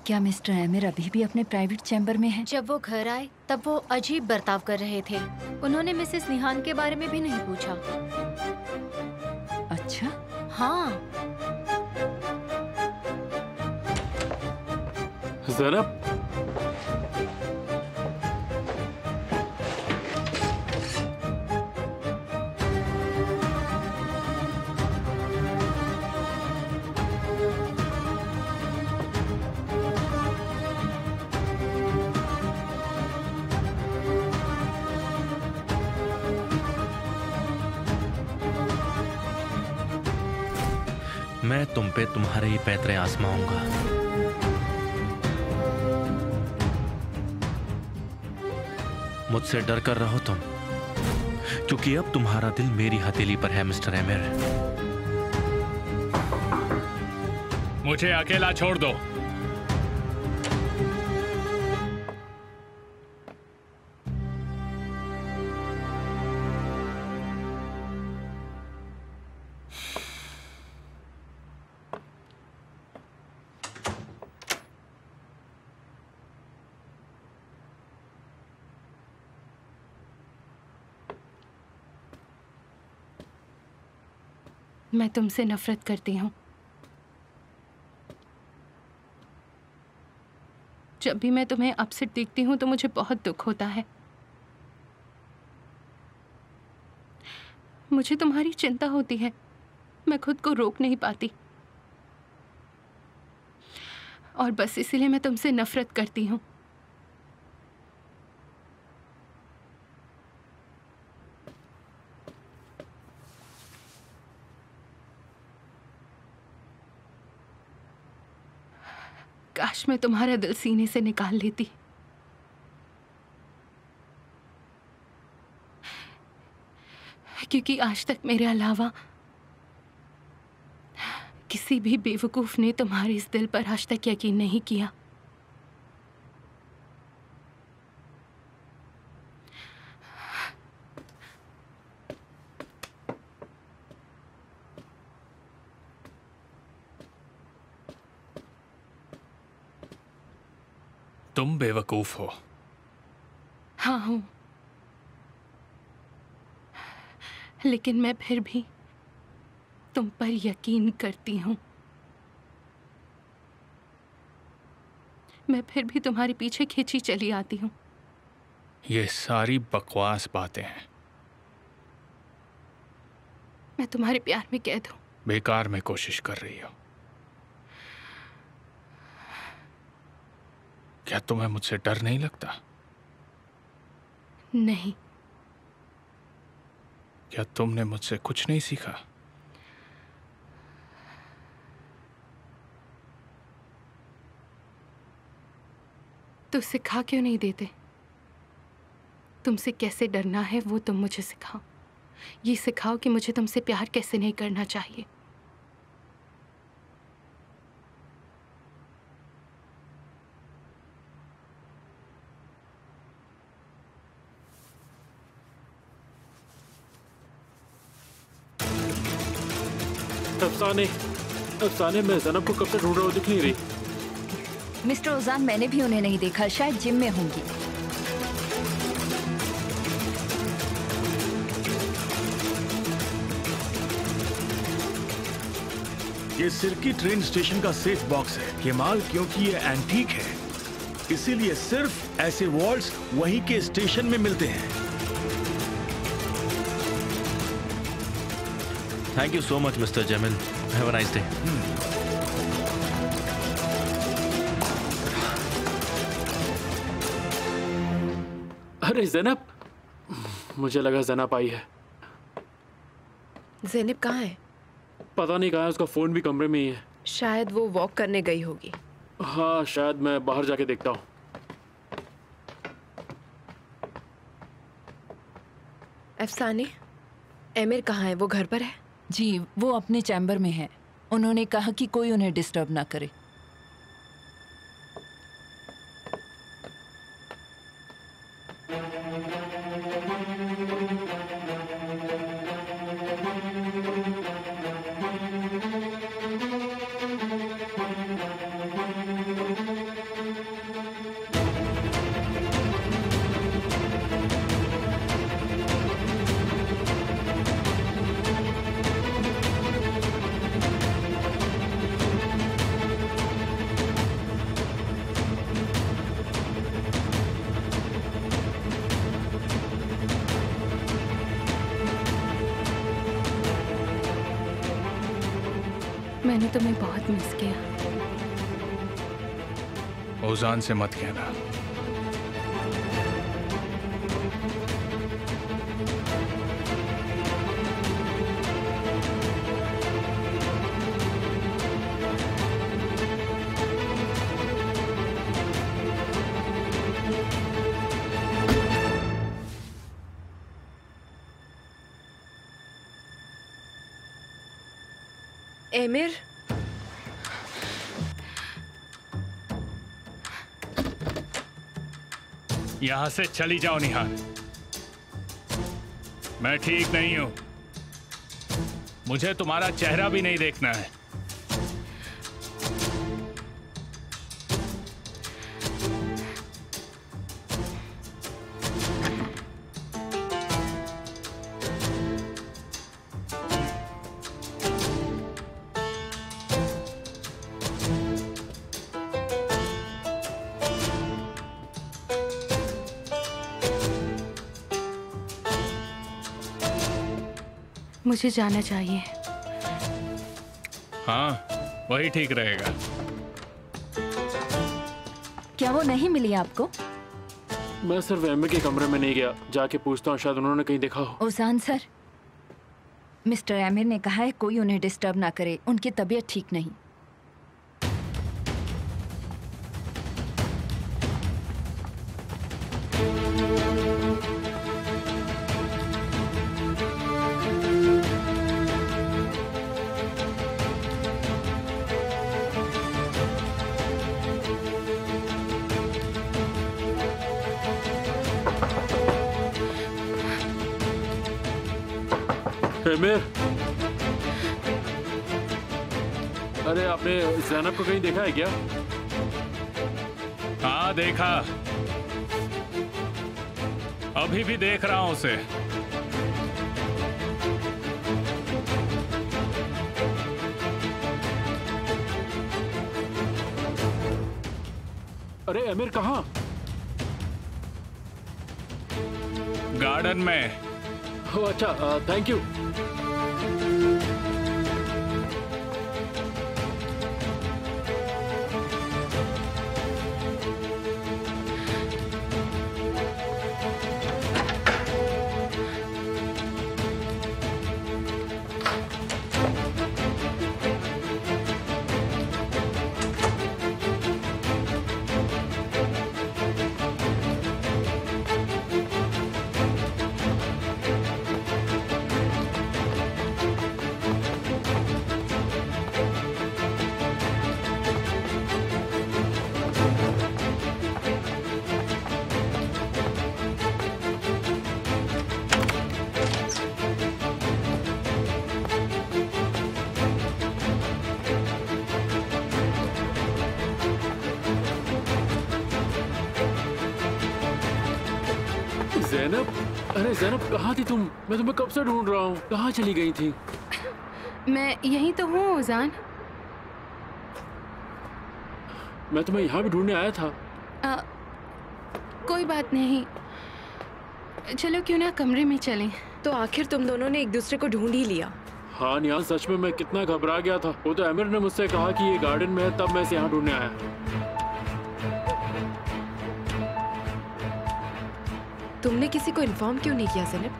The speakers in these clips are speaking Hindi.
क्या मिस्टर एमिर अभी भी अपने प्राइवेट चैम्बर में हैं? जब वो घर आए तब वो अजीब बर्ताव कर रहे थे। उन्होंने मिसेस निहान के बारे में भी नहीं पूछा। अच्छा। हाँ। ज़ैनब, मैं तुम पे तुम्हारे ही पैतरे आजमाऊंगा। मुझसे डर कर रहो तुम, क्योंकि अब तुम्हारा दिल मेरी हथेली पर है मिस्टर एमिर। मुझे अकेला छोड़ दो। मैं तुमसे नफरत करती हूँ। जब भी मैं तुम्हें अपसेट देखती हूँ तो मुझे बहुत दुख होता है। मुझे तुम्हारी चिंता होती है, मैं खुद को रोक नहीं पाती और बस इसीलिए मैं तुमसे नफरत करती हूँ। काश मैं तुम्हारा दिल सीने से निकाल लेती। क्योंकि आज तक मेरे अलावा किसी भी बेवकूफ ने तुम्हारे इस दिल पर आज तक यकीन नहीं किया। तुम बेवकूफ हो। हाँ हूं, लेकिन मैं फिर भी तुम पर यकीन करती हूँ। मैं फिर भी तुम्हारे पीछे खींची चली आती हूँ। ये सारी बकवास बातें हैं। मैं तुम्हारे प्यार में कैद हूँ। बेकार में कोशिश कर रही हो। क्या तुम्हें मुझसे डर नहीं लगता? नहीं। क्या तुमने मुझसे कुछ नहीं सीखा? तो सिखा क्यों नहीं देते? तुमसे कैसे डरना है वो तुम मुझे सिखाओ। ये सिखाओ कि मुझे तुमसे प्यार कैसे नहीं करना चाहिए। अफसाने मैं ज़ैनब को कब से ढूंढ रहा हूँ, दिख नहीं रही। मिस्टर ओजान, मैंने भी उन्हें नहीं देखा, शायद जिम में होंगी। ये सिरकी ट्रेन स्टेशन का सेफ बॉक्स है केमाल, क्योंकि ये एंटीक है, इसीलिए सिर्फ ऐसे वॉल्ट्स वहीं के स्टेशन में मिलते हैं। Thank you so much mister जेमिन। Have a nice day. अरे ज़ैनब, मुझे लगा ज़ैनब आई है। ज़ैनब कहाँ है? पता नहीं कहाँ है, उसका फोन भी कमरे में ही है। शायद वो वॉक करने गई होगी। हाँ शायद, मैं बाहर जाके देखता हूँ। अफसाने, एमिर कहाँ है? वो घर पर है? जी, वो अपने चैम्बर में है। उन्होंने कहा कि कोई उन्हें डिस्टर्ब ना करे। मैंने तुम्हें बहुत मिस किया। ओजान से मत कहना। एमिर, यहां से चली जाओ निहाल। मैं ठीक नहीं हूं। मुझे तुम्हारा चेहरा भी नहीं देखना है। मुझे जाना चाहिए। हाँ, वही ठीक रहेगा। क्या वो नहीं मिली आपको? मैं सिर्फ एमए के कमरे में नहीं गया, जाके पूछता हूँ, शायद उन्होंने कहीं देखा हो। ओजान सर, मिस्टर आमिर ने कहा है कोई उन्हें डिस्टर्ब ना करे, उनकी तबीयत ठीक नहीं। एमिर, अरे आपने ज़ैनब को कहीं देखा है क्या? हाँ, देखा। अभी भी देख रहा हूं उसे। अरे एमिर कहाँ? गार्डन में। ओह अच्छा, थैंक यू। ज़ैनब, अरे ज़ैनब कहाँ थी तुम? मैं तुम्हें कब से ढूंढ रहा हूँ, कहाँ चली गई थी? मैं यहीं तो हूँ ओजान। मैं तुम्हें यहाँ भी ढूंढने आया था। कोई बात नहीं, चलो क्यों ना कमरे में चलें। तो आखिर तुम दोनों ने एक दूसरे को ढूंढ ही लिया। हाँ निहाल, सच में मैं कितना घबरा गया था। वो तो आमिर ने मुझसे कहा कि ये गार्डन में है, तब मैं इसे यहाँ ढूंढने आया। तुमने किसी को इन्फॉर्म क्यों नहीं किया ज़ैनब?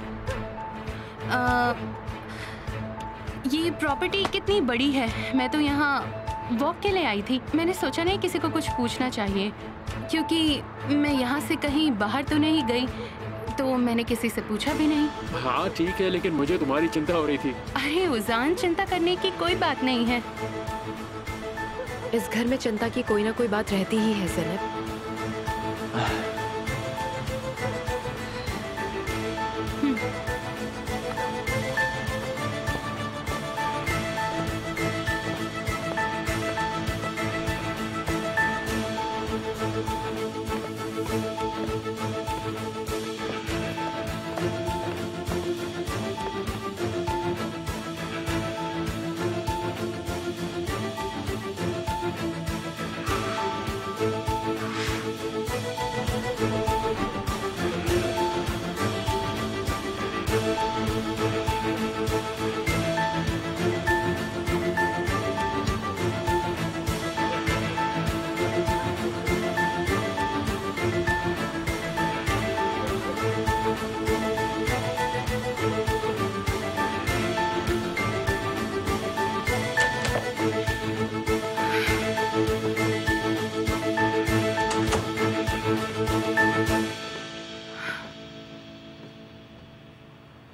ये प्रॉपर्टी कितनी बड़ी है, मैं तो यहाँ वॉक के लिए आई थी। मैंने सोचा नहीं किसी को कुछ पूछना चाहिए, क्योंकि मैं यहाँ से कहीं बाहर तो नहीं गई, तो मैंने किसी से पूछा भी नहीं। हाँ ठीक है, लेकिन मुझे तुम्हारी चिंता हो रही थी। अरे उजान, चिंता करने की कोई बात नहीं है। इस घर में चिंता की कोई ना कोई बात रहती ही है Zainab.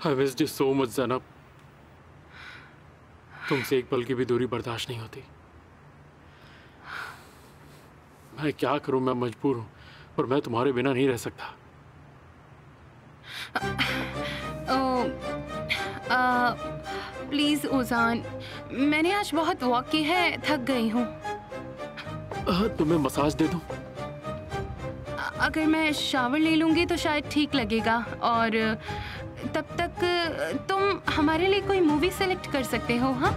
I missed you so much, Zainab. तुमसे एक पल की भी दूरी बर्दाश्त नहीं होती। मैं क्या करूं, मैं मजबूर हूं, पर मैं तुम्हारे बिना नहीं रह सकता। प्लीज ओजान, मैंने आज बहुत वॉक की है, थक गई हूँ। तुम्हें मसाज दे दूं? अगर मैं शावर ले लूंगी तो शायद ठीक लगेगा, और तब तक तुम हमारे लिए कोई मूवी सेलेक्ट कर सकते हो। हाँ,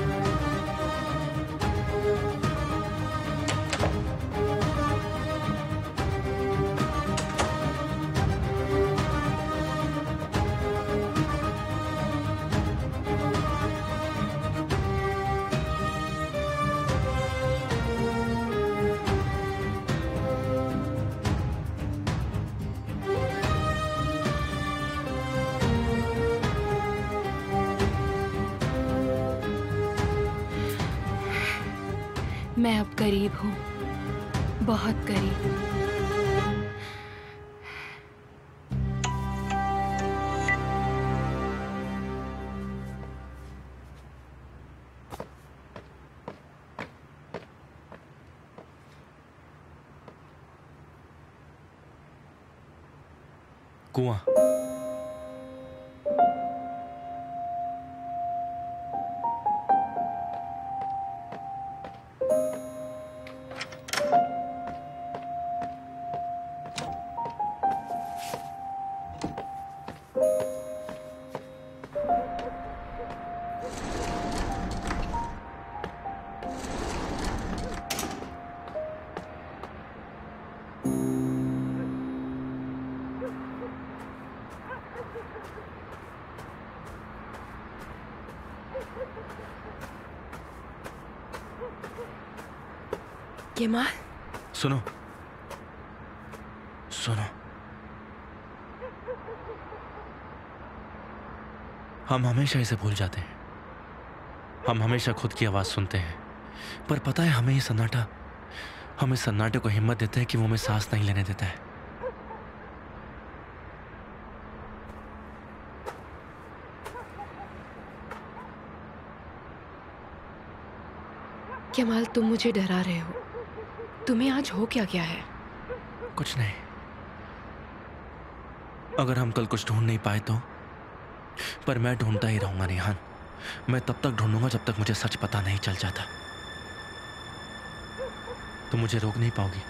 मैं अब करीब हूँ, बहुत करीब। कुआं। केमाल, सुनो सुनो, हम हमेशा इसे भूल जाते हैं। हम हमेशा खुद की आवाज सुनते हैं, पर पता है हमें ये सन्नाटा, हम इस सन्नाटे को हिम्मत देते हैं कि वो हमें सांस नहीं लेने देता है। केमाल, तुम मुझे डरा रहे हो। तुम्हें आज हो क्या गया है? कुछ नहीं। अगर हम कल कुछ ढूंढ नहीं पाए तो, पर मैं ढूंढता ही रहूंगा निहान। मैं तब तक ढूंढूंगा जब तक मुझे सच पता नहीं चल जाता। तो मुझे रोक नहीं पाओगी।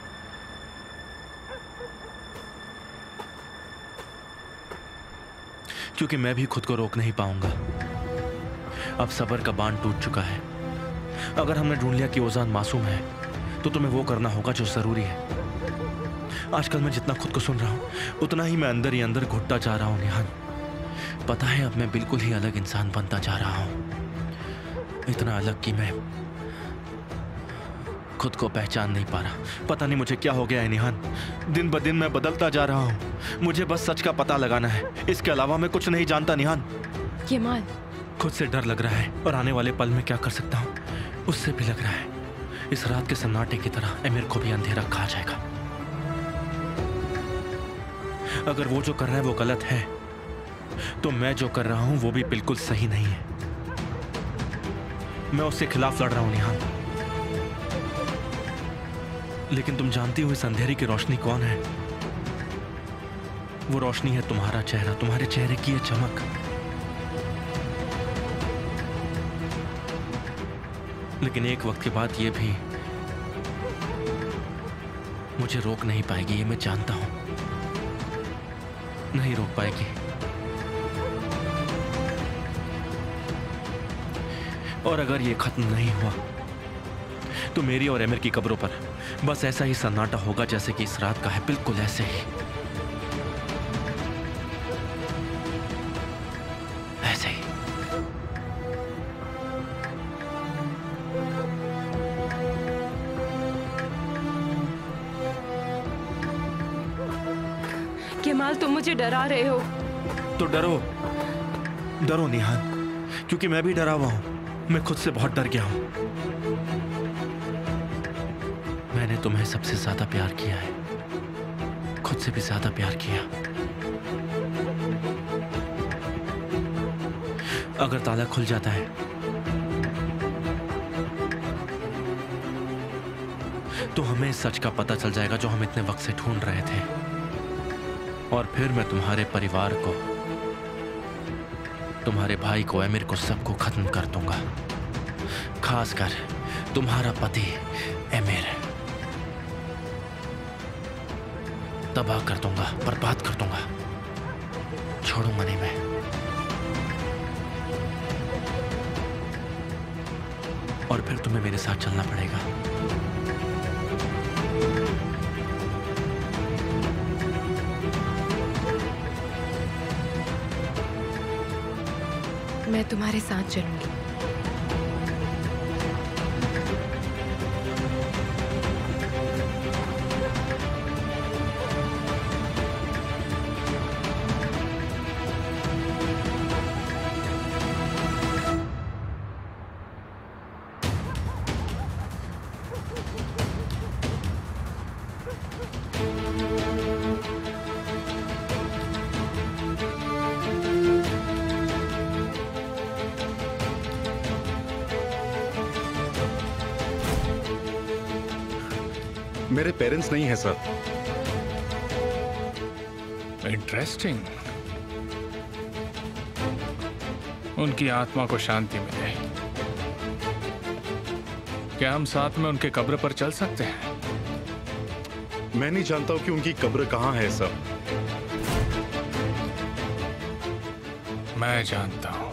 क्योंकि मैं भी खुद को रोक नहीं पाऊंगा। अब सब्र का बांध टूट चुका है। अगर हमने ढूंढ लिया कि ओजान मासूम है, तो तुम्हें वो करना होगा जो जरूरी है। आजकल मैं जितना खुद को सुन रहा हूं, उतना ही मैं अंदर ही अंदर घुटता जा रहा हूं निहान। पता है अब मैं बिल्कुल ही अलग इंसान बनता जा रहा हूं। इतना अलग कि मैं खुद को पहचान नहीं पा रहा। पता नहीं मुझे क्या हो गया है निहान। दिन ब दिन मैं बदलता जा रहा हूं। मुझे बस सच का पता लगाना है, इसके अलावा मैं कुछ नहीं जानता निहान। केमाल, खुद से डर लग रहा है, और आने वाले पल में क्या कर सकता हूं उससे भी लग रहा है। इस रात के सन्नाटे की तरह एमिर को भी अंधेरा खा जाएगा। अगर वो जो कर रहा है वो गलत है, तो मैं जो कर रहा हूं वो भी बिल्कुल सही नहीं है। मैं उसके खिलाफ लड़ रहा हूं निहान। लेकिन तुम जानती हो इस अंधेरे की रोशनी कौन है? वो रोशनी है तुम्हारा चेहरा, तुम्हारे चेहरे की ये चमक। लेकिन एक वक्त के बाद ये भी मुझे रोक नहीं पाएगी, ये मैं जानता हूं। नहीं रोक पाएगी। और अगर ये खत्म नहीं हुआ, तो मेरी और एमिर की कब्रों पर बस ऐसा ही सन्नाटा होगा जैसे कि इस रात का है, बिल्कुल ऐसे ही। ऐसे ही। केमाल, तुम मुझे डरा रहे हो। तो डरो, डरो निहान, क्योंकि मैं भी डरा हुआ हूं। मैं खुद से बहुत डर गया हूं। मैंने तुम्हें सबसे ज्यादा प्यार किया है, खुद से भी ज्यादा प्यार किया। अगर ताला खुल जाता है तो हमें सच का पता चल जाएगा जो हम इतने वक्त से ढूंढ रहे थे, और फिर मैं तुम्हारे परिवार को, तुम्हारे भाई को, एमिर को, सबको खत्म कर दूंगा, खासकर तुम्हारा पति एमिर। तबाह कर दूंगा, बर्बाद कर दूंगा, छोड़ूंगा नहीं मैं। और फिर तुम्हें मेरे साथ चलना पड़ेगा। मैं तुम्हारे साथ चलूंगी। मेरे पेरेंट्स नहीं है सर। इंटरेस्टिंग। उनकी आत्मा को शांति मिले। क्या हम साथ में उनके कब्र पर चल सकते हैं? मैं नहीं जानता हूं कि उनकी कब्र कहां है सर। मैं जानता हूं।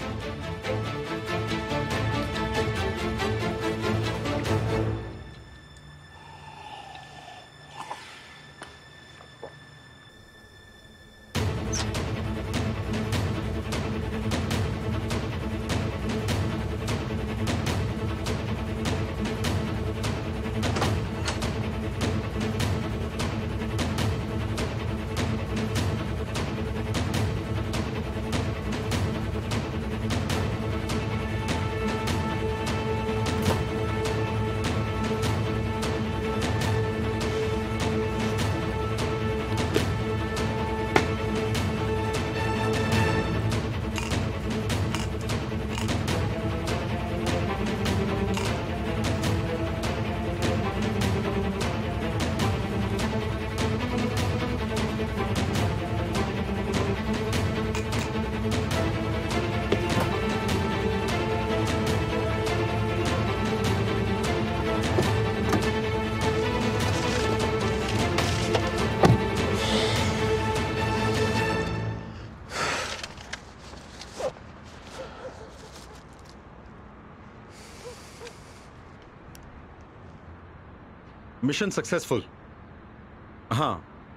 Mission successful. हाँ,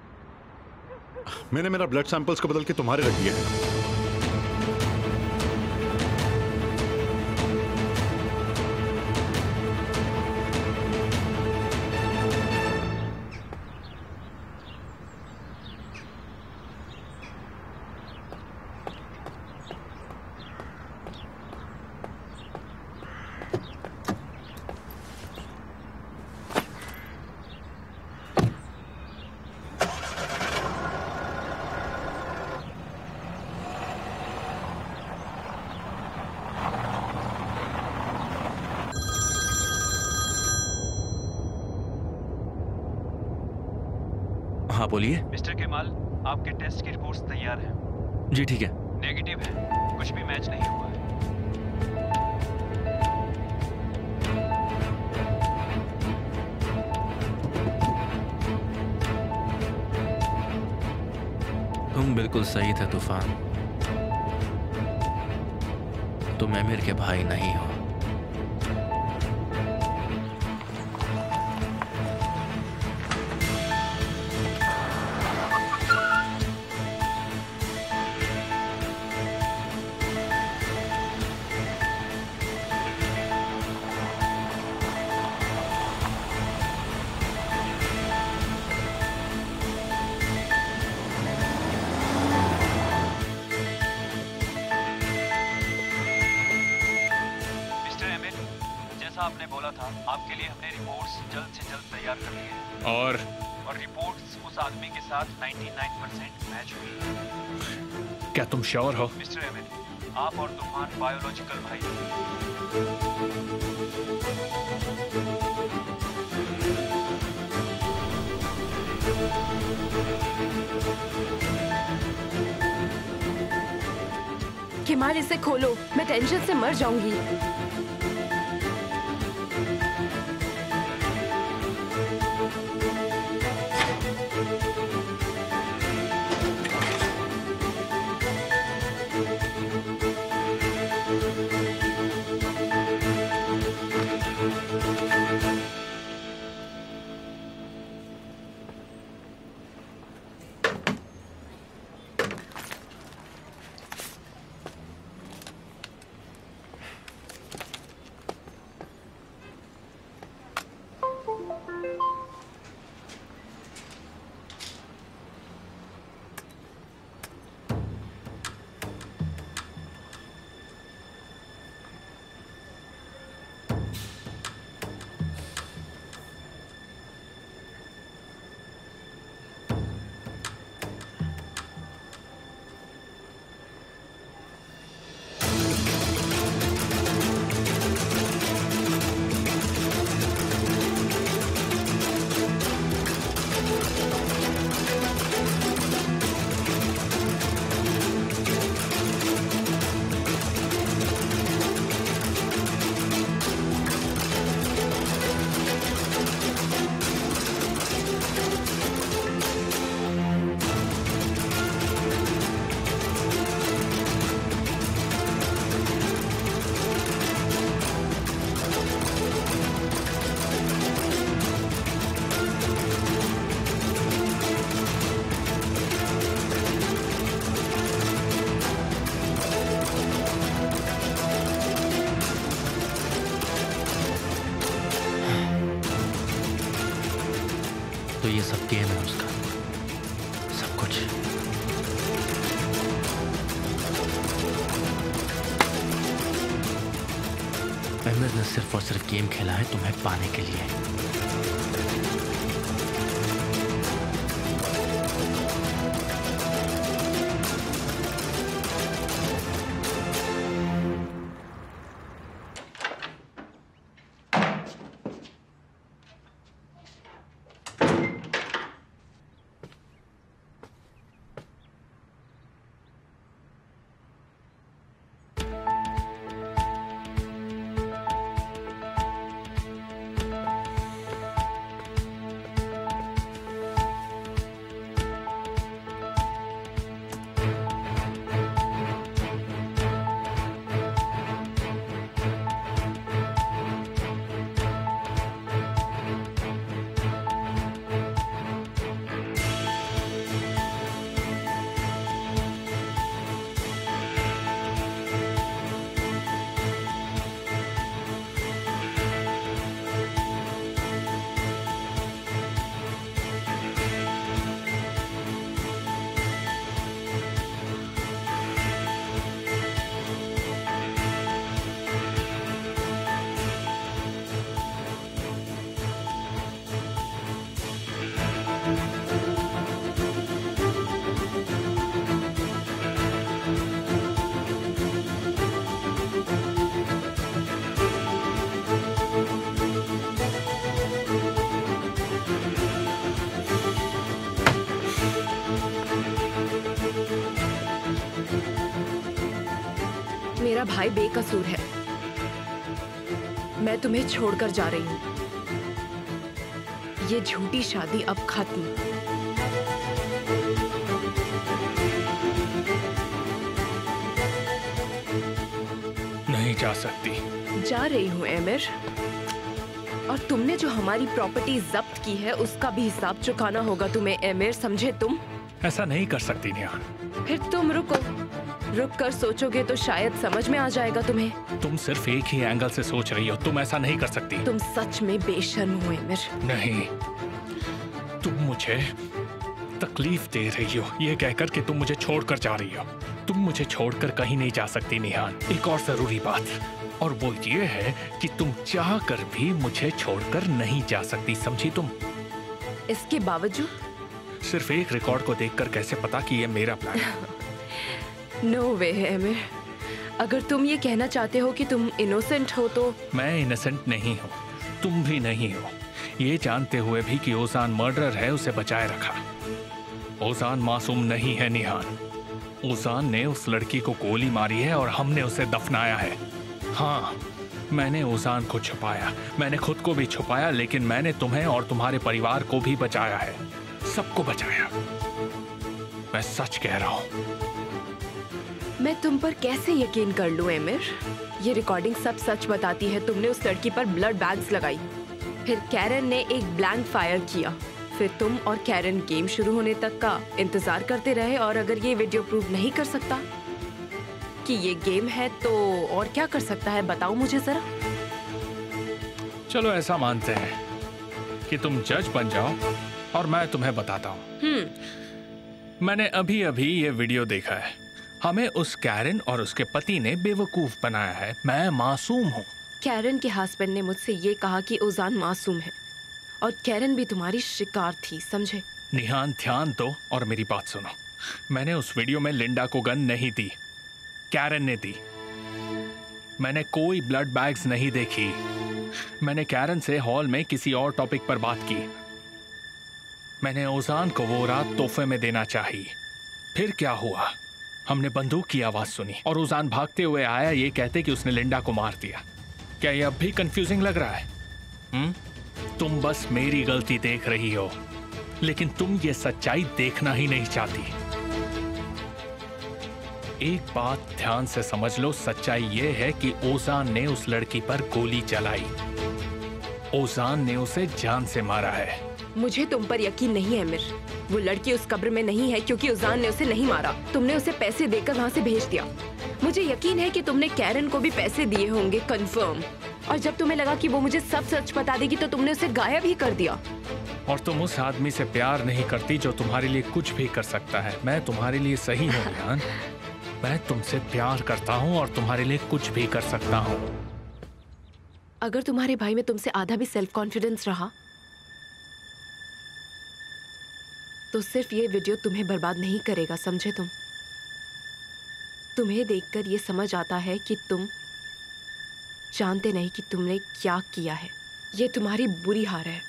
मैंने मेरा ब्लड सैंपल्स को बदल के तुम्हारे रख दिया है। हाँ बोलिए। मिस्टर केमाल, आपके टेस्ट की रिपोर्ट्स तैयार हैं। जी ठीक है। नेगेटिव है, कुछ भी मैच नहीं हुआ है। तुम बिल्कुल सही थे तूफान, तुम एमिर के भाई नहीं हो। जैसा आपने बोला था, आपके लिए हमने रिपोर्ट्स जल्द से जल्द तैयार कर लिए हैं। और रिपोर्ट्स उस आदमी के साथ 99% मैच हुई। क्या तुम श्योर हो? मिस्टर एमिन, आप और तूफान बायोलॉजिकल भाई केमाल, इसे खोलो, मैं टेंशन से मर जाऊंगी। तो ये सब गेम है उसका, सब कुछ। अहमद ने सिर्फ और सिर्फ गेम खेला है तुम्हें पाने के लिए। मेरा भाई बेकसूर है। मैं तुम्हें छोड़कर जा रही हूँ। ये झूठी शादी अब खत्म। नहीं जा सकती। जा रही हूँ एमिर, और तुमने जो हमारी प्रॉपर्टी जब्त की है उसका भी हिसाब चुकाना होगा तुम्हें एमिर, समझे तुम? ऐसा नहीं कर सकती निहान। फिर तुम रुक कर सोचोगे तो शायद समझ में आ जाएगा तुम्हें। तुम सिर्फ एक ही एंगल से सोच रही हो, तुम ऐसा नहीं कर सकती। तुम सच में बेशर्म हो एमिर। नहीं, तुम मुझे तकलीफ दे रही हो ये कहकर कि तुम मुझे छोड़कर जा रही हो। तुम मुझे छोड़कर कहीं नहीं जा सकती निहान। एक और जरूरी बात, और वो ये है कि तुम चाह कर भी मुझे छोड़कर नहीं जा सकती, समझी तुम? इसके बावजूद? सिर्फ एक रिकॉर्ड को देखकर कैसे पता कि ये मेरा प्लान है? नो वे एमिर, अगर तुम ये कहना चाहते हो कि तुम इनोसेंट हो तो। मैं इनोसेंट नहीं हूँ, तुम भी नहीं हो। ये जानते हुए भी कि ओजान मर्डरर है, उसे बचाए रखा। ओजान मासूम नहीं है निहान। ओजान ने उस लड़की को गोली मारी है और हमने उसे दफनाया है। हाँ, मैंने ओजान को छुपाया, मैंने खुद को भी छुपाया, लेकिन मैंने तुम्हें और तुम्हारे परिवार को भी बचाया है, सबको बचाया। मैं सच कह रहा हूँ। मैं तुम पर कैसे यकीन कर लूं एमिर? ये रिकॉर्डिंग सब सच बताती है। तुमने उस लड़की पर ब्लड बैग्स लगाई, फिर कैरन ने एक ब्लैंक फायर किया, फिर तुम और कैरन गेम शुरू होने तक का इंतजार करते रहे। और अगर ये वीडियो प्रूव नहीं कर सकता कि ये गेम है तो और क्या कर सकता है, बताओ मुझे जरा। चलो ऐसा मानते हैं कि तुम जज बन जाओ और मैं तुम्हें बताता हूँ। मैंने अभी अभी ये वीडियो देखा है। हमें उस कैरन और उसके पति ने बेवकूफ बनाया है। मैं मासूम हूँ। कैरन के हस्बैंड ने मुझसे ये कहा कि ओजान मासूम है और कैरन भी तुम्हारी शिकार थी, समझे? निहान ध्यान दो और मेरी बात सुनो। मैंने उस वीडियो में लिंडा को गन नहीं दी, कैरन ने दी। मैंने कोई ब्लड बैग्स नहीं देखी। मैंने कैरन से हॉल में किसी और टॉपिक पर बात की। मैंने ओजान को वो रात तोहफे में देना चाहिए। फिर क्या हुआ? हमने बंदूक की आवाज सुनी और ओजान भागते हुए आया, ये कहते कि उसने लिंडा को मार दिया। क्या ये अब भी कंफ्यूजिंग लग रहा है? तुम बस मेरी गलती देख रही हो, लेकिन तुम ये सच्चाई देखना ही नहीं चाहती। एक बात ध्यान से समझ लो, सच्चाई ये है कि ओजान ने उस लड़की पर गोली चलाई। ओजान ने उसे जान से मारा है। मुझे तुम पर यकीन नहीं है अमीर। वो लड़की उस कब्र में नहीं है क्योंकि ओजान ने उसे नहीं मारा। तुमने उसे पैसे देकर वहाँ से भेज दिया। मुझे यकीन है कि तुमने कैरन को भी पैसे दिए होंगे, कंफर्म। और जब तुम्हें लगा कि वो मुझे सब सच बता देगी तो तुमने उसे गायब ही कर दिया। और तुम उस आदमी से प्यार नहीं करती जो तुम्हारे लिए कुछ भी कर सकता है। मैं तुम्हारे लिए सही हूँ रियान। मैं तुमसे प्यार करता हूँ और तुम्हारे लिए कुछ भी कर सकता हूँ। अगर तुम्हारे भाई में तुमसे आधा भी सेल्फ कॉन्फिडेंस रहा तो सिर्फ ये वीडियो तुम्हें बर्बाद नहीं करेगा, समझे? तुम्हें देखकर ये समझ आता है कि तुम जानते नहीं कि तुमने क्या किया है। ये तुम्हारी बुरी हार है।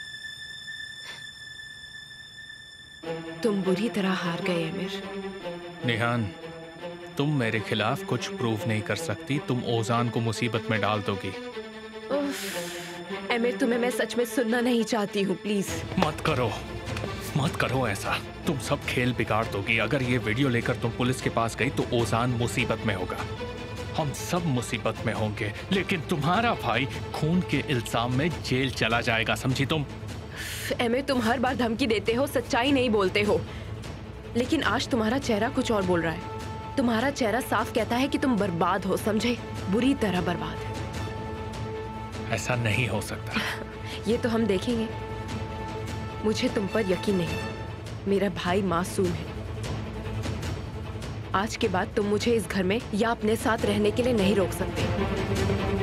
तुम बुरी तरह हार गए अमीर। निहान, तुम मेरे खिलाफ कुछ प्रूव नहीं कर सकती। तुम ओजान को मुसीबत में डाल दोगी। अमीर, तुम्हें मैं सच में सुनना नहीं चाहती हूँ, प्लीज। मत करो ऐसा। तुम सब खेल बिगाड़ दोगी। अगर ये वीडियो लेकर तुम पुलिस के पास गई तो ओजान मुसीबत में होगा, हम सब मुसीबत में होंगे, लेकिन तुम्हारा भाई खून के इल्जाम में जेल चला जाएगा, समझी तुम? अमीर, तुम हर बार धमकी देते हो, सच्चाई नहीं बोलते हो। लेकिन आज तुम्हारा चेहरा कुछ और बोल रहा है। तुम्हारा चेहरा साफ कहता है कि तुम बर्बाद हो, समझे? बुरी तरह बर्बाद है। ऐसा नहीं हो सकता। ये तो हम देखेंगे। मुझे तुम पर यकीन नहीं। मेरा भाई मासूम है। आज के बाद तुम मुझे इस घर में या अपने साथ रहने के लिए नहीं रोक सकते।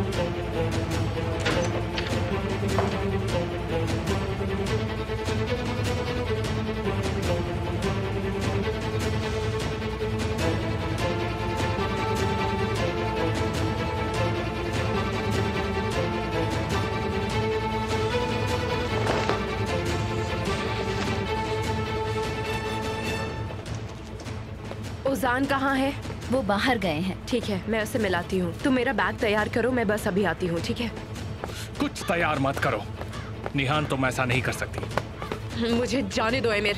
ओजान कहाँ है? वो बाहर गए हैं। ठीक है, मैं उसे मिलाती हूँ। तुम मेरा बैग तैयार करो, मैं बस अभी आती हूँ, ठीक है? कुछ तैयार मत करो निहान, तुम ऐसा नहीं कर सकती। मुझे जाने दो अमीर।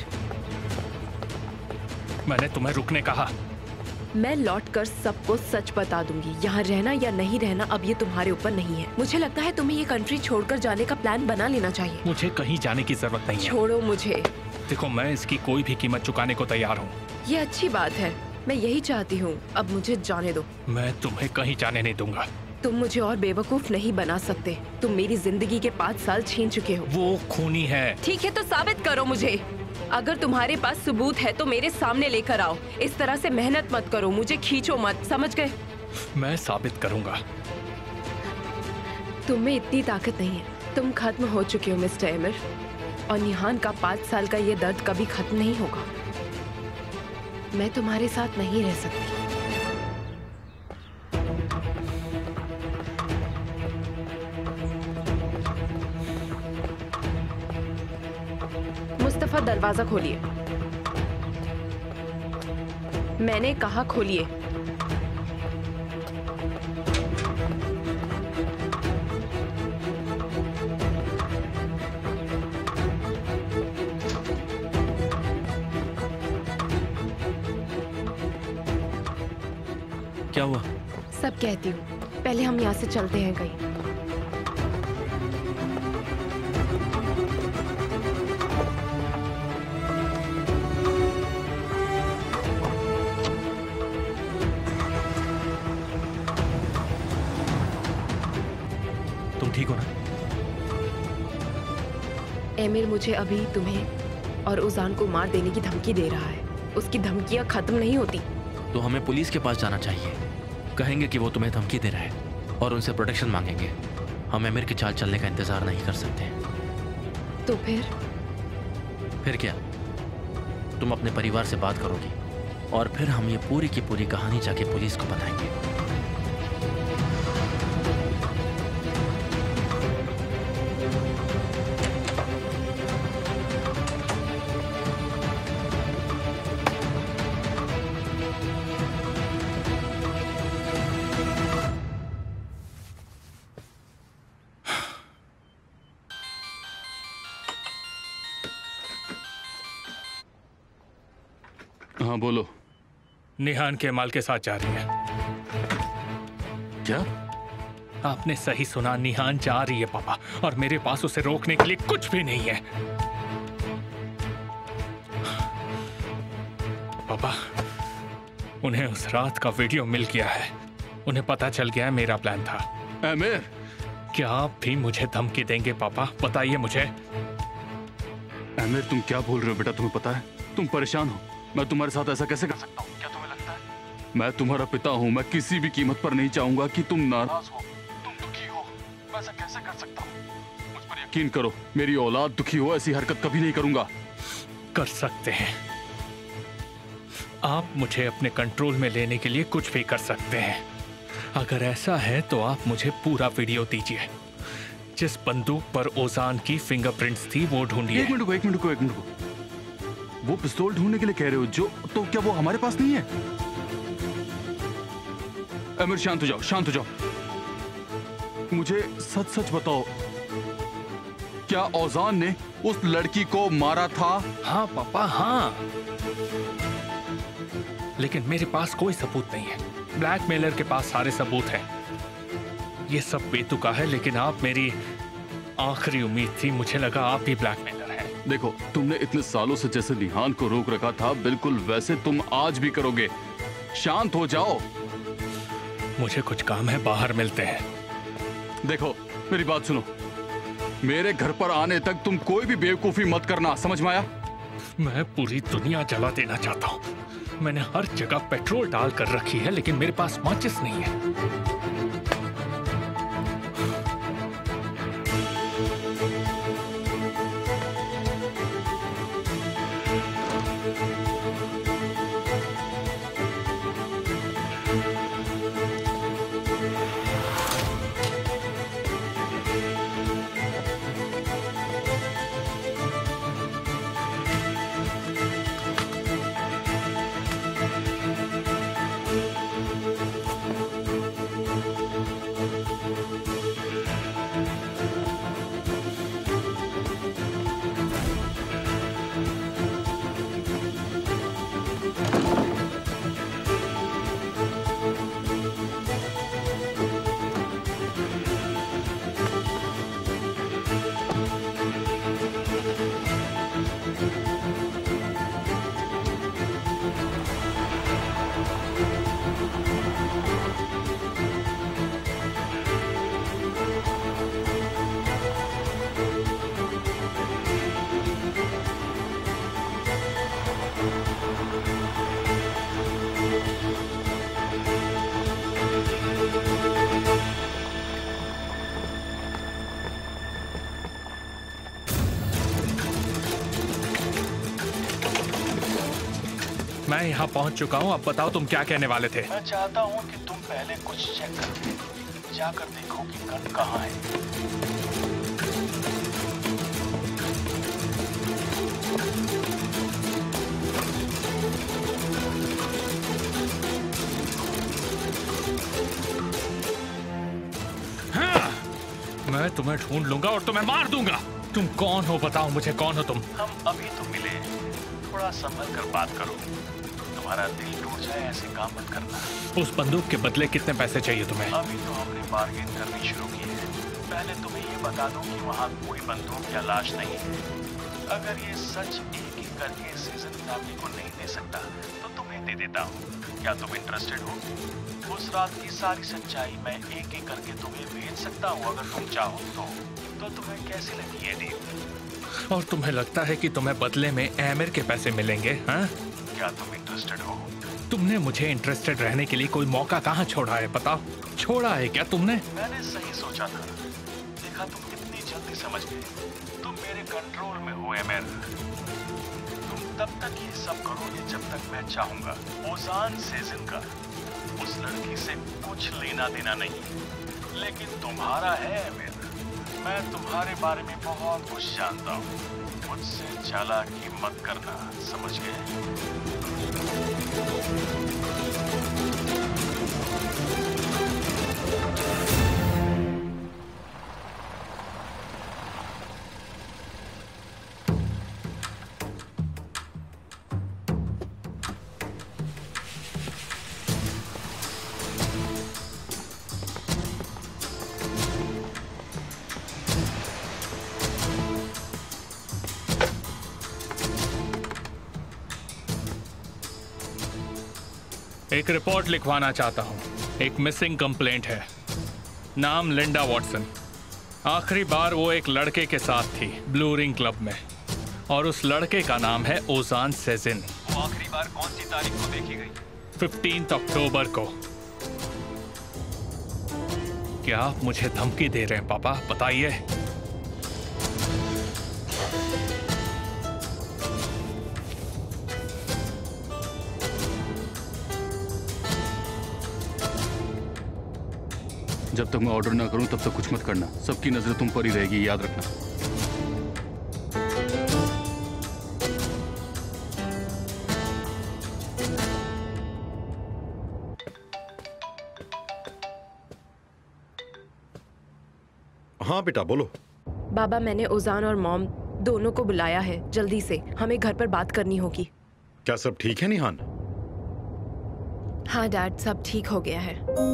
मैंने तुम्हें रुकने कहा। मैं लौटकर सबको सच बता दूंगी। यहाँ रहना या नहीं रहना अब ये तुम्हारे ऊपर नहीं है। मुझे लगता है तुम्हें ये कंट्री छोड़कर जाने का प्लान बना लेना चाहिए। मुझे कहीं जाने की जरूरत नहीं है। छोड़ो मुझे। देखो, मैं इसकी कोई भी कीमत चुकाने को तैयार हूँ। ये अच्छी बात है, मैं यही चाहती हूँ। अब मुझे जाने दो। मैं तुम्हें कहीं जाने नहीं दूंगा। तुम मुझे और बेवकूफ नहीं बना सकते। तुम मेरी जिंदगी के 5 साल छीन चुके हो। वो खूनी है। ठीक है, तो साबित करो मुझे। अगर तुम्हारे पास सबूत है तो मेरे सामने लेकर आओ। इस तरह से मेहनत मत करो, मुझे खींचो मत, समझ गए? मैं साबित करूंगा। तुम में इतनी ताकत नहीं है। तुम खत्म हो चुके हो मिस्टर एमिर, और निहान का 5 साल का ये दर्द कभी खत्म नहीं होगा। मैं तुम्हारे साथ नहीं रह सकती। मुस्तफा, दरवाजा खोलिए। मैंने कहा खोलिए। क्या हुआ? सब कहती हूँ, पहले हम यहाँ से चलते हैं कहीं। तुम ठीक हो ना? एमिर मुझे अभी तुम्हें और उजान को मार देने की धमकी दे रहा है। उसकी धमकियां खत्म नहीं होती। तो हमें पुलिस के पास जाना चाहिए। कहेंगे कि वो तुम्हें धमकी दे रहा है और उनसे प्रोटेक्शन मांगेंगे। हम एमिर की चाल चलने का इंतजार नहीं कर सकते। तो फिर क्या? तुम अपने परिवार से बात करोगी और फिर हम ये पूरी की पूरी कहानी जाके पुलिस को बताएंगे। हाँ बोलो। निहान केमाल के साथ जा रही है। क्या? आपने सही सुना, निहान जा रही है पापा, और मेरे पास उसे रोकने के लिए कुछ भी नहीं है। पापा, उन्हें उस रात का वीडियो मिल गया है। उन्हें पता चल गया है मेरा प्लान था। आमिर, क्या आप भी मुझे धमकी देंगे पापा? बताइए मुझे। आमिर, तुम क्या बोल रहे हो बेटा? तुम्हें पता है तुम परेशान हो। मैं तुम्हारे साथ ऐसा कैसे कर सकता हूँ? क्या तुम्हें लगता है मैं तुम्हारा पिता हूँ? मैं किसी भी कीमत पर नहीं चाहूंगा कि तुम नाराज हो, तुम दुखी हो। मैं ऐसा कैसे कर सकता हूँ? मुझ पर यकीन करो, मेरी औलाद दुखी हो ऐसी हरकत कभी नहीं करूंगा। कर सकते हैं। आप मुझे अपने कंट्रोल में लेने के लिए कुछ भी कर सकते हैं। अगर ऐसा है तो आप मुझे पूरा वीडियो दीजिए। जिस बंदूक पर ओजान की फिंगरप्रिंट्स थी वो ढूंढिए। एक मिनट को। वो पिस्तौल ढूंढने के लिए कह रहे हो जो, तो क्या वो हमारे पास नहीं है? आमिर, शांत हो जाओ। मुझे सच बताओ, क्या ओजान ने उस लड़की को मारा था? हाँ पापा, हाँ। लेकिन मेरे पास कोई सबूत नहीं है। ब्लैकमेलर के पास सारे सबूत हैं। ये सब बेतुका है, लेकिन आप मेरी आखिरी उम्मीद थी। मुझे लगा आप भी ब्लैकमेलर हैं। देखो, तुमने इतने सालों से जैसे निहान को रोक रखा था, बिल्कुल वैसे तुम आज भी करोगे। शांत हो जाओ। मुझे कुछ काम है, बाहर मिलते हैं। देखो, मेरी बात सुनो। मेरे घर पर आने तक तुम कोई भी बेवकूफी मत करना, समझ में आया? मैं पूरी दुनिया जला देना चाहता हूँ। मैंने हर जगह पेट्रोल डाल कर रखी है, लेकिन मेरे पास माचिस नहीं है। मैं यहाँ पहुँच चुका हूँ। अब बताओ तुम क्या कहने वाले थे? मैं चाहता हूँ कि तुम पहले कुछ चेक करो, जाकर देखो कि गन कहाँ है। मैं तुम्हें ढूंढ लूंगा और तुम्हें मार दूंगा। तुम कौन हो बताओ मुझे, कौन हो तुम? हम अभी तो मिले, थोड़ा संभल कर बात करो। तुम्हारा दिल टूट जाए ऐसे काम मत करना। उस बंदूक के बदले कितने पैसे चाहिए तुम्हें? अभी तो हमने बार्गेन करनी शुरू की है। पहले तुम्हें ये बता दूं कि वहाँ कोई बंदूक या लाश नहीं है। अगर ये सच एक एक करके सीजन फैमिली को नहीं दे सकता तो तुम्हें दे देता हूँ। क्या तुम इंटरेस्टेड हो? उस रात की सारी सच्चाई मैं एक एक करके तुम्हें भेज सकता हूँ अगर तुम चाहो तो तुम्हें कैसी लगी ये डील? और तुम्हें लगता है कि तुम्हें बदले में आमिर के पैसे मिलेंगे? हाँ, क्या तुम इंटरेस्टेड हो? तुमने मुझे इंटरेस्टेड रहने के लिए कोई मौका कहाँ छोड़ा है? बताओ, छोड़ा है क्या तुमने? मैंने सही सोचा था। देखा तुम कितनी जल्दी समझ गए। तुम मेरे कंट्रोल में हो आमिर। तुम तब तक ये सब करोगे जब तक मैं चाहूंगा। ओजान सेजन का उस लड़की से कुछ लेना देना नहीं, लेकिन तुम्हारा है आमिर। मैं तुम्हारे बारे में बहुत कुछ जानता हूँ। मुझसे चालाकी मत करना, समझ गए? एक रिपोर्ट लिखवाना चाहता हूँ। एक मिसिंग कंप्लेंट है। नाम लिंडा वॉटसन। आखिरी बार वो एक लड़के के साथ थी ब्लू रिंग क्लब में, और उस लड़के का नाम है ओजान सेजिन। वो आखिरी बार कौन सी तारीख को देखी गई? 15 अक्टूबर को। क्या आप मुझे धमकी दे रहे हैं पापा? बताइए। जब तक मैं ऑर्डर ना करूं तब तक कुछ मत करना। सबकी नजर तुम पर ही रहेगी, याद रखना। हाँ बेटा बोलो। बाबा, मैंने ओजान और मॉम दोनों को बुलाया है। जल्दी से हमें घर पर बात करनी होगी। क्या सब ठीक है निहान? हाँ डैड, सब ठीक हो गया है।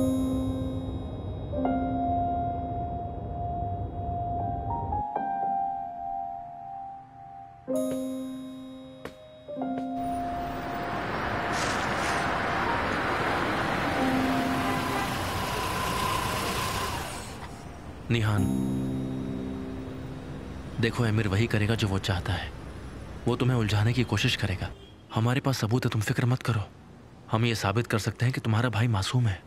निहान, देखो आमिर वही करेगा जो वो चाहता है। वो तुम्हें उलझाने की कोशिश करेगा। हमारे पास सबूत है, तुम फिक्र मत करो। हम ये साबित कर सकते हैं कि तुम्हारा भाई मासूम है।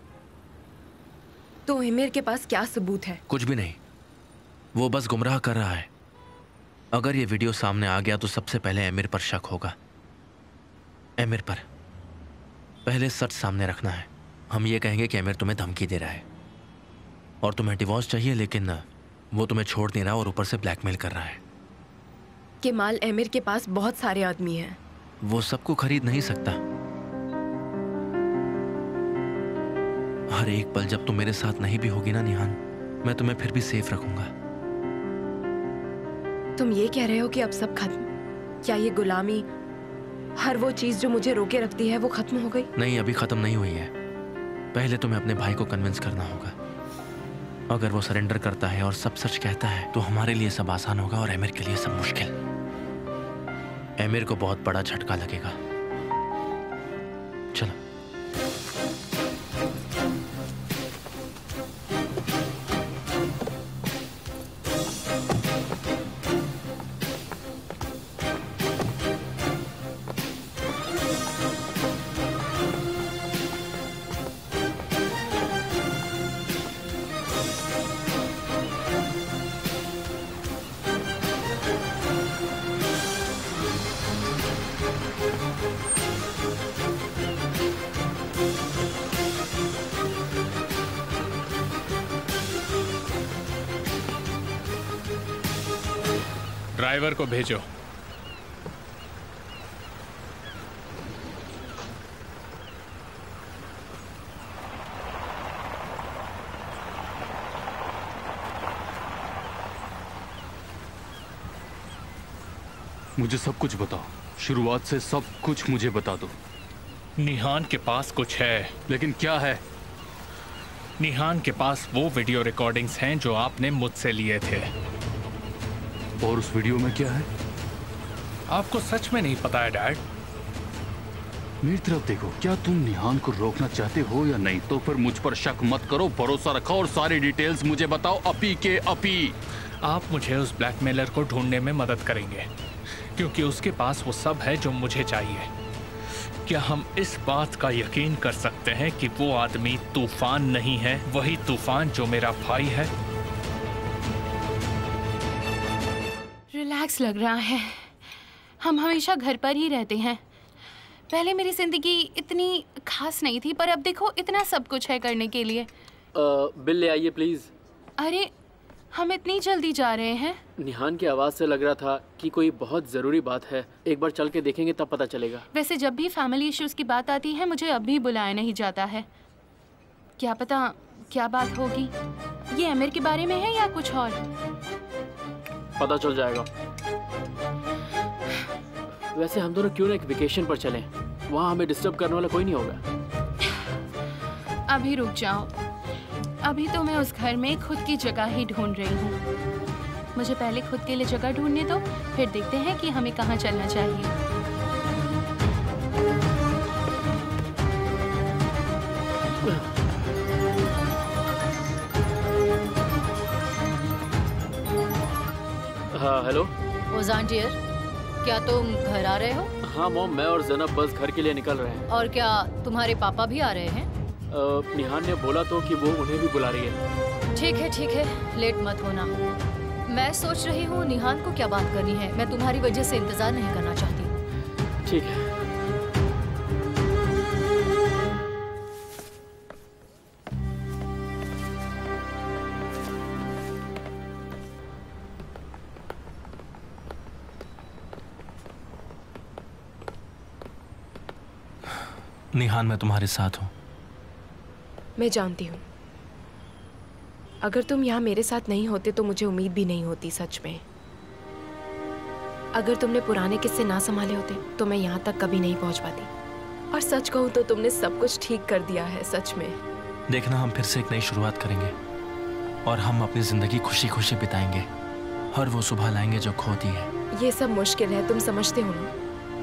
तो आमिर के पास क्या सबूत है? कुछ भी नहीं, वो बस गुमराह कर रहा है। अगर ये वीडियो सामने आ गया तो सबसे पहले आमिर पर शक होगा। आमिर पर पहले सच सामने रखना है। हम ये कहेंगे कि आमिर तुम्हें धमकी दे रहा है और तुम्हें डिवोर्स चाहिए, लेकिन वो तुम्हें छोड़ नहीं रहा और ऊपर से ब्लैकमेल कर रहा है। केमाल, आमिर के पास बहुत सारे आदमी हैं। वो सबको खरीद नहीं सकता। हर एक पल जब तुम मेरे साथ नहीं भी होगी ना निहान, मैं तुम्हें फिर भी सेफ रखूंगा। तुम ये कह रहे हो कि अब सब खत्म? क्या ये गुलामी, हर वो चीज जो मुझे रोके रखती है, वो खत्म हो गई? नहीं, अभी खत्म नहीं हुई है। पहले तुम्हें अपने भाई को कन्विंस करना होगा। अगर वो सरेंडर करता है और सब सच कहता है तो हमारे लिए सब आसान होगा और आमिर के लिए सब मुश्किल। आमिर को बहुत बड़ा झटका लगेगा। चलो। ड्राइवर को भेजो। मुझे सब कुछ बताओ, शुरुआत से सब कुछ मुझे बता दो। निहान के पास कुछ है। लेकिन क्या है? निहान के पास वो वीडियो रिकॉर्डिंग्स हैं जो आपने मुझसे लिए थे। और उस वीडियो में क्या है? आपको सच में नहीं पता है डैड? मेरी तरफ देखो, क्या तुम निहान को रोकना चाहते हो या नहीं? तो फिर मुझ पर शक मत करो, भरोसा रखो और सारी डिटेल्स मुझे बताओ अपी के अपी। आप मुझे उस ब्लैकमेलर को ढूंढने में मदद करेंगे क्योंकि उसके पास वो सब है जो मुझे चाहिए। क्या हम इस बात का यकीन कर सकते हैं कि वो आदमी तूफान नहीं है, वही तूफान जो मेरा भाई है? रिलैक्स लग रहा है। हम हमेशा घर पर ही रहते हैं। पहले मेरी जिंदगी इतनी खास नहीं थी, पर अब देखो इतना सब कुछ है करने के लिए। बिल ले आइए प्लीज। अरे हम इतनी जल्दी जा रहे हैं? निहान की आवाज से लग रहा था कि कोई बहुत जरूरी बात है। एक बार चल के देखेंगे तब पता चलेगा। वैसे जब भी फैमिली इश्यूज की बात आती है मुझे अब भी बुलाया नहीं जाता है। क्या पता क्या बात होगी। ये अमीर के बारे में है या कुछ और? पता चल जाएगा। वैसे हम दोनों क्यों ना एक वेकेशन पर चलें? वहाँ हमें डिस्टर्ब करने वाला कोई नहीं होगा। अभी रुक जाओ, अभी तो मैं उस घर में खुद की जगह ही ढूंढ रही हूँ। मुझे पहले खुद के लिए जगह ढूंढने दो, फिर देखते हैं कि हमें कहाँ चलना चाहिए। हाँ हेलो। ओजान डियर, क्या तुम घर आ रहे हो? हाँ मॉम, मैं और ज़ैनब बस घर के लिए निकल रहे हैं। और क्या तुम्हारे पापा भी आ रहे हैं? निहान ने बोला तो कि वो उन्हें भी बुला रही है। ठीक है, लेट मत होना। मैं सोच रही हूँ निहान को क्या बात करनी है। मैं तुम्हारी वजह से इंतजार नहीं करना चाहती। ठीक है। निहान, मैं तुम्हारे साथ हूँ। मैं जानती हूँ। अगर तुम यहाँ मेरे साथ नहीं होते तो मुझे उम्मीद भी नहीं होती। सच में, अगर तुमने पुराने किस्से ना संभाले होते तो मैं यहाँ तक कभी नहीं पहुँच पाती। और सच कहूँ तो तुमने सब कुछ ठीक कर दिया है, सच में। देखना, हम फिर से एक नई शुरुआत करेंगे और हम अपनी जिंदगी खुशी खुशी बिताएंगे। हर वो सुबह लाएंगे जो खोती है। ये सब मुश्किल है, तुम समझते हो ना?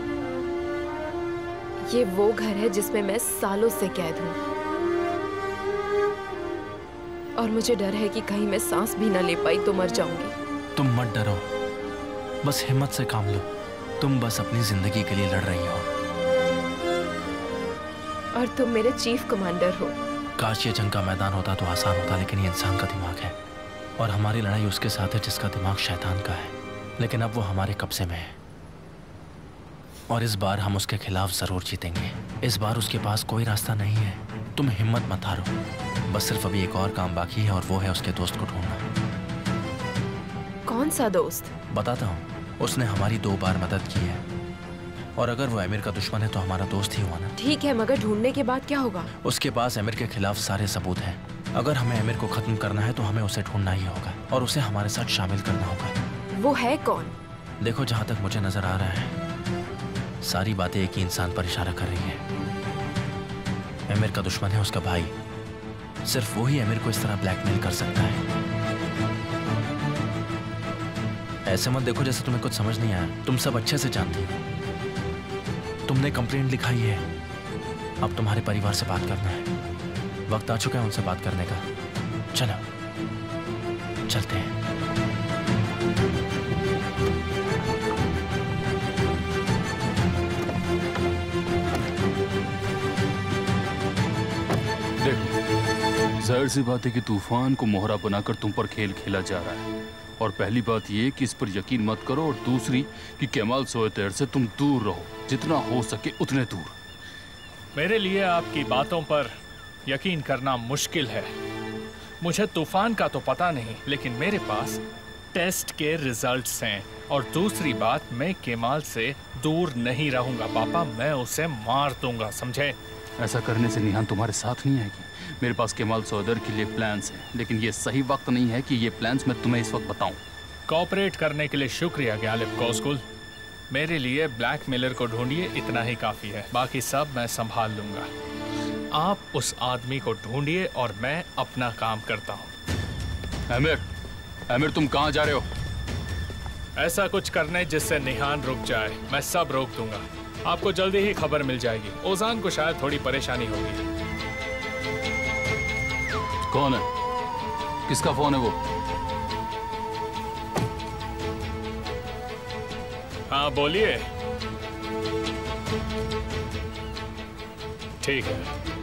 ये वो घर है जिसमें मैं सालों से कैद हूँ और मुझे डर है कि कहीं मैं सांस भी ना ले पाई तो मर जाऊंगी। तुम मत डरो, बस हिम्मत से काम लो। तुम बस अपनी जिंदगी के लिए लड़ रही हो और तुम मेरे चीफ कमांडर हो। काश ये जंग का मैदान होता तो आसान होता, लेकिन ये इंसान का दिमाग है और हमारी लड़ाई उसके साथ है जिसका दिमाग शैतान का है। लेकिन अब वो हमारे कब्जे में है और इस बार हम उसके खिलाफ जरूर जीतेंगे। इस बार उसके पास कोई रास्ता नहीं है। तुम हिम्मत मत हारो। बस सिर्फ अभी एक और काम बाकी है और वो है उसके दोस्त को ढूंढना। कौन सा दोस्त? बताता हूँ। उसने हमारी 2 बार मदद की है और अगर वो अमीर का दुश्मन है तो हमारा दोस्त ही हुआ ना। ठीक है, मगर ढूंढने के बाद क्या होगा? उसके पास अमीर के खिलाफ सारे सबूत हैं। अगर हमें अमीर को खत्म करना है तो हमें उसे ढूंढना ही होगा और उसे हमारे साथ शामिल करना होगा। वो है कौन? देखो, जहाँ तक मुझे नजर आ रहा है सारी बातें एक ही इंसान पर इशारा कर रही हैं। अमीर का दुश्मन है उसका भाई। सिर्फ वो ही अमीर को इस तरह ब्लैकमेल कर सकता है। ऐसे मत देखो जैसे तुम्हें कुछ समझ नहीं आया। तुम सब अच्छे से जानती हो। तुमने कंप्लेंट लिखाई है, अब तुम्हारे परिवार से बात करना है। वक्त आ चुका है उनसे बात करने का। चलो चलते हैं। देखो, जाहिर सी बात है कि तूफान को मोहरा बनाकर तुम पर खेल खेला जा रहा है। और पहली बात ये कि इस पर यकीन मत करो और दूसरी कि केमाल सोएतेर से तुम दूर रहो, जितना हो सके उतने दूर। मेरे लिए आपकी बातों पर यकीन करना मुश्किल है। मुझे तूफान का तो पता नहीं, लेकिन मेरे पास टेस्ट के रिजल्ट्स हैं। और दूसरी बात, मैं केमाल से दूर नहीं रहूंगा पापा, मैं उसे मार दूंगा, समझे? ऐसा करने से निहान तुम्हारे साथ नहीं आएगी। मेरे पास केमाल सौदर के लिए प्लान्स हैं, लेकिन ये सही वक्त नहीं है कि ये प्लान्स मैं तुम्हें इस वक्त बताऊं। कोऑपरेट करने के लिए शुक्रिया गैलिब कोस्कुल। मेरे लिए ब्लैकमेलर को ढूंढिए, इतना ही काफी है, बाकी सब मैं संभाल लूंगा। आप उस आदमी को ढूंढिए और मैं अपना काम करता हूँ। आमिर तुम कहाँ जा रहे हो? ऐसा कुछ करने जिससे निहान रुक जाए, मैं सब रोक दूंगा। आपको जल्दी ही खबर मिल जाएगी। ओजान को शायद थोड़ी परेशानी होगी। कौन है? किसका फोन है वो? हाँ बोलिए। ठीक है।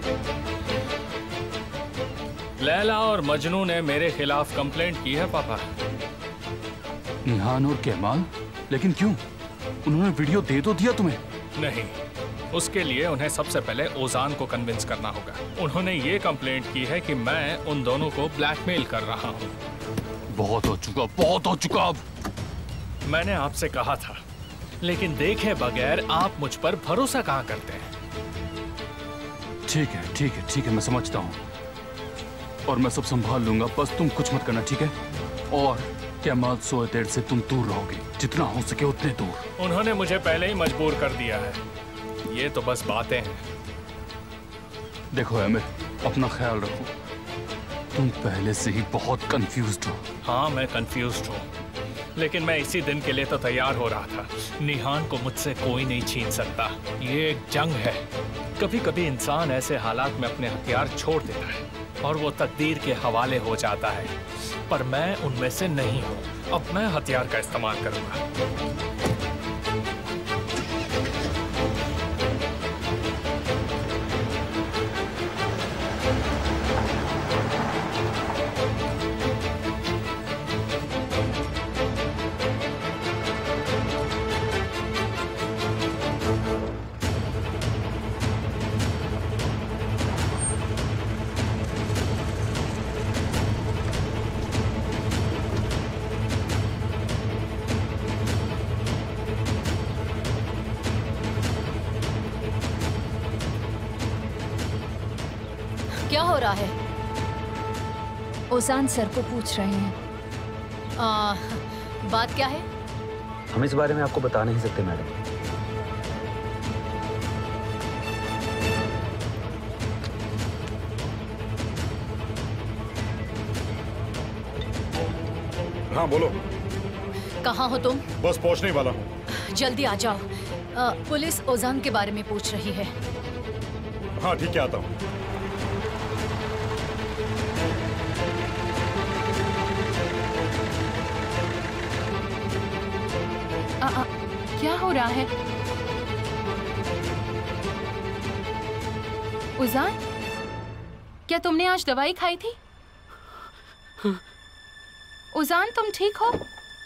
लैला और मजनू ने मेरे खिलाफ कंप्लेंट की है पापा। निहान और केमाल? लेकिन क्यों? उन्होंने वीडियो दे तो दिया तुम्हें? नहीं, उसके लिए उन्हें सबसे पहले ओजान को कन्विंस करना होगा। उन्होंने ये कंप्लेंट की है कि मैं उन दोनों को ब्लैकमेल कर रहा हूँ। बहुत हो चुका, बहुत हो चुका। अब मैंने आपसे कहा था, लेकिन देखे बगैर आप मुझ पर भरोसा कहाँ करते हैं? ठीक है, ठीक है, ठीक है, मैं समझता हूँ और मैं सब संभाल लूंगा। बस तुम कुछ मत करना, ठीक है? और केमाल सौदर से तुम दूर रहोगे, जितना हो सके उतने दूर। उन्होंने मुझे पहले ही मजबूर कर दिया है, ये तो बस बातें हैं। देखो आमिर, अपना ख्याल रखो। तुम पहले से ही बहुत कंफ्यूज्ड हो। हाँ, मैं कंफ्यूज्ड हूँ, लेकिन मैं इसी दिन के लिए तो तैयार हो रहा था। निहान को मुझसे कोई नहीं छीन सकता, ये एक जंग है। कभी कभी इंसान ऐसे हालात में अपने हथियार छोड़ देता है और वो तकदीर के हवाले हो जाता है, पर मैं उनमें से नहीं हूँ। अब मैं हथियार का इस्तेमाल करूँगा। क्या हो रहा है? ओजान सर को पूछ रहे हैं। बात क्या है? हम इस बारे में आपको बता नहीं सकते मैडम। हाँ बोलो। कहाँ हो तुम? बस पहुंचने वाला हूँ। जल्दी आ जाओ। पुलिस ओजान के बारे में पूछ रही है। हाँ ठीक है, आता हूँ। क्या हो रहा है? उजान, क्या तुमने आज दवाई खाई थी? उजान, तुम ठीक हो?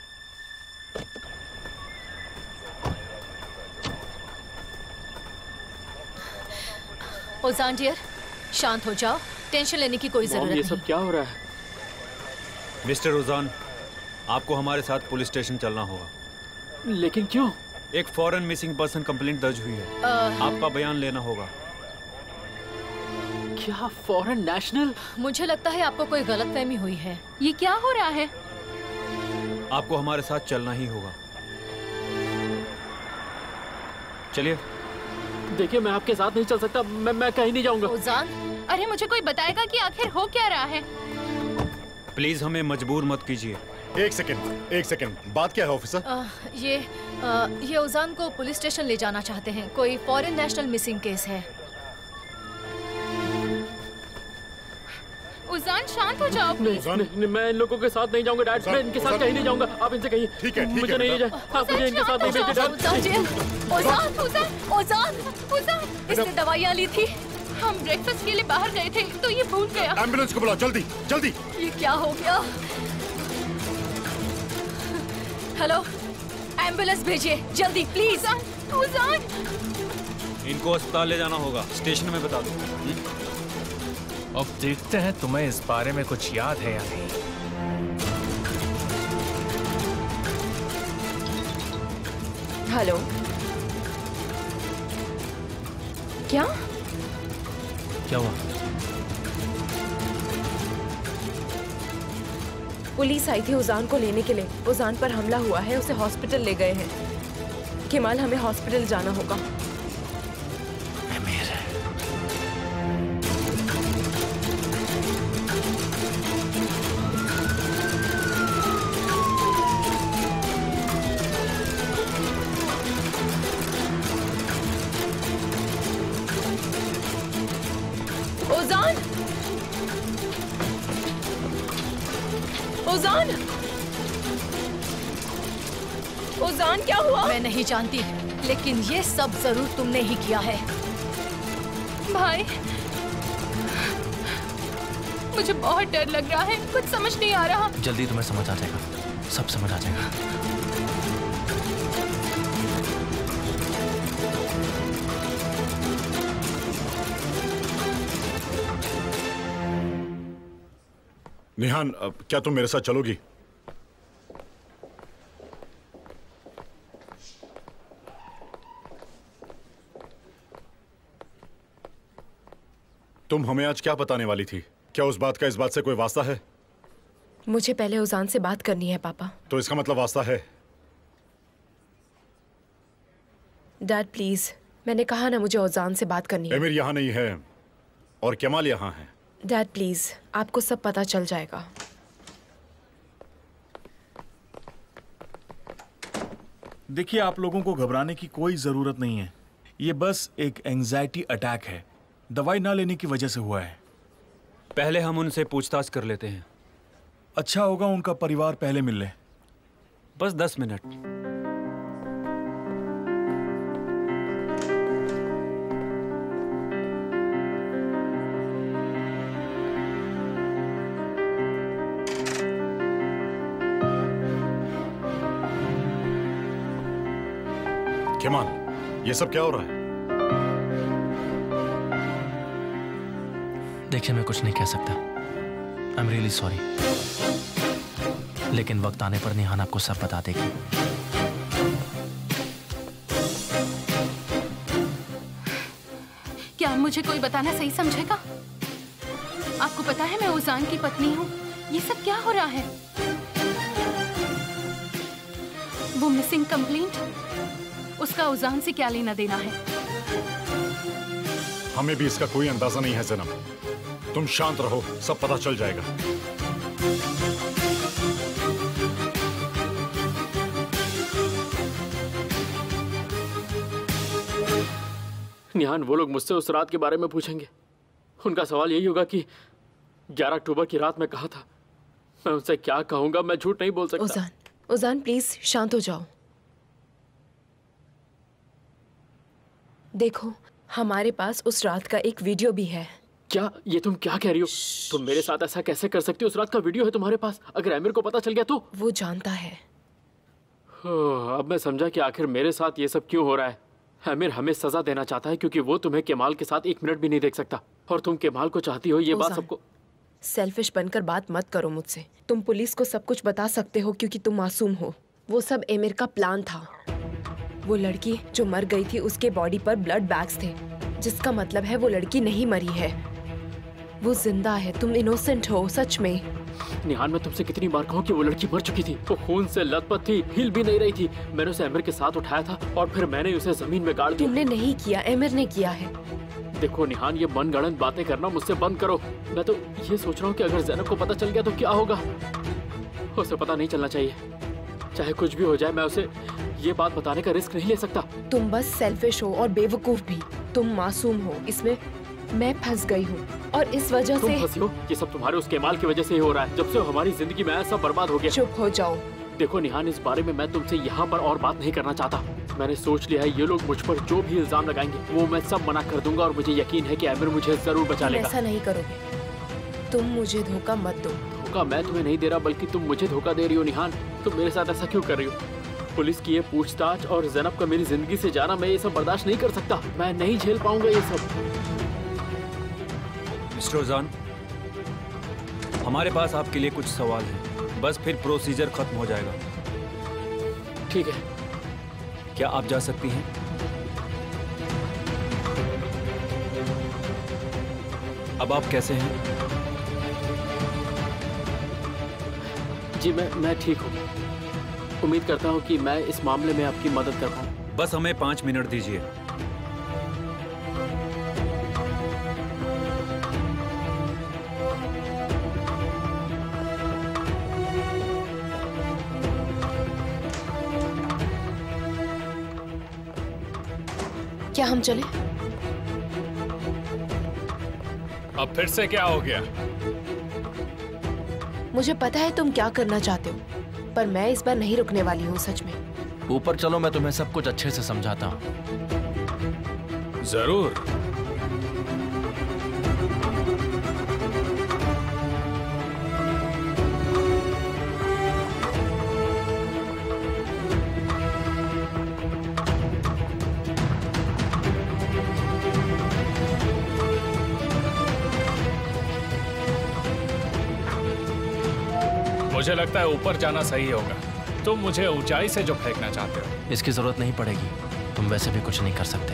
ओजान डियर, शांत हो जाओ, टेंशन लेने की कोई जरूरत नहीं। ये सब क्या हो रहा है? मिस्टर उजान, आपको हमारे साथ पुलिस स्टेशन चलना होगा। लेकिन क्यों? एक फॉरेन मिसिंग पर्सन कंप्लेंट दर्ज हुई है। आपका बयान लेना होगा। क्या फॉरेन नेशनल? मुझे लगता है आपको कोई गलतफहमी हुई है। ये क्या हो रहा है? आपको हमारे साथ चलना ही होगा। चलिए। देखिए, मैं आपके साथ नहीं चल सकता। मैं कहीं नहीं जाऊंगा। ओजान, अरे मुझे कोई बताएगा कि आखिर हो क्या रहा है? प्लीज हमें मजबूर मत कीजिए। एक सेकंड, बात क्या है ऑफिसर? ये ओजान को पुलिस स्टेशन ले जाना चाहते हैं। कोई फॉरेन नेशनल मिसिंग केस है। उजान, शांत हो जाओ प्लीज। नहीं, मैं इन लोगों के साथ नहीं जाऊंगा डैड। मैं इनके साथ कहीं नहीं जाऊंगा। आप इनसे कहिए। ठीक है, मुझे नहीं जाए। आप मुझे इनके साथ नहीं भेजिए डैड। ओजान, इसने दवाइयाँ ली थी। हम ब्रेकफास्ट के लिए बाहर गए थे तो ये भूल गया। एम्बुलेंस को बुलाओ, जल्दी जल्दी। ये क्या हो गया? हेलो, एम्बुलेंस भेजिए जल्दी प्लीज। उजान, इनको अस्पताल ले जाना होगा। स्टेशन में बता दो। अब देखते हैं तुम्हें इस बारे में कुछ याद है या नहीं। हेलो, क्या हुआ? पुलिस आई थी उजान को लेने के लिए। उजान पर हमला हुआ है, उसे हॉस्पिटल ले गए हैं। केमाल, हमें हॉस्पिटल जाना होगा। ओजान, ओजान क्या हुआ? मैं नहीं जानती, लेकिन ये सब जरूर तुमने ही किया है। भाई, मुझे बहुत डर लग रहा है, कुछ समझ नहीं आ रहा। जल्दी तुम्हें समझ आ जाएगा, सब समझ आ जाएगा। निहान, क्या तुम मेरे साथ चलोगी? तुम हमें आज क्या बताने वाली थी? क्या उस बात का इस बात से कोई वास्ता है? मुझे पहले उजान से बात करनी है पापा। तो इसका मतलब वास्ता है? डैड प्लीज, मैंने कहा ना मुझे उजान से बात करनी है। एमिर यहाँ नहीं है और केमाल यहाँ है। डैड प्लीज, आपको सब पता चल जाएगा। देखिए, आप लोगों को घबराने की कोई जरूरत नहीं है। ये बस एक एंजाइटी अटैक है, दवाई ना लेने की वजह से हुआ है। पहले हम उनसे पूछताछ कर लेते हैं। अच्छा होगा उनका परिवार पहले मिल ले। बस 10 मिनट। केमाल, ये सब क्या हो रहा है? देखिए, मैं कुछ नहीं कह सकता। आई एम रियली सॉरी, लेकिन वक्त आने पर निहान आपको सब बता देगी। क्या मुझे कोई बताना सही समझेगा? आपको पता है मैं उजान की पत्नी हूँ। ये सब क्या हो रहा है? वो मिसिंग कंप्लेंट, उसका उजान से क्या लेना देना है? हमें भी इसका कोई अंदाजा नहीं है ज़ैनब। तुम शांत रहो, सब पता चल जाएगा। निहान, वो लोग मुझसे उस रात के बारे में पूछेंगे। उनका सवाल यही होगा कि 11 अक्टूबर की रात में कहा था। मैं उनसे क्या कहूंगा? मैं झूठ नहीं बोल सकता। उजान प्लीज शांत हो जाओ। देखो, हमारे पास उस रात का एक वीडियो भी है। क्या? ये तुम क्या कह रही हो? तुम मेरे साथ ऐसा कैसे कर सकती हो? उस रात का वीडियो है तुम्हारे पास। अगर आमिर को पता चल गया तो? वो जानता है। अब मैं समझा कि आखिर मेरे साथ ये सब क्यों हो रहा है। आमिर हमें सजा देना चाहता है क्योंकि वो तुम्हें केमाल के साथ 1 मिनट भी नहीं देख सकता, और तुम केमाल को चाहती हो। ये बात सबको। सेल्फिश बनकर बात मत करो मुझसे। तुम पुलिस को सब कुछ बता सकते हो क्योंकि तुम मासूम हो। वो सब आमिर का प्लान था। वो लड़की जो मर गई थी, उसके बॉडी पर ब्लड बैग्स थे, जिसका मतलब है वो लड़की नहीं मरी है, वो जिंदा है। तुम इनोसेंट हो सच में। निहान, मैं तुमसे कितनी बार कहूं कि वो लड़की मर चुकी थी। वो खून से लथपथ थी, हिल भी नहीं रही थी। मैंने उसे आमिर के साथ उठाया था और फिर मैंने उसे जमीन में गाड़ दिया। तुमने नहीं किया, आमिर ने किया है। देखो निहान, ये मनगढ़ंत बातें करना मुझसे बंद करो। मैं तो ये सोच रहा हूँ कि अगर ज़ैनब को पता चल गया तो क्या होगा। उसे पता नहीं चलना चाहिए। चाहे कुछ भी हो जाए, मैं उसे ये बात बताने का रिस्क नहीं ले सकता। तुम बस सेल्फिश हो और बेवकूफ भी। तुम मासूम हो, इसमें मैं फंस गई हूँ और इस वजह से। तुम फंसी हो? ये सब तुम्हारे उस केमाल की वजह से ही हो रहा है। जब से हमारी जिंदगी में सब बर्बाद हो गया। चुप हो जाओ। देखो निहान, इस बारे में मैं तुमसे यहाँ पर और बात नहीं करना चाहता। मैंने सोच लिया है, ये लोग मुझ पर जो भी इल्जाम लगाएंगे वो मैं सब मना कर दूंगा, और मुझे यकीन है कि आमिर मुझे जरूर बचा लेगा। ऐसा नहीं करोगे। तुम मुझे धोखा मत दो। धोखा मैं तुम्हें नहीं दे रहा, बल्कि तुम मुझे धोखा दे रही हो। निहान, तुम मेरे साथ ऐसा क्यों कर रही हो? पुलिस की ये पूछताछ और ज़ैनब का मेरी जिंदगी से जाना, मैं ये सब बर्दाश्त नहीं कर सकता। मैं नहीं झेल पाऊंगा ये सब। मिस्टर उजान, हमारे पास आपके लिए कुछ सवाल हैं, बस फिर प्रोसीजर खत्म हो जाएगा। ठीक है, क्या आप जा सकती हैं? अब आप कैसे हैं? जी मैं ठीक हूँ। उम्मीद करता हूँ कि मैं इस मामले में आपकी मदद कर पाऊँ। बस हमें 5 मिनट दीजिए। क्या हम चले? अब फिर से क्या हो गया? मुझे पता है तुम क्या करना चाहते हो, पर मैं इस बार नहीं रुकने वाली हूँ सच में। ऊपर चलो, मैं तुम्हें सब कुछ अच्छे से समझाता हूँ। जरूर। मुझे लगता है ऊपर जाना सही होगा। तुम मुझे ऊंचाई से जो फेंकना चाहते हो। इसकी जरूरत नहीं पड़ेगी, तुम वैसे भी कुछ नहीं कर सकते।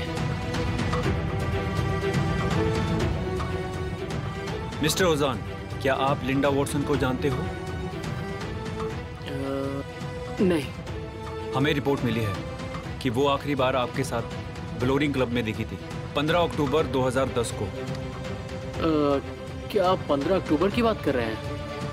मिस्टर ओजान, क्या आप लिंडा वॉटसन को जानते हो? नहीं। हमें रिपोर्ट मिली है कि वो आखिरी बार आपके साथ ब्लोरिंग क्लब में दिखी थी 15 अक्टूबर 2010 को। क्या आप 15 अक्टूबर की बात कर रहे हैं?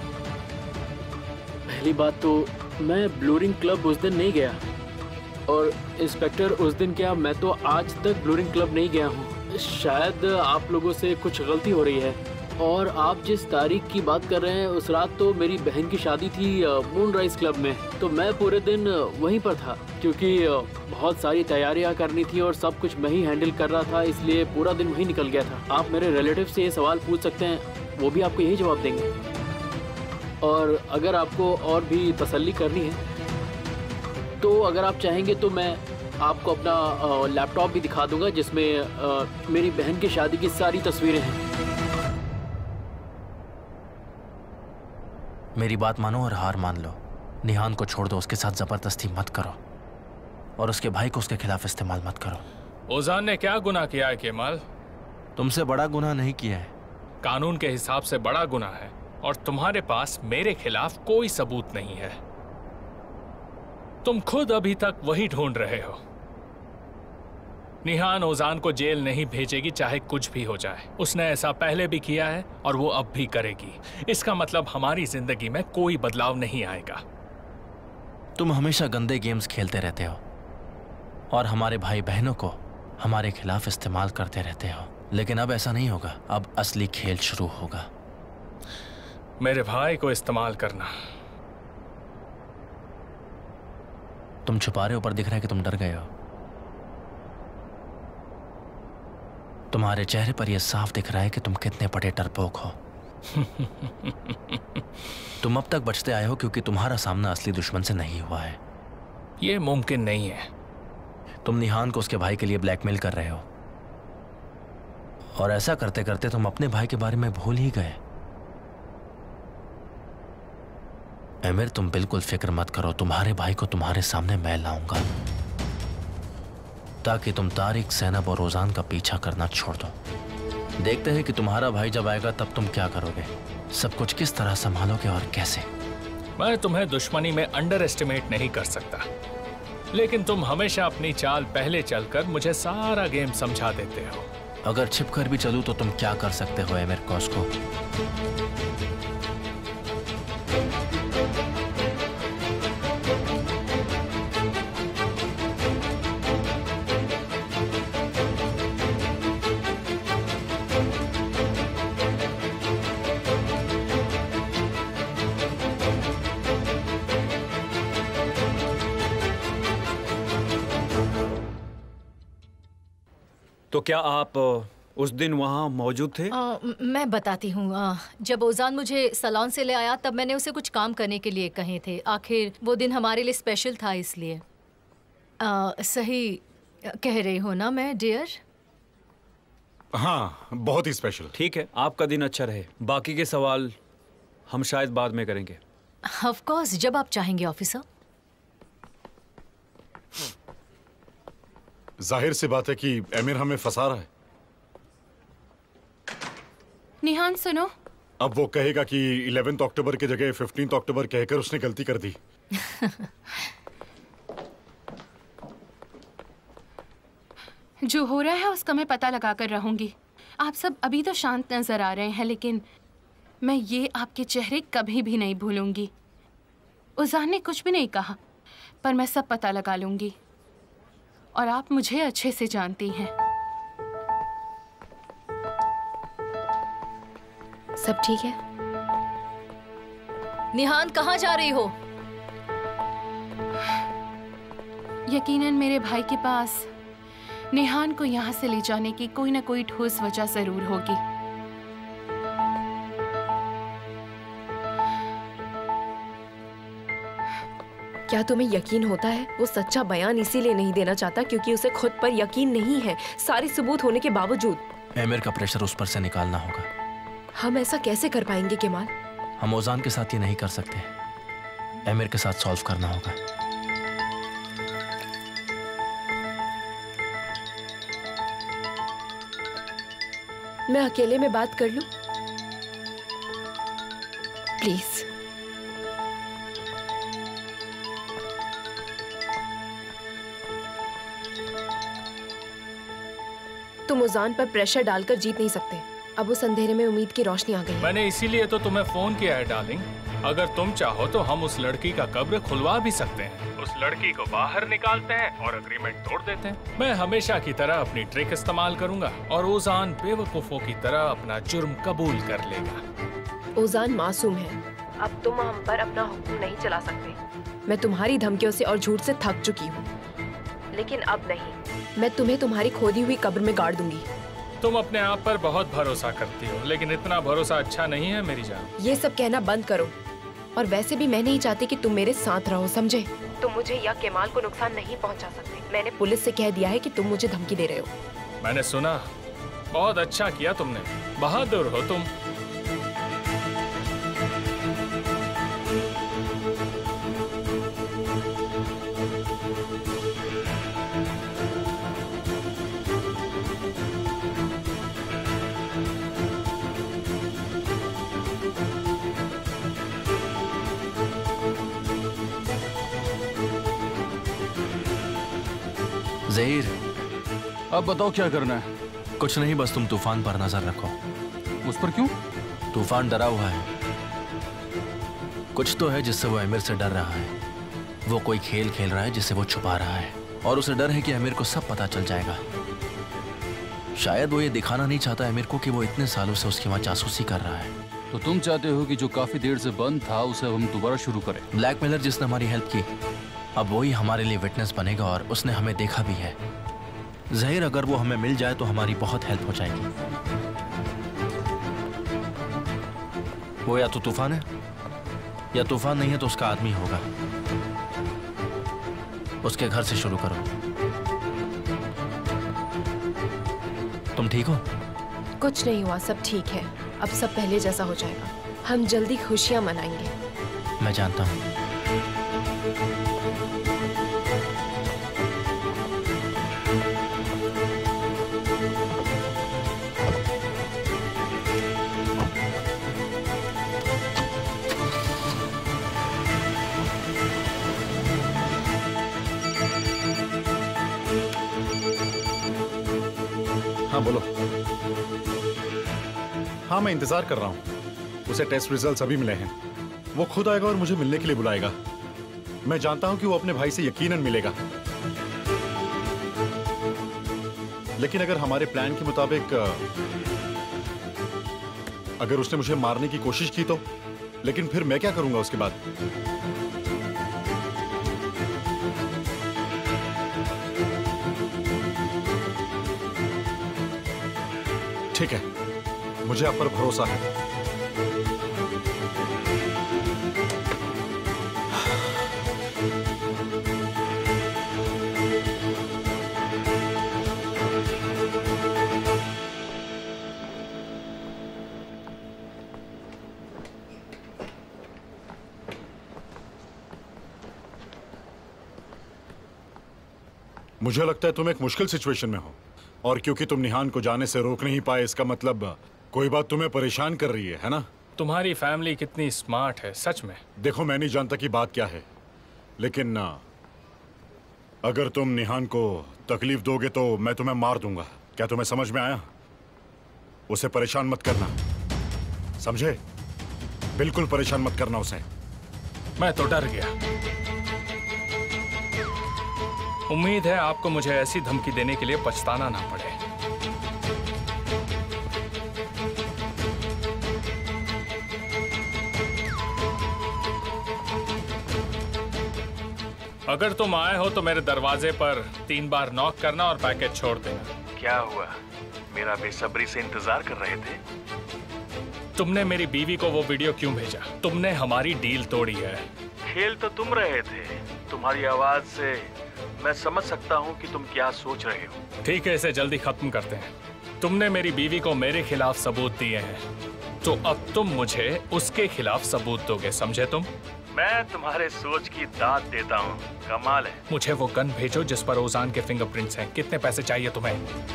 पहली बात तो मैं ब्लूरिंग क्लब उस दिन नहीं गया, और इंस्पेक्टर उस दिन क्या, मैं तो आज तक ब्लूरिंग क्लब नहीं गया हूँ। शायद आप लोगों से कुछ गलती हो रही है। और आप जिस तारीख की बात कर रहे हैं, उस रात तो मेरी बहन की शादी थी मूनराइज क्लब में, तो मैं पूरे दिन वहीं पर था क्योंकि बहुत सारी तैयारियां करनी थी और सब कुछ मैं ही हैंडल कर रहा था, इसलिए पूरा दिन वहीं निकल गया था। आप मेरे रिलेटिव से ये सवाल पूछ सकते हैं, वो भी आपको यही जवाब देंगे। और अगर आपको और भी तसल्ली करनी है तो अगर आप चाहेंगे तो मैं आपको अपना लैपटॉप भी दिखा दूंगा जिसमें मेरी बहन की शादी की सारी तस्वीरें हैं। मेरी बात मानो और हार मान लो। निहान को छोड़ दो, उसके साथ जबरदस्ती मत करो और उसके भाई को उसके खिलाफ इस्तेमाल मत करो। ओजान ने क्या गुनाह किया है केमाल? तुमसे बड़ा गुनाह नहीं किया है। कानून के हिसाब से बड़ा गुनाह है और तुम्हारे पास मेरे खिलाफ कोई सबूत नहीं है। तुम खुद अभी तक वही ढूंढ रहे हो। निहान ओजान को जेल नहीं भेजेगी चाहे कुछ भी हो जाए। उसने ऐसा पहले भी किया है और वो अब भी करेगी। इसका मतलब हमारी जिंदगी में कोई बदलाव नहीं आएगा। तुम हमेशा गंदे गेम्स खेलते रहते हो और हमारे भाई बहनों को हमारे खिलाफ इस्तेमाल करते रहते हो, लेकिन अब ऐसा नहीं होगा। अब असली खेल शुरू होगा। मेरे भाई को इस्तेमाल करना। तुम छुपा रहे हो, पर दिख रहा है कि तुम डर गए हो। तुम्हारे चेहरे पर यह साफ दिख रहा है कि तुम कितने बड़े डरपोक हो। तुम अब तक बचते आए हो क्योंकि तुम्हारा सामना असली दुश्मन से नहीं हुआ है। यह मुमकिन नहीं है। तुम निहान को उसके भाई के लिए ब्लैकमेल कर रहे हो और ऐसा करते करते तुम अपने भाई के बारे में भूल ही गए। एमिर, तुम बिल्कुल फिक्र मत करो। तुम्हारे भाई को तुम्हारे सामने मैं लाऊंगा ताकि तुम तारिक, सैनब और ओजान का पीछा करना छोड़ दो। देखते हैं कि तुम्हारा भाई जब आएगा तब तुम क्या करोगे, सब कुछ किस तरह संभालोगे और कैसे। मैं तुम्हें दुश्मनी में अंडर एस्टिमेट नहीं कर सकता, लेकिन तुम हमेशा अपनी चाल पहले चलकर मुझे सारा गेम समझा देते हो। अगर छिपकर भी चलूं तो तुम क्या कर सकते हो एमिर कॉस्को? तो क्या आप उस दिन वहाँ मौजूद थे? मैं बताती हूँ। जब ओजान मुझे सैलून से ले आया तब मैंने उसे कुछ काम करने के लिए कहे थे। आखिर वो दिन हमारे लिए स्पेशल था, इसलिए। सही कह रही हो ना मैं, डियर? हाँ, बहुत ही स्पेशल। ठीक है, आपका दिन अच्छा रहे। बाकी के सवाल हम शायद बाद में करेंगे। ऑफ कोर्स, जब आप चाहेंगे ऑफिसर। जाहिर सी बात है कि एमिर हमें फंसा रहा है। निहान सुनो। अब वो कहेगा कि 11 अक्टूबर की जगह 15 अक्टूबर कहकर उसने गलती कर दी। जो हो रहा है उसका मैं पता लगा कर रहूंगी। आप सब अभी तो शांत नजर आ रहे हैं, लेकिन मैं ये आपके चेहरे कभी भी नहीं भूलूंगी। उजान ने कुछ भी नहीं कहा, पर मैं सब पता लगा लूंगी। और आप मुझे अच्छे से जानती हैं। सब ठीक है? निहान कहाँ जा रही हो? यकीनन मेरे भाई के पास निहान को यहाँ से ले जाने की कोई ना कोई ठोस वजह जरूर होगी। क्या तुम्हें यकीन होता है वो सच्चा बयान इसीलिए नहीं देना चाहता क्योंकि उसे खुद पर यकीन नहीं है, सारे सबूत होने के बावजूद? एमिर का प्रेशर उस पर से निकालना होगा। हम ऐसा कैसे कर पाएंगे केमाल? हम ओजान के साथ ये नहीं कर सकते, एमिर के साथ सॉल्व करना होगा। मैं अकेले में बात कर लूं? प्लीज। तुम उजान पर प्रेशर डालकर जीत नहीं सकते। अब उस अंधेरे में उम्मीद की रोशनी आ गई। मैंने इसीलिए तो तुम्हें फोन किया है डार्लिंग। अगर तुम चाहो तो हम उस लड़की का कब्र खुलवा भी सकते हैं। उस लड़की को बाहर निकालते हैं और अग्रीमेंट तोड़ देते हैं। मैं हमेशा की तरह अपनी ट्रिक इस्तेमाल करूंगा और ओजान बेवकूफों की तरह अपना जुर्म कबूल कर लेगा। ओजान मासूम है। अब तुम हम पर अपना हुक्म नहीं चला सकते। मैं तुम्हारी धमकियों से और झूठ से थक चुकी हूँ, लेकिन अब नहीं। मैं तुम्हें तुम्हारी खोदी हुई कब्र में गाड़ दूंगी। तुम अपने आप पर बहुत भरोसा करती हो, लेकिन इतना भरोसा अच्छा नहीं है मेरी जान। ये सब कहना बंद करो। और वैसे भी मैं नहीं चाहती कि तुम मेरे साथ रहो, समझे? तुम मुझे या केमाल को नुकसान नहीं पहुंचा सकते। मैंने पुलिस से कह दिया है कि तुम मुझे धमकी दे रहे हो। मैंने सुना। बहुत अच्छा किया तुमने, बहादुर हो तुम। ज़हीर, अब बताओ क्या करना है? कुछ नहीं, बस तुम तूफान पर नजर रखो। उस पर क्यों? तूफान डरा हुआ है। कुछ तो है जिससे वो अमीर से डर रहा है। वो कोई खेल खेल रहा है जिसे वो छुपा रहा है, और उसे डर है कि अमीर को सब पता चल जाएगा। शायद वो ये दिखाना नहीं चाहता अमीर को कि वो इतने सालों से उसकी वहाँ जासूसी कर रहा है। तो तुम चाहते हो कि जो काफी देर से बंद था उसे हम दोबारा शुरू करें? ब्लैकमेलर जिसने हमारी हेल्प की, अब वही हमारे लिए विटनेस बनेगा, और उसने हमें देखा भी है। ज़हीर, अगर वो हमें मिल जाए तो हमारी बहुत हेल्प हो जाएगी। वो या तो तूफान है, या तूफान नहीं है तो उसका आदमी होगा। उसके घर से शुरू करो। तुम ठीक हो? कुछ नहीं हुआ, सब ठीक है। अब सब पहले जैसा हो जाएगा। हम जल्दी खुशियां मनाएंगे। मैं जानता हूँ। हाँ बोलो। हाँ मैं इंतजार कर रहा हूँ। उसे टेस्ट रिजल्ट्स अभी मिले हैं। वो खुद आएगा और मुझे मिलने के लिए बुलाएगा। मैं जानता हूँ कि वो अपने भाई से यकीनन मिलेगा। लेकिन अगर हमारे प्लान के मुताबिक अगर उसने मुझे मारने की कोशिश की तो? लेकिन फिर मैं क्या करूंगा उसके बाद? ठीक है, मुझे आप पर भरोसा है। मुझे लगता है तुम एक मुश्किल सिचुएशन में हो, और क्योंकि तुम निहान को जाने से रोक नहीं पाए, इसका मतलब कोई बात तुम्हें परेशान कर रही है ना? तुम्हारी फैमिली कितनी स्मार्ट है सच में। देखो, मैं नहीं जानता कि बात क्या है, लेकिन अगर तुम निहान को तकलीफ दोगे तो मैं तुम्हें मार दूंगा। क्या तुम्हें समझ में आया? उसे परेशान मत करना, समझे? बिल्कुल परेशान मत करना उसे। मैं तो डर गया। उम्मीद है आपको मुझे ऐसी धमकी देने के लिए पछताना ना पड़े। अगर तुम आए हो तो मेरे दरवाजे पर 3 बार नॉक करना और पैकेज छोड़ देना। क्या हुआ? मेरा बेसब्री से इंतजार कर रहे थे? तुमने मेरी बीवी को वो वीडियो क्यों भेजा? तुमने हमारी डील तोड़ी है। खेल तो तुम रहे थे। तुम्हारी आवाज से मैं समझ सकता हूँ कि तुम क्या सोच रहे हो। ठीक है, इसे जल्दी खत्म करते हैं। तुमने मेरी बीवी को मेरे खिलाफ सबूत दिए हैं, तो अब तुम मुझे उसके खिलाफ सबूत दोगे, समझे तुम? मैं तुम्हारे सोच की दाद देता हूँ। कमाल है। मुझे वो गन भेजो जिस पर ओजान के फिंगरप्रिंट्स हैं। कितने पैसे चाहिए तुम्हें?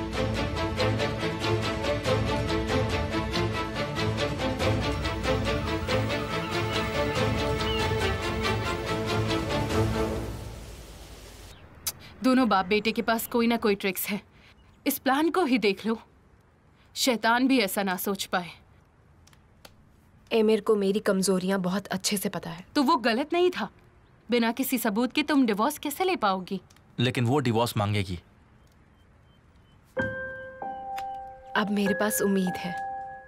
दोनों बाप बेटे के पास कोई ना कोई ट्रिक्स है। इस प्लान को ही देख लो, शैतान भी ऐसा ना सोच पाए। एमिर को मेरी कमजोरियां बहुत अच्छे से पता है। तो वो गलत नहीं था। बिना किसी सबूत के तुम डिवोर्स कैसे ले पाओगी? लेकिन वो डिवोर्स मांगेगी। अब मेरे पास उम्मीद है।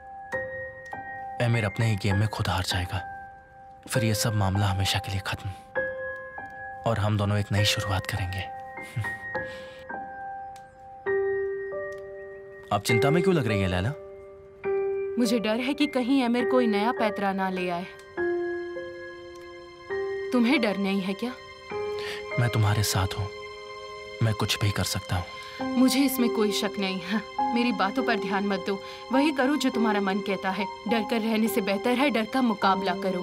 एमिर अपने ही गेम में खुद हार जाएगा, फिर ये सब मामला हमेशा के लिए खत्म, और हम दोनों एक नई शुरुआत करेंगे। आप चिंता में क्यों लग रही है लैला? मुझे डर है कि कहीं एमिर कोई नया पैतरा ना ले आए। तुम्हें डर नहीं है क्या? मैं तुम्हारे साथ हूँ, मैं कुछ भी कर सकता हूँ। मुझे इसमें कोई शक नहीं है। मेरी बातों पर ध्यान मत दो, वही करो जो तुम्हारा मन कहता है। डर कर रहने से बेहतर है डर का मुकाबला करो।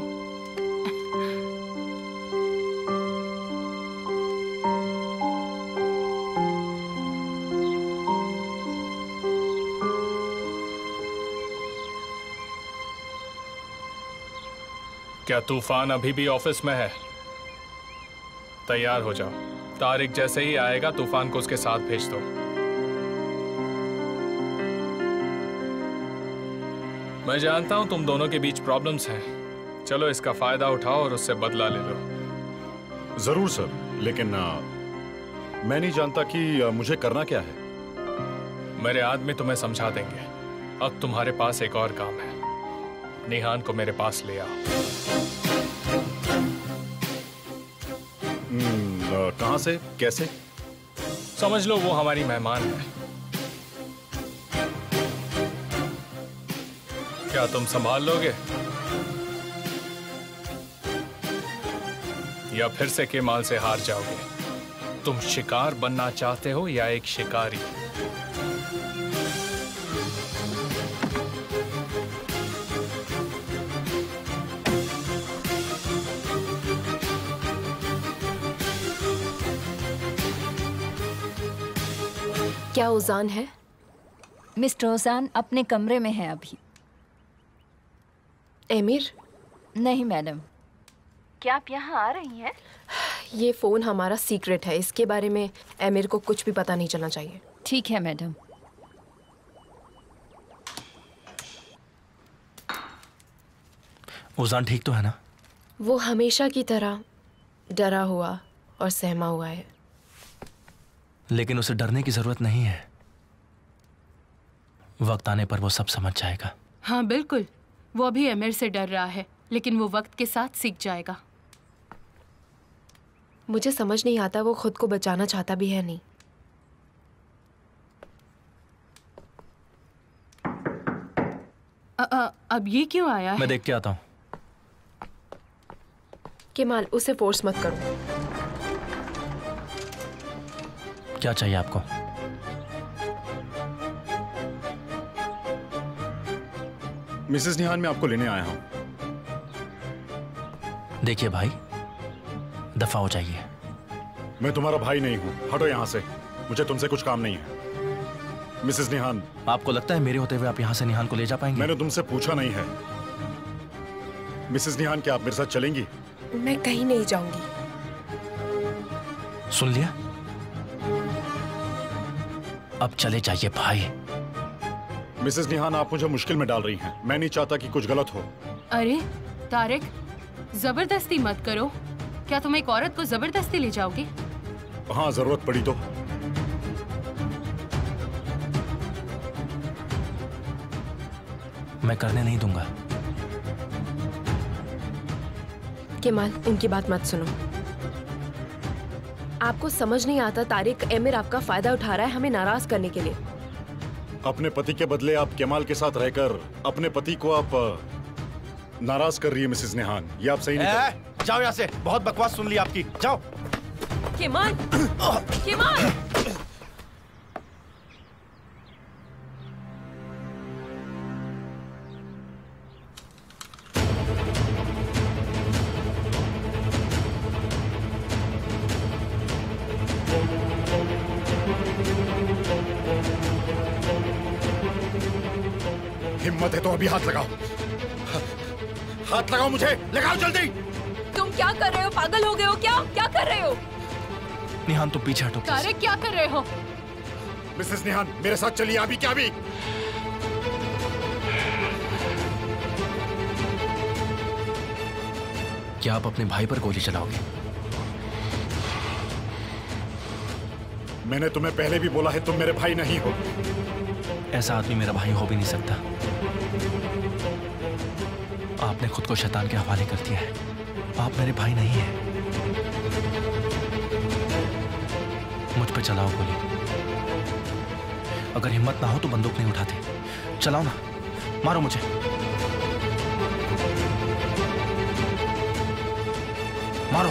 क्या तूफान अभी भी ऑफिस में है? तैयार हो जाओ। तारिक जैसे ही आएगा तूफान को उसके साथ भेज दो। मैं जानता हूं तुम दोनों के बीच प्रॉब्लम्स हैं। चलो इसका फायदा उठाओ और उससे बदला ले लो। जरूर सर, लेकिन मैं नहीं जानता कि मुझे करना क्या है। मेरे आदमी तुम्हें समझा देंगे। अब तुम्हारे पास एक और काम है। निहान को मेरे पास ले आओ। कहां से, कैसे? समझ लो वो हमारी मेहमान है। क्या तुम संभाल लोगे, या फिर से केमाल से हार जाओगे? तुम शिकार बनना चाहते हो या एक शिकारी? क्या ओजान है? मिस्टर ओजान अपने कमरे में है अभी। एमिर? नहीं मैडम। क्या आप यहाँ आ रही हैं? ये फोन हमारा सीक्रेट है, इसके बारे में एमिर को कुछ भी पता नहीं चलना चाहिए। ठीक है मैडम। ओजान ठीक तो है ना? वो हमेशा की तरह डरा हुआ और सहमा हुआ है। लेकिन उसे डरने की जरूरत नहीं है। वक्त आने पर वो सब समझ जाएगा। हाँ बिल्कुल, वो अभी एमिर से डर रहा है, लेकिन वो वक्त के साथ सीख जाएगा। मुझे समझ नहीं आता वो खुद को बचाना चाहता भी है नहीं। अब ये क्यों आया है? मैं देख के आता हूँ। केमाल, उसे फोर्स मत करो। क्या चाहिए आपको? मिसेस निहान, मैं आपको लेने आया हूं। देखिए भाई, दफा हो जाइए। मैं तुम्हारा भाई नहीं हूं, हटो यहां से। मुझे तुमसे कुछ काम नहीं है। मिसेस निहान, आपको लगता है मेरे होते हुए आप यहाँ से निहान को ले जा पाएंगे? मैंने तुमसे पूछा नहीं है। मिसेस निहान, क्या आप मेरे साथ चलेंगी? मैं कहीं नहीं जाऊंगी। सुन लिया? अब चले जाइए भाई। मिसेस निहान, आप मुझे मुश्किल में डाल रही हैं। मैं नहीं चाहता कि कुछ गलत हो। अरे तारिक, जबरदस्ती मत करो। क्या तुम एक औरत को जबरदस्ती ले जाओगे? हाँ, जरूरत पड़ी तो। मैं करने नहीं दूंगा। केमाल, उनकी बात मत सुनो। आपको समझ नहीं आता तारिक, एमिर आपका फायदा उठा रहा है हमें नाराज करने के लिए। अपने पति के बदले आप केमाल के साथ रहकर अपने पति को आप नाराज कर रही है मिसेस निहान। ये आप सही नहीं कर रही। जाओ यहाँ से, बहुत बकवास सुन ली आपकी। जाओ। Kemal, Kemal. हिम्मत है तो अभी हाथ लगाओ। हाथ लगाओ मुझे, लगाओ जल्दी। तुम क्या कर रहे हो? पागल हो गए हो क्या? क्या कर रहे हो? निहान, तुम पीछे हटो। तारिक, क्या कर रहे हो? मिसेस निहान, मेरे साथ चलिए। अभी क्या? अभी क्या आप अपने भाई पर गोली चलाओगे? मैंने तुम्हें पहले भी बोला है, तुम मेरे भाई नहीं हो। ऐसा आदमी मेरा भाई हो भी नहीं सकता। आपने खुद को शैतान के हवाले कर दिया है। आप मेरे भाई नहीं हैं। मुझ पे चलाओ गोली। अगर हिम्मत ना हो तो बंदूक नहीं उठाते। चलाओ ना, मारो मुझे। मारो।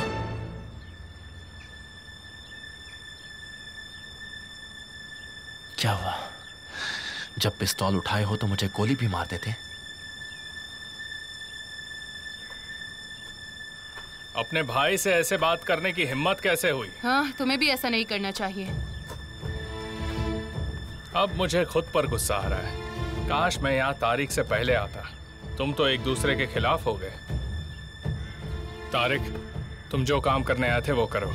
क्या हुआ? जब पिस्तौल उठाए हो तो मुझे गोली भी मार देते। अपने भाई से ऐसे बात करने की हिम्मत कैसे हुई? हाँ, तुम्हें भी ऐसा नहीं करना चाहिए। अब मुझे खुद पर गुस्सा आ रहा है। काश मैं यहाँ तारिक से पहले आता। तुम तो एक दूसरे के खिलाफ हो गए। तारिक, तुम जो काम करने आए थे वो करो।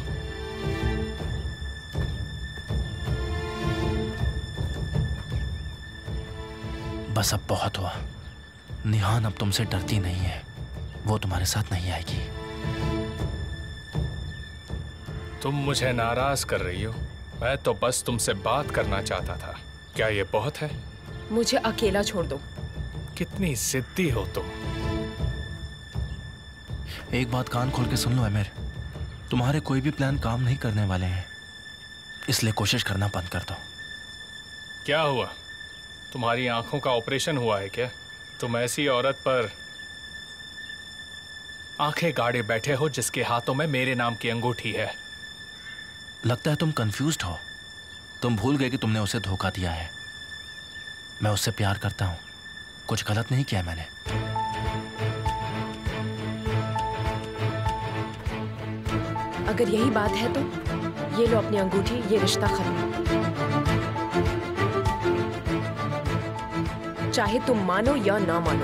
बस अब बहुत हुआ। निहान अब तुमसे डरती नहीं है। वो तुम्हारे साथ नहीं आएगी। तुम मुझे नाराज कर रही हो। मैं तो बस तुमसे बात करना चाहता था। क्या ये बहुत है? मुझे अकेला छोड़ दो। कितनी जिद्दी हो तुम। एक बात कान खोल के सुन लो अमीर, तुम्हारे कोई भी प्लान काम नहीं करने वाले हैं, इसलिए कोशिश करना बंद कर दो। क्या हुआ? तुम्हारी आंखों का ऑपरेशन हुआ है क्या? तुम ऐसी औरत पर आंखें गाड़े बैठे हो जिसके हाथों में मेरे नाम की अंगूठी है। लगता है तुम कंफ्यूज्ड हो। तुम भूल गए कि तुमने उसे धोखा दिया है। मैं उससे प्यार करता हूं। कुछ गलत नहीं किया मैंने। अगर यही बात है तो ये लो अपनी अंगूठी, ये रिश्ता खत्म। चाहे तुम मानो या ना मानो।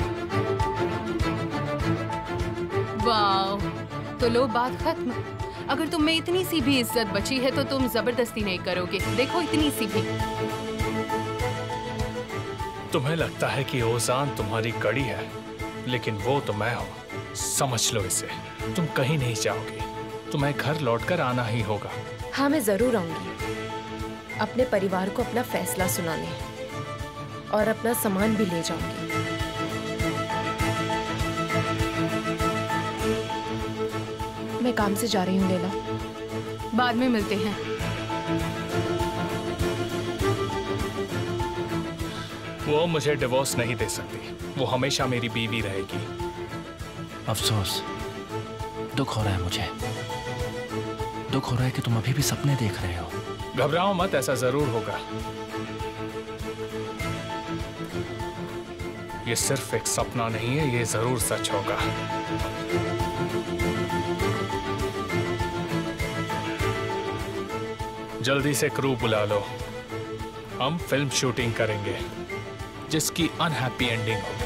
वाह, तो लो बात खत्म। अगर तुम में इतनी सी भी इज्जत बची है तो तुम जबरदस्ती नहीं करोगे। देखो, इतनी सी भी। तुम्हें लगता है कि ओजान तुम्हारी कड़ी है, लेकिन वो तो मैं हूं। समझ लो इसे। तुम कहीं नहीं जाओगी। तुम्हें घर लौटकर आना ही होगा। हाँ, मैं जरूर आऊंगी। अपने परिवार को अपना फैसला सुनाने और अपना सामान भी ले जाऊंगी। मैं काम से जा रही हूँ लैला। बाद में मिलते हैं। वो मुझे डिवोर्स नहीं दे सकती। वो हमेशा मेरी बीवी रहेगी। अफसोस, दुख हो रहा है मुझे। दुख हो रहा है कि तुम अभी भी सपने देख रहे हो। घबराओ मत, ऐसा जरूर होगा। ये सिर्फ एक सपना नहीं है, ये जरूर सच होगा। जल्दी से क्रू बुला लो, हम फिल्म शूटिंग करेंगे जिसकी अनहैप्पी एंडिंग होगी।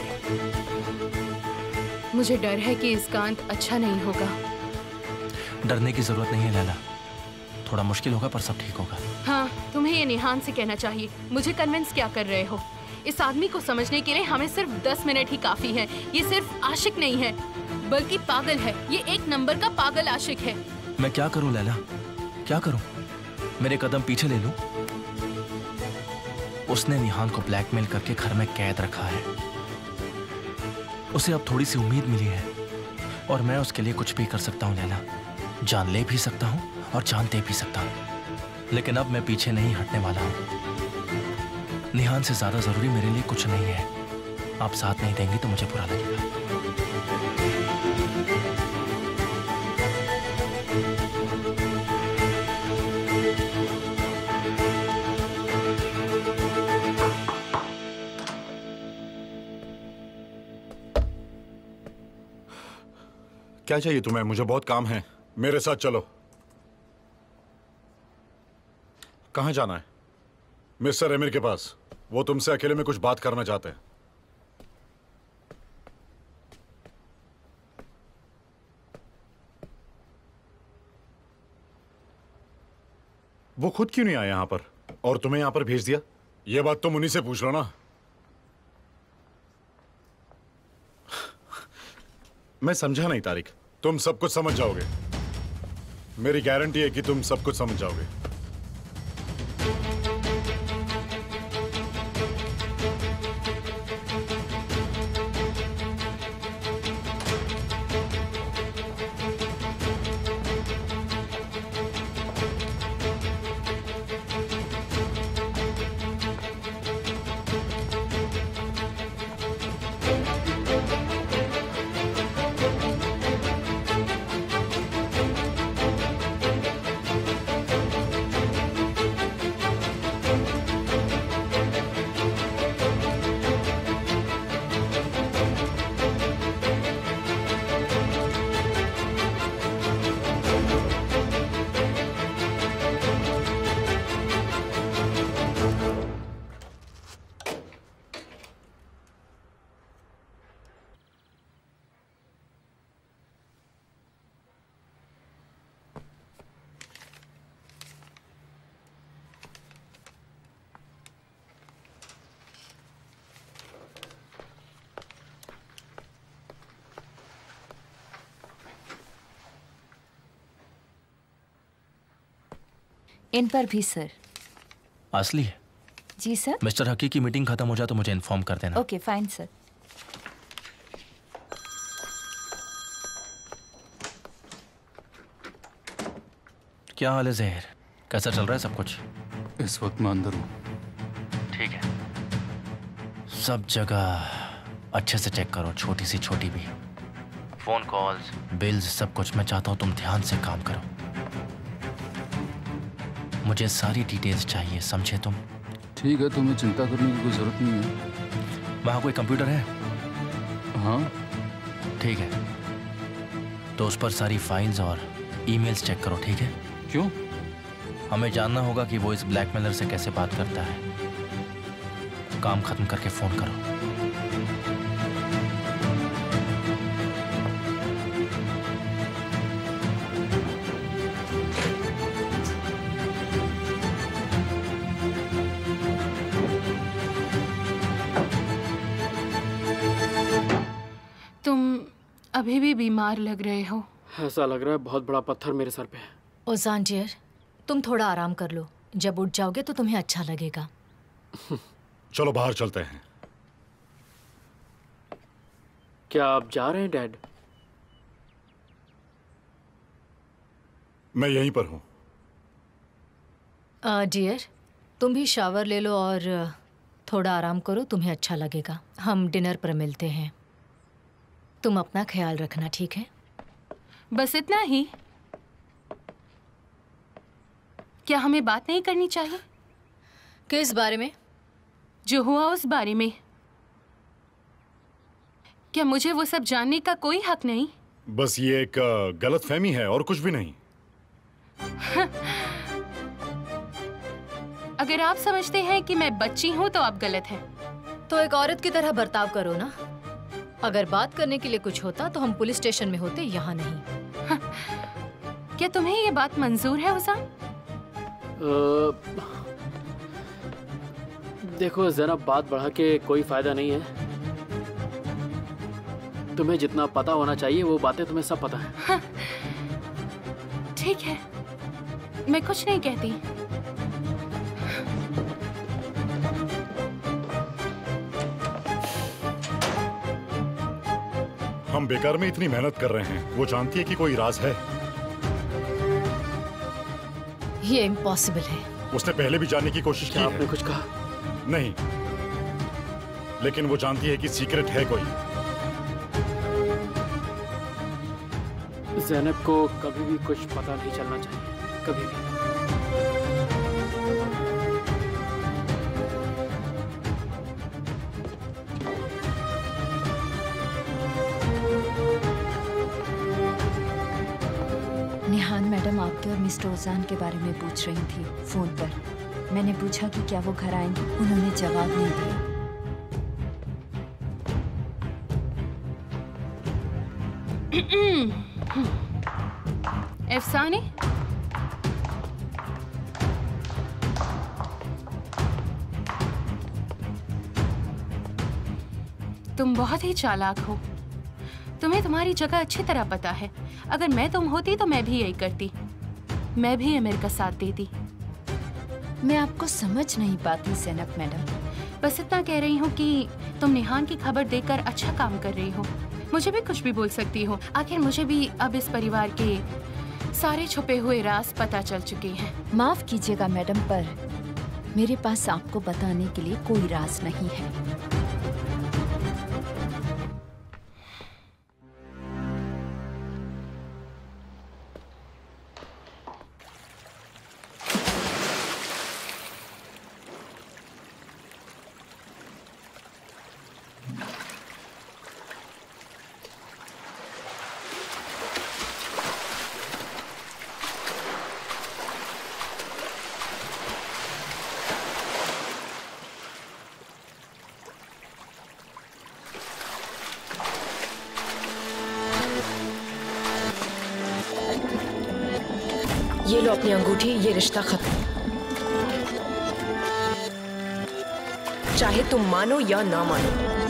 मुझे डर है कि इसका अंत अच्छा नहीं होगा। डरने की जरूरत नहीं है लैला, थोड़ा मुश्किल होगा पर सब ठीक होगा। हाँ, तुम्हें ये निहान से कहना चाहिए। मुझे कन्विंस क्या कर रहे हो? इस आदमी को समझने के लिए हमें सिर्फ 10 मिनट ही काफी है। ये सिर्फ आशिक नहीं है बल्कि पागल है। ये एक नंबर का पागल आशिक है। मैं क्या करूं लैला, क्या करूं? मेरे कदम पीछे ले लूं? उसने निहान को ब्लैकमेल करके घर में कैद रखा है। उसे अब थोड़ी सी उम्मीद मिली है और मैं उसके लिए कुछ भी कर सकता हूं लैला। जान ले भी सकता हूं और जान दे भी सकता हूं, लेकिन अब मैं पीछे नहीं हटने वाला हूं। निहान से ज्यादा जरूरी मेरे लिए कुछ नहीं है। आप साथ नहीं देंगे तो मुझे बुरा लगेगा। क्या चाहिए तुम्हें? मुझे बहुत काम है, मेरे साथ चलो। कहां जाना है? मिस्टर एमिर के पास। वो तुमसे अकेले में कुछ बात करना चाहते हैं। वो खुद क्यों नहीं आए यहां पर और तुम्हें यहां पर भेज दिया? ये बात तुम उन्हीं से पूछ लो ना। मैं समझा नहीं तारिक, तुम सब कुछ समझ जाओगे। मेरी गारंटी है कि तुम सब कुछ समझ जाओगे। इन पर भी सर। असली है? जी सर। मिस्टर हकी की मीटिंग खत्म हो जाए तो मुझे इन्फॉर्म कर देना। Okay fine sir. क्या हाल है जहर, कैसा चल रहा है सब कुछ? इस वक्त मैं अंदर हूँ। ठीक है, सब जगह अच्छे से चेक करो, छोटी सी छोटी भी, फोन कॉल्स, बिल्स, सब कुछ। मैं चाहता हूँ तुम ध्यान से काम करो। मुझे सारी डिटेल्स चाहिए, समझे तुम? ठीक है, तुम्हें चिंता करने की कोई जरूरत नहीं है। वहाँ कोई कंप्यूटर है? हाँ। ठीक है, तो उस पर सारी फाइल्स और ईमेल्स चेक करो, ठीक है? क्यों? हमें जानना होगा कि वो इस ब्लैकमेलर से कैसे बात करता है। काम खत्म करके फोन करो। अभी भी बीमार लग रहे हो। ऐसा लग रहा है बहुत बड़ा पत्थर मेरे सर पे है। ओजान डियर, तुम थोड़ा आराम कर लो। जब उठ जाओगे तो तुम्हें अच्छा लगेगा। चलो बाहर चलते हैं। क्या आप जा रहे हैं डैड? मैं यहीं पर हूँ। डियर, तुम भी शावर ले लो और थोड़ा आराम करो, तुम्हें अच्छा लगेगा। हम डिनर पर मिलते हैं। तुम अपना ख्याल रखना, ठीक है? बस इतना ही? क्या हमें बात नहीं करनी चाहिए? किस बारे में? जो हुआ उस बारे में। क्या मुझे वो सब जानने का कोई हक नहीं? बस ये एक गलतफहमी है और कुछ भी नहीं। अगर आप समझते हैं कि मैं बच्ची हूँ तो आप गलत हैं। तो एक औरत की तरह बर्ताव करो ना। अगर बात करने के लिए कुछ होता तो हम पुलिस स्टेशन में होते, यहाँ नहीं। हाँ। क्या तुम्हें ये बात मंजूर है उसान? देखो ज़ैनब, बात बढ़ा के कोई फायदा नहीं है। तुम्हें जितना पता होना चाहिए वो बातें तुम्हें सब पता है। हाँ। ठीक है, मैं कुछ नहीं कहती। हम बेकार में इतनी मेहनत कर रहे हैं, वो जानती है कि कोई राज है। ये इम्पॉसिबल है। उसने पहले भी जानने की कोशिश की। आपने कुछ कहा? नहीं, लेकिन वो जानती है कि सीक्रेट है कोई। ज़ैनब को कभी भी कुछ पता नहीं चलना चाहिए, कभी भी। निहान मैडम आपके और मिस्टर ओजान के बारे में पूछ रही थी फोन पर। मैंने पूछा कि क्या वो घर आएंगे, उन्होंने जवाब नहीं दिया। अफसाने, तुम बहुत ही चालाक हो। तुम्हें तुम्हारी जगह अच्छी तरह पता है। अगर मैं तुम होती तो मैं भी यही करती। मैं भी अमीर का साथ देती। मैं आपको समझ नहीं पाती ज़ैनब मैडम। बस इतना कह रही हूँ कि तुम निहान की खबर देकर अच्छा काम कर रही हो। मुझे भी कुछ भी बोल सकती हो। आखिर मुझे भी अब इस परिवार के सारे छुपे हुए राज पता चल चुके हैं। माफ कीजिएगा मैडम, पर मेरे पास आपको बताने के लिए कोई राज नहीं है। ये लो अपनी अंगूठी, ये रिश्ता खत्म। चाहे तुम मानो या ना मानो।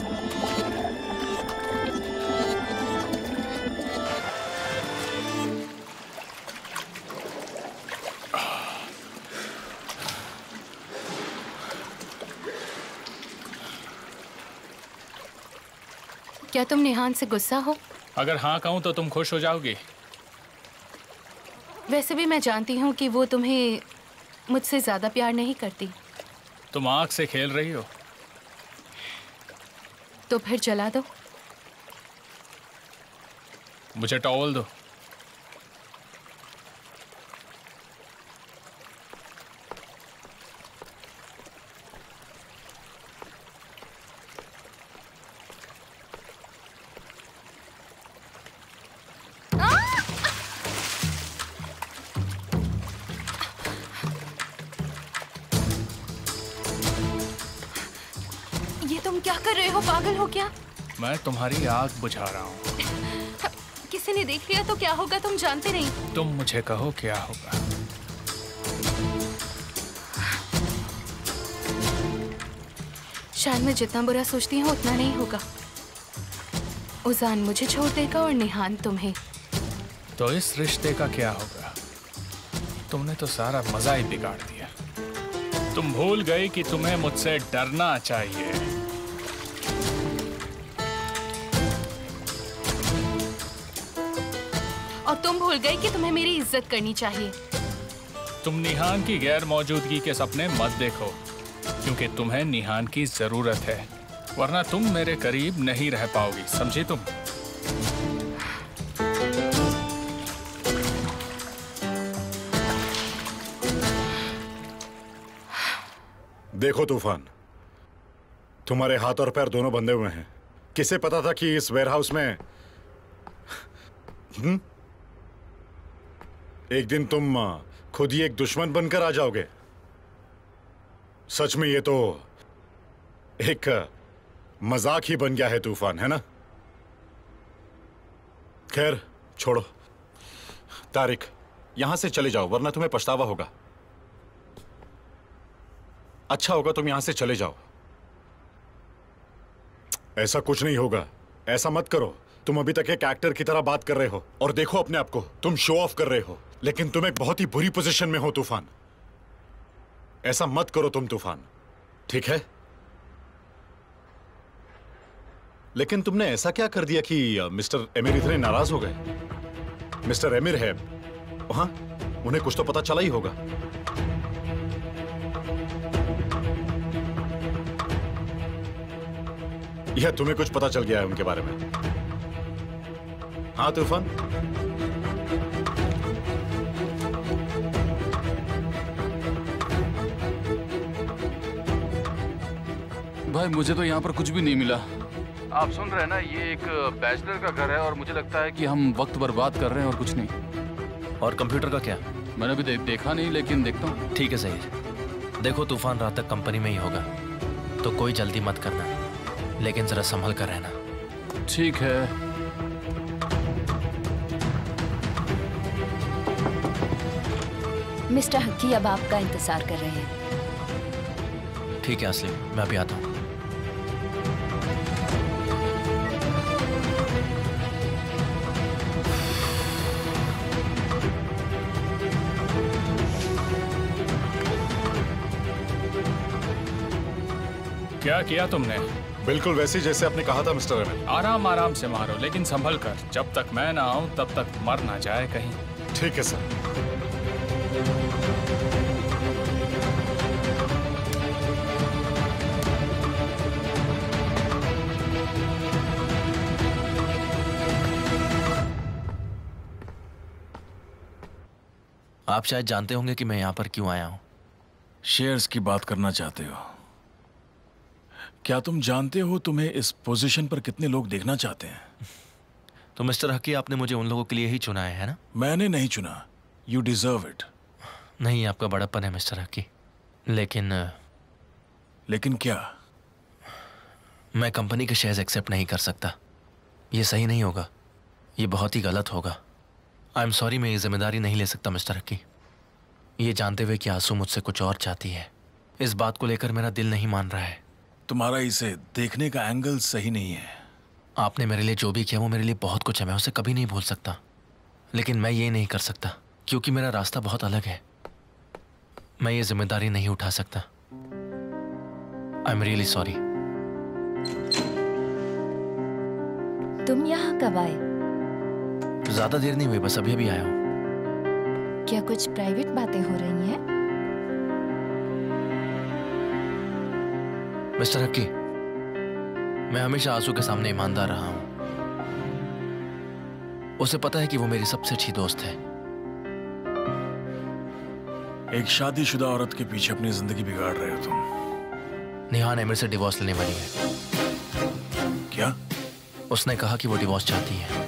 क्या तुम निहान से गुस्सा हो? अगर हाँ कहूँ तो तुम खुश हो जाओगी। वैसे भी मैं जानती हूँ कि वो तुम्हें मुझसे ज्यादा प्यार नहीं करती। तुम आग से खेल रही हो। तो फिर जला दो। मुझे टॉवल दो। क्या कर रहे हो? पागल हो क्या? मैं तुम्हारी आग बुझा रहा हूँ। किसी ने देख लिया तो क्या होगा? तुम जानते नहीं। तुम मुझे कहो क्या होगा। शायद मैं जितना बुरा सोचती हूँ उतना नहीं होगा। उजान मुझे छोड़ देगा और निहान तुम्हें। तो इस रिश्ते का क्या होगा? तुमने तो सारा मजा ही बिगाड़ दिया। तुम भूल गई कि तुम्हें मुझसे डरना चाहिए। और तुम भूल गए कि तुम्हें मेरी इज्जत करनी चाहिए। तुम निहान की गैर मौजूदगी के सपने मत देखो, क्योंकि तुम्हें निहान की जरूरत है, वरना तुम मेरे करीब नहीं रह पाओगी, समझी तुम? देखो तूफान, तुम्हारे हाथ और पैर दोनों बंधे हुए हैं। किसे पता था कि इस वेयरहाउस में एक दिन तुम खुद ही एक दुश्मन बनकर आ जाओगे। सच में ये तो एक मजाक ही बन गया है तूफान, है ना? खैर छोड़ो। तारिक, यहां से चले जाओ वरना तुम्हें पछतावा होगा। अच्छा होगा तुम यहां से चले जाओ। ऐसा कुछ नहीं होगा, ऐसा मत करो। तुम अभी तक एक एक्टर की तरह बात कर रहे हो और देखो अपने आप को, तुम शो ऑफ कर रहे हो, लेकिन तुम एक बहुत ही बुरी पोजीशन में हो तूफान। ऐसा मत करो तुम तूफान, ठीक है? लेकिन तुमने ऐसा क्या कर दिया कि मिस्टर एमिर इतने नाराज हो गए? मिस्टर एमिर है वहां, उन्हें कुछ तो पता चला ही होगा। या तुम्हें कुछ पता चल गया है उनके बारे में? हाँ तूफान? भाई मुझे तो यहाँ पर कुछ भी नहीं मिला। आप सुन रहे हैं ना, ये एक बैचलर का घर है और मुझे लगता है कि हम वक्त बर्बाद कर रहे हैं और कुछ नहीं। और कंप्यूटर का क्या? मैंने अभी देखा नहीं, लेकिन देखता हूँ। ठीक है सही। देखो तूफान रात तक कंपनी में ही होगा, तो कोई जल्दी मत करना, लेकिन जरा संभल कर रहना। ठीक है। मिस्टर हक्की अब आपका इंतजार कर रहे हैं। ठीक है असली, मैं अभी आता हूँ। क्या किया तुमने? बिल्कुल वैसे जैसे आपने कहा था मिस्टर एमिर। आराम आराम से मारो, लेकिन संभल कर। जब तक मैं ना आऊं तब तक मर ना जाए कहीं। ठीक है सर। आप शायद जानते होंगे कि मैं यहाँ पर क्यों आया हूँ। शेयर्स की बात करना चाहते हो? क्या तुम जानते हो तुम्हें इस पोजीशन पर कितने लोग देखना चाहते हैं? तो मिस्टर हकी, आपने मुझे उन लोगों के लिए ही चुना है ना? मैंने नहीं चुना। You deserve it. नहीं, आपका बड़प्पन है मिस्टर हकी, लेकिन क्या? मैं कंपनी के शेयर्स एक्सेप्ट नहीं कर सकता। ये सही नहीं होगा, ये बहुत ही गलत होगा। आई एम सॉरी, मैं ये जिम्मेदारी नहीं ले सकता मिस्टर हकी। ये जानते हुए कि आंसू मुझसे कुछ और चाहती है, इस बात को लेकर मेरा दिल नहीं मान रहा है। तुम्हारा इसे देखने का एंगल सही नहीं है। आपने मेरे लिए जो भी किया वो मेरे लिए बहुत कुछ है, मैं उसे कभी नहीं भूल सकता। लेकिन मैं ये नहीं कर सकता क्योंकि मेरा रास्ता बहुत अलग है। मैं ये जिम्मेदारी नहीं उठा सकता। I am really sorry. तुम यहाँ कब आए? ज्यादा देर नहीं हुई, बस अभी अभी आया हूँ। क्या कुछ प्राइवेट बातें हो रही हैं? मिस्टर हक्की, मैं हमेशा आंसू के सामने ईमानदार रहा हूं। उसे पता है कि वो मेरी सबसे अच्छी दोस्त है। एक शादीशुदा औरत के पीछे अपनी जिंदगी बिगाड़ रहे हो तुम। निहान एमिर से डिवोर्स लेने वाली है। क्या? उसने कहा कि वो डिवोर्स चाहती है।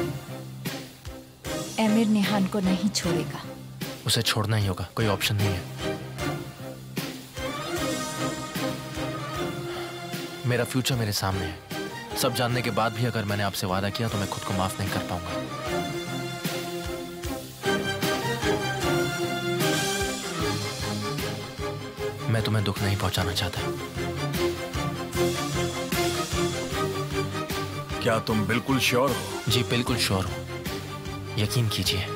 एमिर निहान को नहीं छोड़ेगा। उसे छोड़ना ही होगा, कोई ऑप्शन नहीं है। मेरा फ्यूचर मेरे सामने है। सब जानने के बाद भी अगर मैंने आपसे वादा किया तो मैं खुद को माफ नहीं कर पाऊंगा। मैं तुम्हें दुख नहीं पहुंचाना चाहता। क्या तुम बिल्कुल श्योर हो? जी बिल्कुल श्योर हूं, यकीन कीजिए।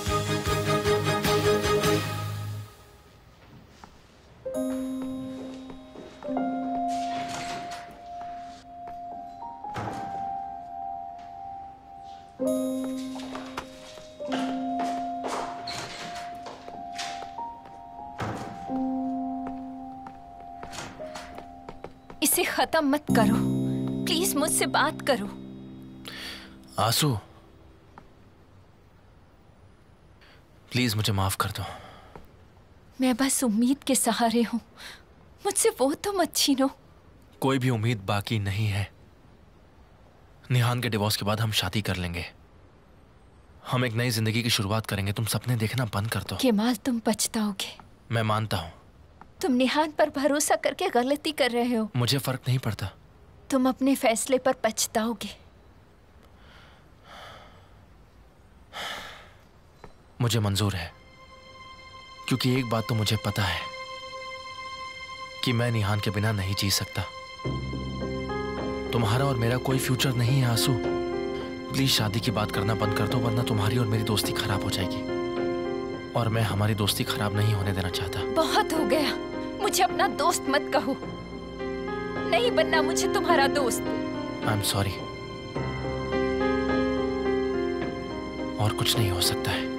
इसे खत्म मत करो, प्लीज मुझसे बात करो। आंसू, प्लीज मुझे माफ कर दो। मैं बस उम्मीद के सहारे हूं, मुझसे वो तो मत छीनो। कोई भी उम्मीद बाकी नहीं है। निहान के डिवोर्स के बाद हम शादी कर लेंगे, हम एक नई जिंदगी की शुरुआत करेंगे। तुम सपने देखना बंद कर दो। केमाल, तुम पछताओगे। मैं मानता हूं, तुम निहान पर भरोसा करके गलती कर रहे हो। मुझे फर्क नहीं पड़ता। तुम अपने फैसले पर पछताओगे। मुझे मंजूर है, क्योंकि एक बात तो मुझे पता है कि मैं निहान के बिना नहीं जी सकता। तुम्हारा और मेरा कोई फ्यूचर नहीं है आंसू। प्लीज शादी की बात करना बंद कर दो, वरना तुम्हारी और मेरी दोस्ती खराब हो जाएगी, और मैं हमारी दोस्ती खराब नहीं होने देना चाहता। बहुत हो गया, मुझे अपना दोस्त मत कहो। नहीं बनना मुझे तुम्हारा दोस्त। आई एम सॉरी, और कुछ नहीं हो सकता है।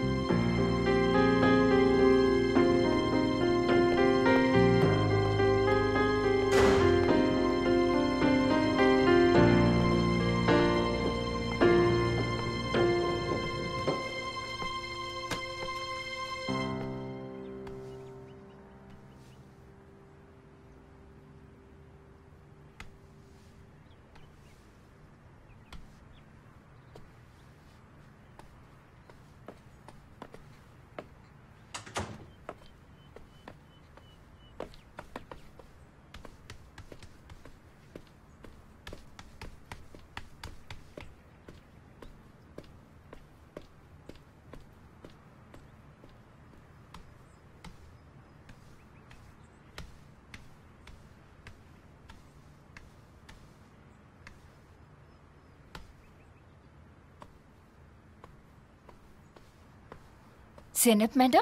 ज़ैनब मैडम,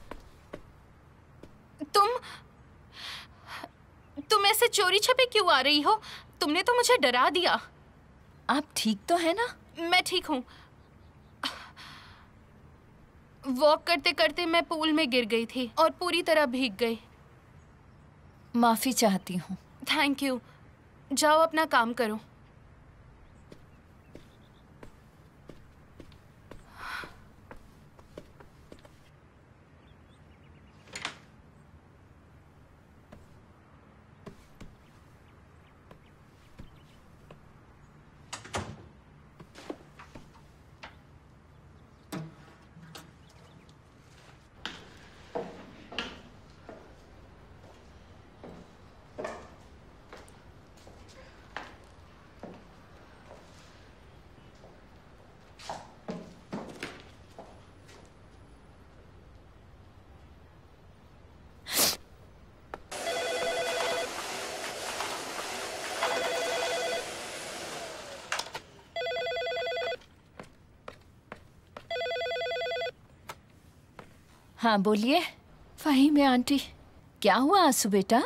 तुम ऐसे चोरी छपे क्यों आ रही हो? तुमने तो मुझे डरा दिया। आप ठीक तो है ना? मैं ठीक हूँ। वॉक करते करते मैं पूल में गिर गई थी और पूरी तरह भीग गई। माफी चाहती हूँ। Thank you. जाओ अपना काम करो। हाँ बोलिए। फ़हीम आंटी, क्या हुआ आंसू बेटा?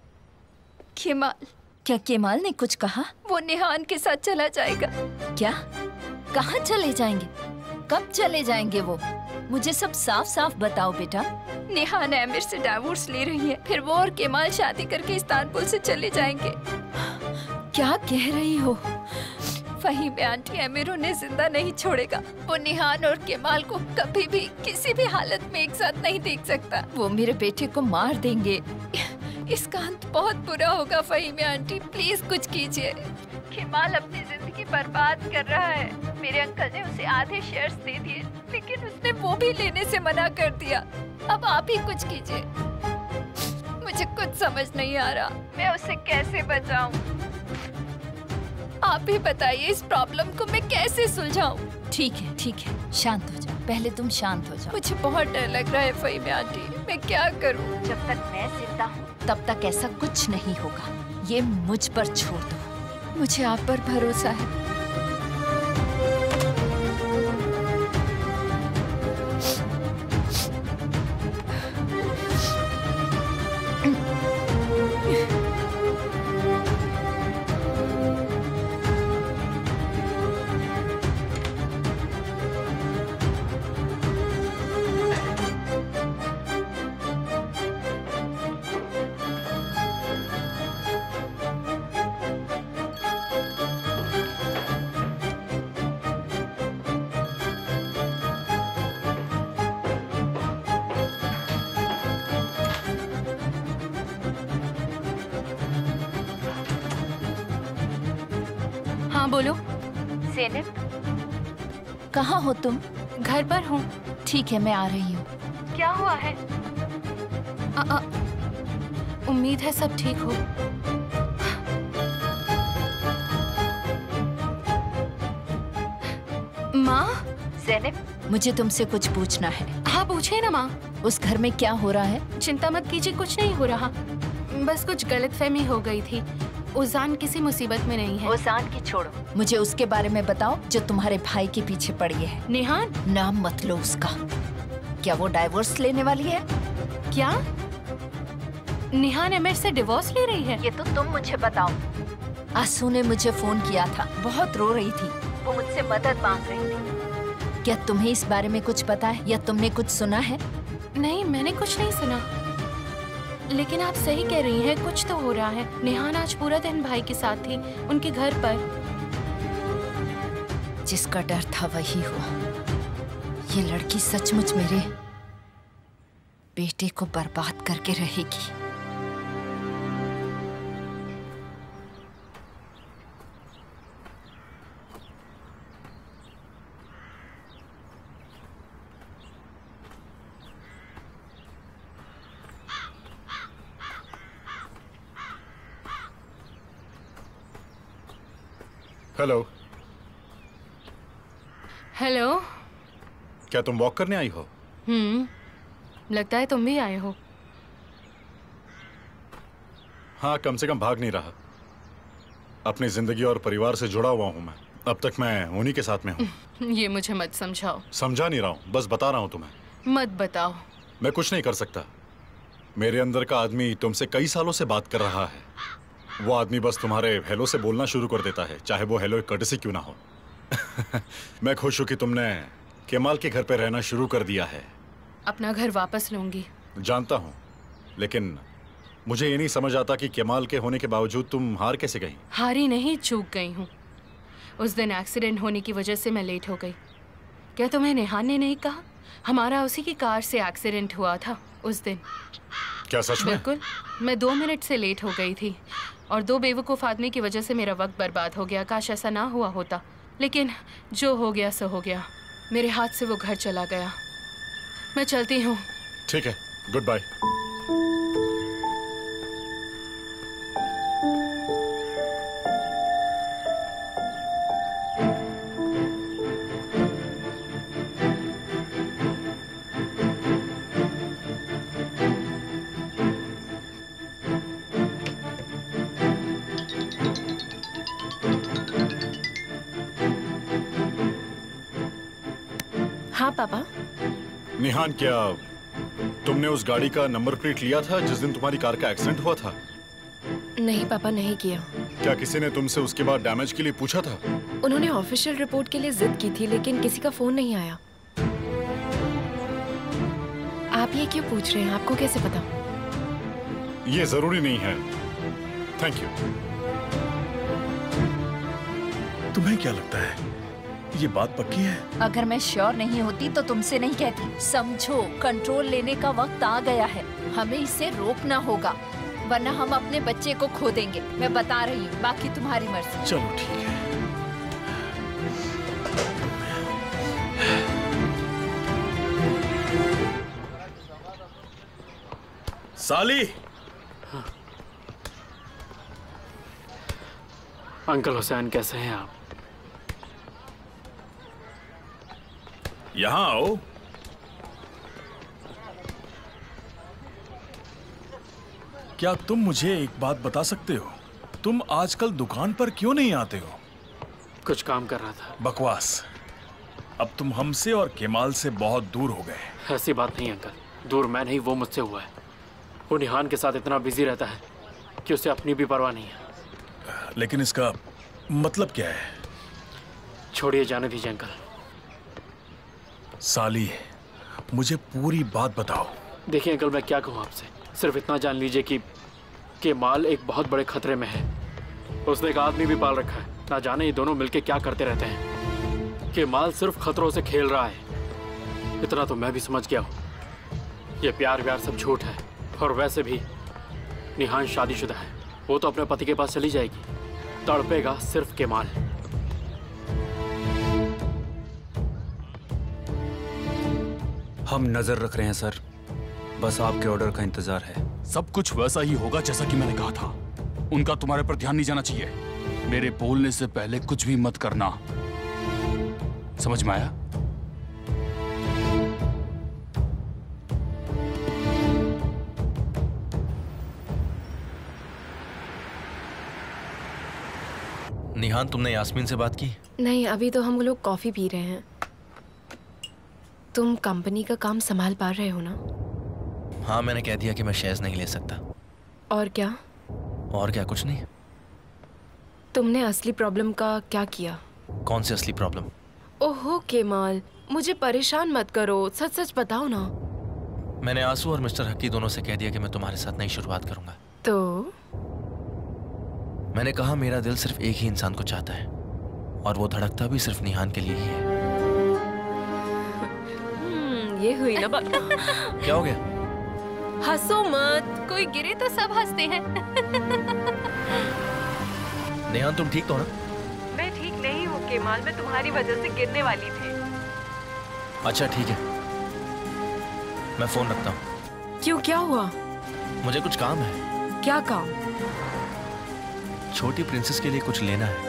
क्या केमाल ने कुछ कहा? वो निहान के साथ चला जाएगा। क्या? कहाँ चले जाएंगे? कब चले जाएंगे वो? मुझे सब साफ साफ बताओ बेटा। निहान आमिर से डिवोर्स ले रही है, फिर वो और केमाल शादी करके इस्तांबुल से चले जाएंगे। क्या कह रही हो? फ़हीम आंटी आमिर उन्हें जिंदा नहीं छोड़ेगा। वो निहान और केमाल को कभी भी किसी भी हालत में एक साथ नहीं देख सकता। वो मेरे बेटे को मार देंगे। इसका अंत बहुत बुरा होगा। फ़हीम आंटी प्लीज कुछ कीजिए। केमाल अपनी जिंदगी बर्बाद कर रहा है। मेरे अंकल ने उसे आधे शेयर्स दे दिए, लेकिन उसने वो भी लेने से मना कर दिया। अब आप ही कुछ कीजिए। मुझे कुछ समझ नहीं आ रहा, मैं उसे कैसे बचाऊं? आप ही बताइए, इस प्रॉब्लम को मैं कैसे सुलझाऊं? ठीक है, शांत हो जाओ। पहले तुम शांत हो जाओ। मुझे बहुत डर लग रहा है फ़हीम आंटी, मैं क्या करूं? जब तक मैं जिंदा हूं तब तक ऐसा कुछ नहीं होगा। ये मुझ पर छोड़ दो। मुझे आप पर भरोसा है। हाँ बोलो। ज़ैनब, कहाँ हो तुम? घर पर हूँ। ठीक है, मैं आ रही हूँ। क्या हुआ है? उम्मीद है सब ठीक हो। माँ। ज़ैनब, मुझे तुमसे कुछ पूछना है। हाँ पूछे ना माँ। उस घर में क्या हो रहा है? चिंता मत कीजिए, कुछ नहीं हो रहा, बस कुछ गलतफहमी हो गई थी। ओजान किसी मुसीबत में नहीं है। ओजान की छोड़ो, मुझे उसके बारे में बताओ जो तुम्हारे भाई के पीछे पड़ी है। निहान? नाम मत लो उसका। क्या वो डाइवोर्स लेने वाली है? क्या निहान एमिर से डिवोर्स ले रही है? ये तो तुम मुझे बताओ। आंसू ने मुझे फोन किया था, बहुत रो रही थी, वो मुझसे मदद मांग रही थी। क्या तुम्हें इस बारे में कुछ पता है या तुमने कुछ सुना है? नहीं, मैंने कुछ नहीं सुना, लेकिन आप सही कह रही हैं, कुछ तो हो रहा है। निहान आज पूरा दिन भाई के साथ थी, उनके घर पर। जिसका डर था वही हुआ। ये लड़की सचमुच मेरे बेटे को बर्बाद करके रहेगी। हेलो। हेलो। क्या तुम वॉक करने आई हो? लगता है तुम भी आए हो। हाँ, कम से कम भाग नहीं रहा। अपनी जिंदगी और परिवार से जुड़ा हुआ हूँ मैं। अब तक मैं उन्हीं के साथ में हूँ। ये मुझे मत समझाओ। समझा नहीं रहा हूँ, बस बता रहा हूँ तुम्हें। मत बताओ। मैं कुछ नहीं कर सकता। मेरे अंदर का आदमी तुमसे कई सालों से बात कर रहा है। वो आदमी बस तुम्हारे हेलो से बोलना शुरू कर देता है, चाहे वो हेलो कर्टसी क्यों ना हो। मैं खुश हूँ कि तुमने केमाल के घर पे रहना शुरू कर दिया है। अपना घर वापस लूंगी। जानता हूँ, लेकिन मुझे ये नहीं समझ आता कि केमाल के होने के बावजूद तुम हार कैसे गई? हारी नहीं, चूक गई हूँ। उस दिन एक्सीडेंट होने की वजह से मैं लेट हो गई। क्या तुम्हें निहान ने नहीं कहा? हमारा उसी की कार से एक्सीडेंट हुआ था उस दिन। क्या सच में? बिल्कुल। मैं 2 मिनट से लेट हो गई थी और 2 बेवकूफ़ आदमी की वजह से मेरा वक्त बर्बाद हो गया। काश ऐसा ना हुआ होता, लेकिन जो हो गया सो हो गया। मेरे हाथ से वो घर चला गया। मैं चलती हूँ। ठीक है, गुड बाय। हाँ पापा। निहान, क्या तुमने उस गाड़ी का नंबर प्लेट लिया था जिस दिन तुम्हारी कार का एक्सीडेंट हुआ था? नहीं पापा, नहीं किया। क्या किसी ने तुमसे उसके बाद डैमेज के लिए पूछा था? उन्होंने ऑफिशियल रिपोर्ट के लिए जिद की थी, लेकिन किसी का फोन नहीं आया। आप ये क्यों पूछ रहे हैं? आपको कैसे पता? ये जरूरी नहीं है। Thank you. तुम्हें क्या लगता है ये बात पक्की है? अगर मैं श्योर नहीं होती तो तुमसे नहीं कहती। समझो, कंट्रोल लेने का वक्त आ गया है। हमें इसे रोकना होगा, वरना हम अपने बच्चे को खो देंगे। मैं बता रही हूँ, बाकी तुम्हारी मर्जी। चलो ठीक है। साली। हाँ। अंकल हुसैन, कैसे हैं आप? यहाँ आओ। क्या तुम मुझे एक बात बता सकते हो? तुम आजकल दुकान पर क्यों नहीं आते हो? कुछ काम कर रहा था। बकवास। अब तुम हमसे और केमाल से बहुत दूर हो गए। ऐसी बात नहीं अंकल, दूर मैं नहीं, वो मुझसे हुआ है। वो निहान के साथ इतना बिजी रहता है कि उसे अपनी भी परवाह नहीं है। लेकिन इसका मतलब क्या है? छोड़िए, जाने दीजिए अंकल। साली, मुझे पूरी बात बताओ। देखिए अंकल, मैं क्या कहूँ आपसे, सिर्फ इतना जान लीजिए कि केमाल एक बहुत बड़े खतरे में है। उसने एक आदमी भी पाल रखा है, ना जाने ये दोनों मिलके क्या करते रहते हैं। केमाल सिर्फ खतरों से खेल रहा है, इतना तो मैं भी समझ गया हूँ। ये प्यार व्यार सब झूठ है, और वैसे भी निहान शादीशुदा है। वो तो अपने पति के पास चली जाएगी, तड़पेगा सिर्फ केमाल। हम नजर रख रहे हैं सर, बस आपके ऑर्डर का इंतजार है। सब कुछ वैसा ही होगा जैसा कि मैंने कहा था। उनका तुम्हारे पर ध्यान नहीं जाना चाहिए। मेरे बोलने से पहले कुछ भी मत करना, समझ में आया? निहान, तुमने यास्मीन से बात की? नहीं, अभी तो हम लोग कॉफी पी रहे हैं। तुम कंपनी का काम संभाल पा रहे हो ना? हाँ, मैंने कह दिया कि मैं शेयर्स नहीं ले सकता। और क्या? और क्या? कुछ नहीं। तुमने असली प्रॉब्लम का क्या किया? कौन सी असली प्रॉब्लम? ओहो केमाल, मुझे परेशान मत करो, सच सच बताओ ना। मैंने आंसू और मिस्टर हक्की दोनों से कह दिया कि मैं तुम्हारे साथ नई शुरुआत करूंगा। तो मैंने कहा मेरा दिल सिर्फ एक ही इंसान को चाहता है और वो धड़कता भी सिर्फ निहान के लिए ही है। ये हुई ना बात। क्या हो गया? हंसो मत, कोई गिरे तो सब हंसते हैं। निहान, तुम ठीक तो ना? मैं ठीक नहीं हूँ केमाल, मैं तुम्हारी वजह से गिरने वाली थी। अच्छा ठीक है, मैं फोन रखता हूँ। क्यों, क्या हुआ? मुझे कुछ काम है। क्या काम? छोटी प्रिंसेस के लिए कुछ लेना है।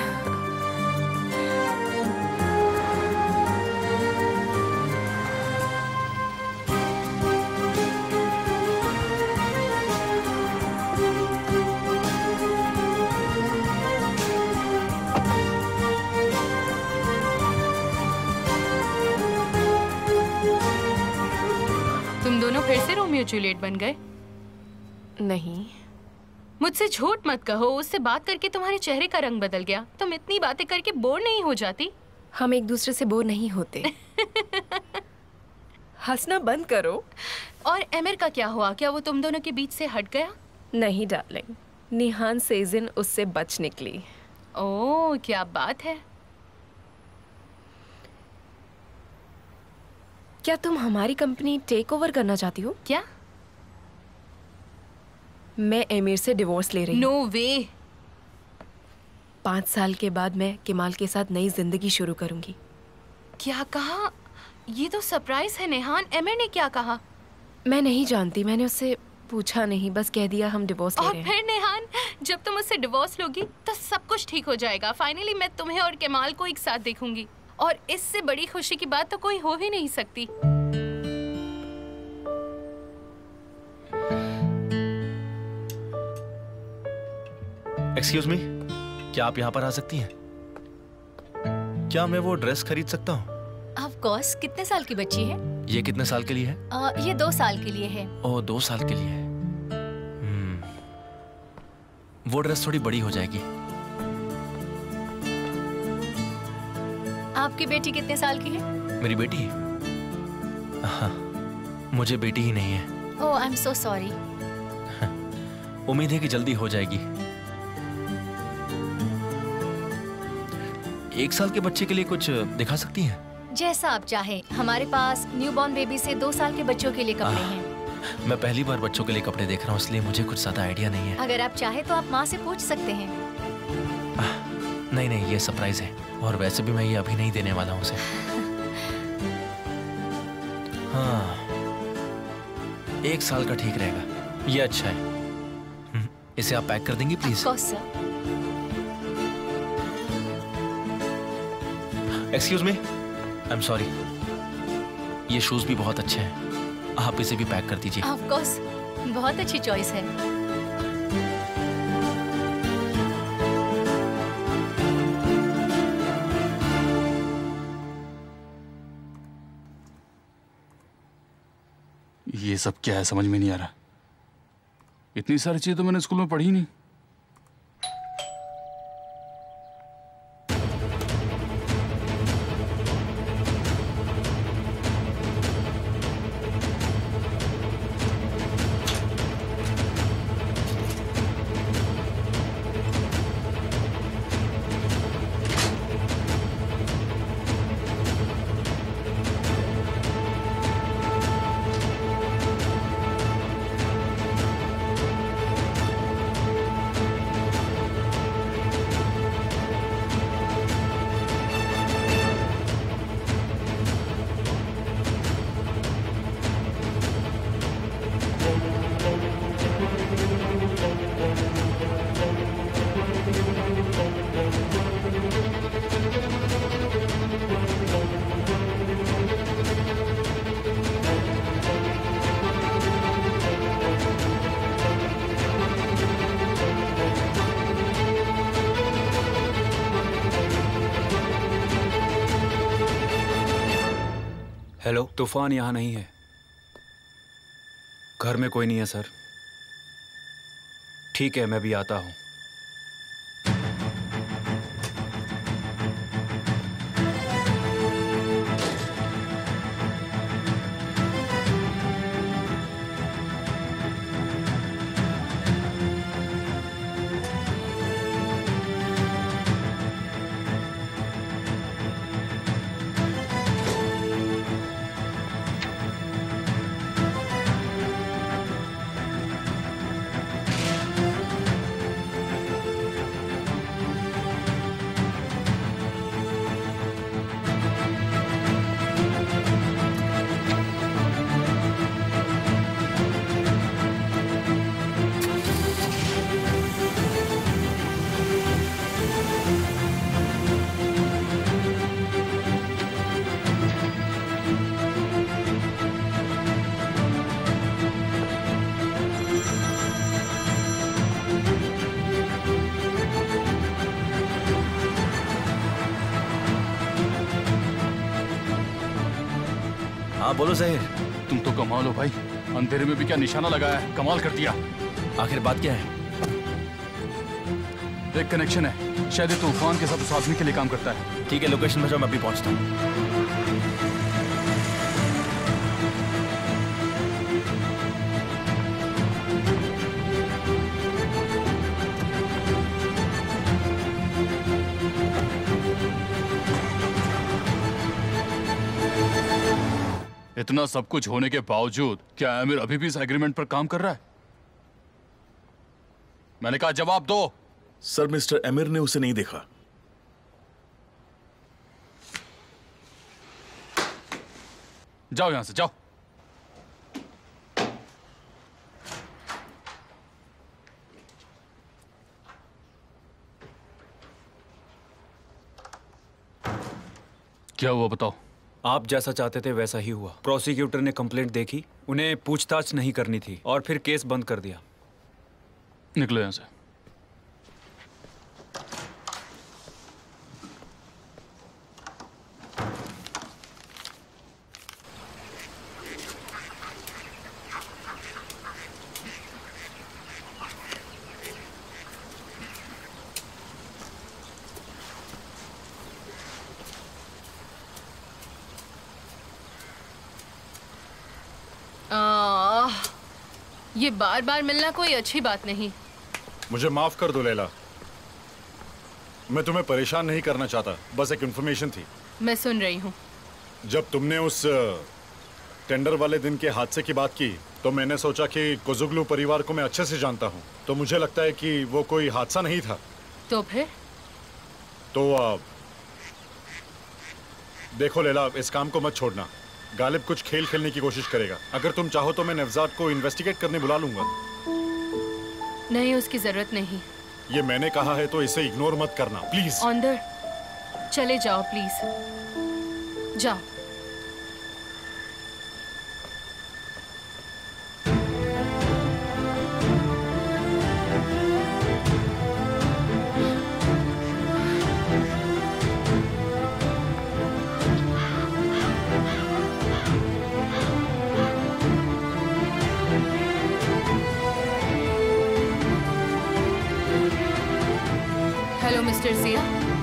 तुम दोनों फिर से रोमियो जूलियट बन गए? नहीं। मुझसे झूठ मत कहो, उससे बात करके तुम्हारे चेहरे का रंग बदल गया। तुम इतनी बातें करके बोर नहीं हो जाती? हम एक दूसरे से बोर नहीं होते। हंसना बंद करो। और एमिर का क्या हुआ? क्या वो तुम दोनों के बीच से हट गया? नहीं डार्लिंग, निहान सेजिन उससे बच निकली। ओह, क्या बात है। क्या तुम हमारी कंपनी टेक ओवर करना चाहती हो? क्या? मैं एमिर से डिवोर्स ले रही हूँ। नो वे। 5 साल के बाद मैं केमाल के साथ नई जिंदगी शुरू करूंगी। क्या कहा? ये तो सरप्राइज है निहान। एमिर ने क्या कहा? मैं नहीं जानती, मैंने उससे पूछा नहीं, बस कह दिया हम डिवोर्स ले रहे हैं। और फिर निहान, जब तुम उससे डिवोर्स लोगी तो सब कुछ ठीक हो जाएगा। फाइनली मैं तुम्हें और केमाल को एक साथ देखूंगी और इससे बड़ी खुशी की बात तो कोई हो ही नहीं सकती। एक्सक्यूज मी, क्या आप यहाँ पर आ सकती हैं? क्या मैं वो ड्रेस खरीद सकता हूँ? Of course. कितने साल की बच्ची है? ये कितने साल के लिए है? ये 2 साल के लिए है। ओह, 2 साल के लिए है। वो ड्रेस थोड़ी बड़ी हो जाएगी। आपकी बेटी कितने साल की है? मेरी बेटी? हाँ, मुझे बेटी ही नहीं है। Oh, I am so sorry. उम्मीद है कि जल्दी हो जाएगी। 1 साल के बच्चे के लिए कुछ दिखा सकती हैं? जैसा आप चाहें, हमारे पास न्यूबॉर्न बेबी से 2 साल के बच्चों के लिए कपड़े हैं। मैं पहली बार बच्चों के लिए कपड़े देख रहा हूँ, इसलिए मुझे कुछ ज्यादा आइडिया नहीं है। अगर आप चाहे तो आप माँ से पूछ सकते हैं। नहीं नहीं, ये सरप्राइज है और वैसे भी मैं ये अभी नहीं देने वाला हूँ उसे। हाँ, 1 साल का ठीक रहेगा, ये अच्छा है। इसे आप पैक कर देंगी please? Of course sir. Excuse me, I am sorry, ये शूज भी बहुत अच्छे हैं, आप इसे भी पैक कर दीजिए। ऑफ कोर्स, बहुत अच्छी चॉइस है। ये सब क्या है, समझ में नहीं आ रहा। इतनी सारी चीजें तो मैंने स्कूल में पढ़ी नहीं। हेलो, तूफान यहाँ नहीं है। घर में कोई नहीं है सर। ठीक है, मैं भी आता हूँ। हाँ बोलो ज़हीर। तुम तो कमाल हो भाई, अंधेरे में भी क्या निशाना लगाया है, कमाल कर दिया। आखिर बात क्या है? एक कनेक्शन है, शायद ये तूफान के साथ उस आदमी के लिए काम करता है। ठीक है, लोकेशन भेजो, मैं अभी पहुंचता हूँ। इतना सब कुछ होने के बावजूद क्या आमिर अभी भी इस एग्रीमेंट पर काम कर रहा है? मैंने कहा जवाब दो। सर, मिस्टर आमिर ने उसे नहीं देखा। जाओ यहां से, जाओ। क्या हुआ बताओ। आप जैसा चाहते थे वैसा ही हुआ। प्रोसिक्यूटर ने कंप्लेंट देखी, उन्हें पूछताछ नहीं करनी थी और फिर केस बंद कर दिया। निकलो यहां से। ये बार बार मिलना कोई अच्छी बात नहीं। मुझे माफ कर दो लैला, मैं तुम्हें परेशान नहीं करना चाहता, बस एक इन्फॉर्मेशन थी। मैं सुन रही हूँ। जब तुमने उस टेंडर वाले दिन के हादसे की बात की तो मैंने सोचा कि कोजुगलू परिवार को मैं अच्छे से जानता हूँ, तो मुझे लगता है कि वो कोई हादसा नहीं था। तो फिर? तो देखो लैला, इस काम को मत छोड़ना। गालिब कुछ खेल खेलने की कोशिश करेगा। अगर तुम चाहो तो मैं नवजात को इन्वेस्टिगेट करने बुला लूंगा। नहीं, उसकी जरूरत नहीं। ये मैंने कहा है तो इसे इग्नोर मत करना प्लीज। अंदर चले जाओ प्लीज, जाओ। हेलो मिस्टर जिया।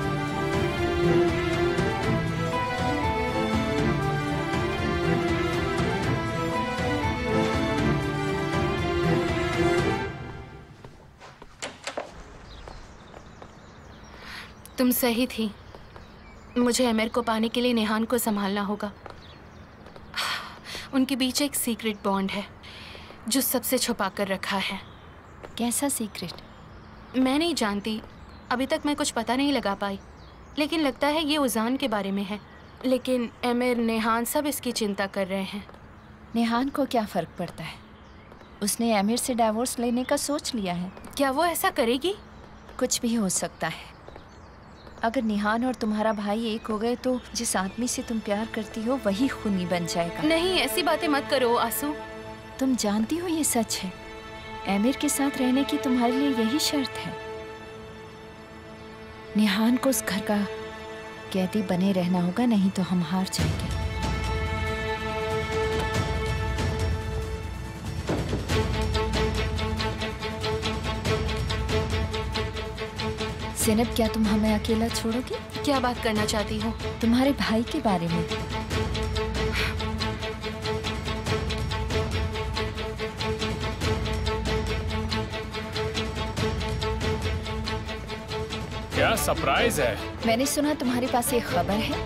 तुम सही थी। मुझे आमिर को पाने के लिए नेहान को संभालना होगा। उनके बीच एक सीक्रेट बॉन्ड है जो सबसे छुपा कर रखा है। कैसा सीक्रेट? मैं नहीं जानती, अभी तक मैं कुछ पता नहीं लगा पाई, लेकिन लगता है ये उजान के बारे में है। लेकिन आमिर, नेहान सब इसकी चिंता कर रहे हैं। नेहान को क्या फ़र्क पड़ता है? उसने आमिर से डाइवोर्स लेने का सोच लिया है। क्या वो ऐसा करेगी? कुछ भी हो सकता है। अगर नेहान और तुम्हारा भाई एक हो गए तो जिस आदमी से तुम प्यार करती हो वही खूनी बन जाएगा। नहीं, ऐसी बातें मत करो आंसू। तुम जानती हो ये सच है। आमिर के साथ रहने की तुम्हारे लिए यही शर्त है। नेहान को उस घर का कैदी बने रहना होगा, नहीं तो हम हार जाएंगे। ज़ैनब, क्या तुम हमें अकेला छोड़ोगी? क्या बात करना चाहती हो? तुम्हारे भाई के बारे में। क्या सरप्राइज है? मैंने सुना तुम्हारे पास एक खबर है।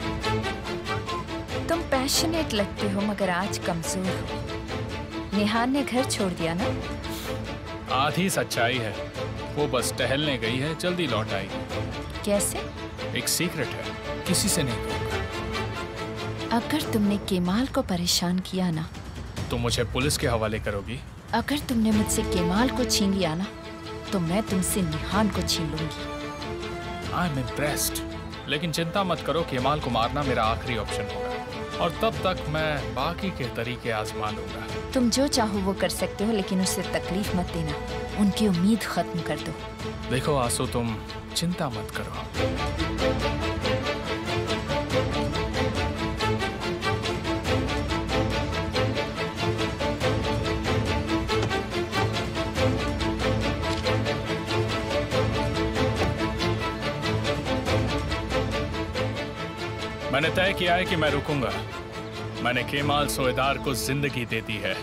तुम पैशनेट लगते हो मगर आज कमजोर हो। निहान ने घर छोड़ दिया ना? आधी सच्चाई है, वो बस टहलने गई है, जल्दी लौट आएगी। कैसे? एक सीक्रेट है, किसी से नहीं कहूंगा। अगर तुमने केमाल को परेशान किया ना, तो मुझे पुलिस के हवाले करोगी? अगर तुमने मुझसे केमाल को छीन लिया ना, तो मैं तुमसे निहान को छीन लूंगी। आई एम इम्प्रेस्ड, लेकिन चिंता मत करो, केमाल को मारना मेरा आखिरी ऑप्शन होगा और तब तक मैं बाकी के तरीके आजमा लूंगा। तुम जो चाहो वो कर सकते हो, लेकिन उससे तकलीफ मत देना। उनकी उम्मीद खत्म कर दो। देखो आंसू, तुम चिंता मत करो। मैंने तय किया है कि मैं रुकूंगा। मैंने केमाल सोएदार को जिंदगी दे दी है।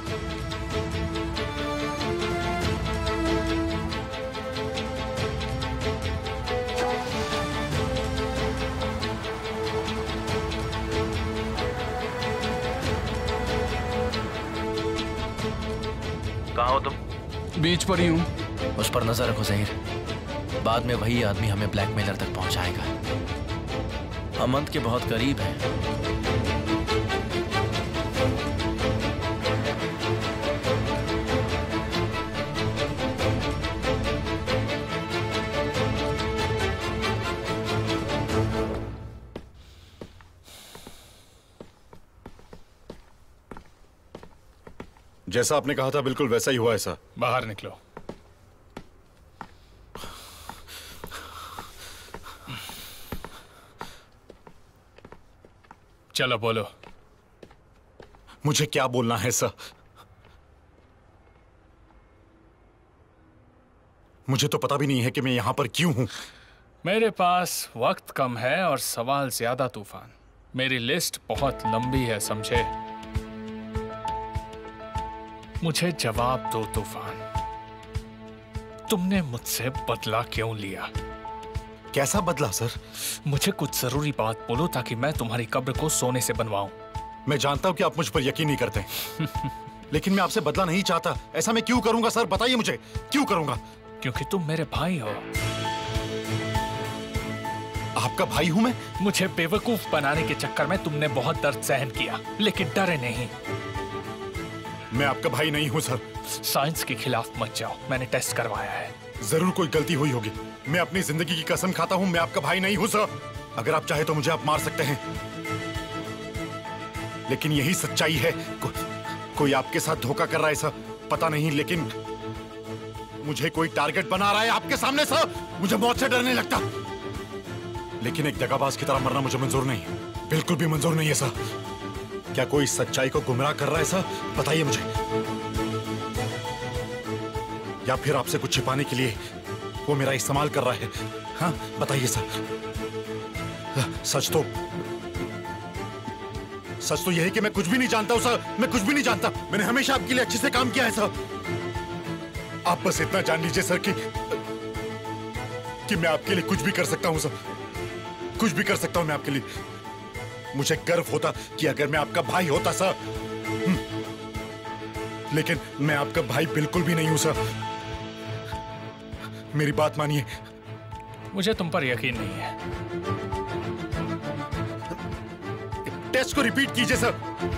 कहाँ हो तुम? बीच पर ही हूँ। उस पर नजर रखो ज़हीर, बाद में वही आदमी हमें ब्लैकमेलर तक पहुंचाएगा। हम अंत के बहुत करीब हैं। जैसा आपने कहा था बिल्कुल वैसा ही हुआ है सर। बाहर निकलो। चलो बोलो। मुझे क्या बोलना है सर? मुझे तो पता भी नहीं है कि मैं यहां पर क्यों हूं। मेरे पास वक्त कम है और सवाल ज्यादा तूफान। मेरी लिस्ट बहुत लंबी है, समझे? मुझे जवाब दो तूफान, तुमने मुझसे बदला क्यों लिया? कैसा बदला सर? मुझे कुछ जरूरी बात बोलो ताकि मैं तुम्हारी कब्र को सोने से बनवाऊं। मैं जानता हूं कि आप मुझ पर यकीन नहीं करते लेकिन मैं आपसे बदला नहीं चाहता। ऐसा मैं क्यों करूंगा सर? बताइए मुझे, क्यों करूंगा? क्योंकि तुम मेरे भाई हो। आपका भाई हूं मैं? मुझे बेवकूफ बनाने के चक्कर में तुमने बहुत दर्द सहन किया, लेकिन डरे नहीं। मैं आपका भाई नहीं हूं सर। साइंस के खिलाफ मत जाओ, मैंने टेस्ट करवाया है। जरूर कोई गलती हुई होगी। मैं अपनी जिंदगी की कसम खाता हूं, मैं आपका भाई नहीं हूं सर। अगर आप चाहे तो मुझे आप मार सकते हैं, लेकिन यही सच्चाई है। कोई आपके साथ धोखा कर रहा है सर, पता नहीं, लेकिन मुझे कोई टारगेट बना रहा है आपके सामने सर। मुझे मौत से डर नहीं लगता, लेकिन एक दगाबाज की तरह मरना मुझे मंजूर नहीं है, बिल्कुल भी मंजूर नहीं है सर। क्या कोई सच्चाई को गुमराह कर रहा है सर? बताइए मुझे। या फिर आपसे कुछ छिपाने के लिए वो मेरा इस्तेमाल कर रहा है? हाँ बताइए सर। सच तो यह है कि मैं कुछ भी नहीं जानता हूं सर। मैं कुछ भी नहीं जानता। मैंने हमेशा आपके लिए अच्छे से काम किया है सर। आप बस इतना जान लीजिए सर कि मैं आपके लिए कुछ भी कर सकता हूं सर। कुछ भी कर सकता हूं मैं आपके लिए। मुझे गर्व होता कि अगर मैं आपका भाई होता सर, लेकिन मैं आपका भाई बिल्कुल भी नहीं हूं सर। मेरी बात मानिए। मुझे तुम पर यकीन नहीं है। टेस्ट को रिपीट कीजिए सर।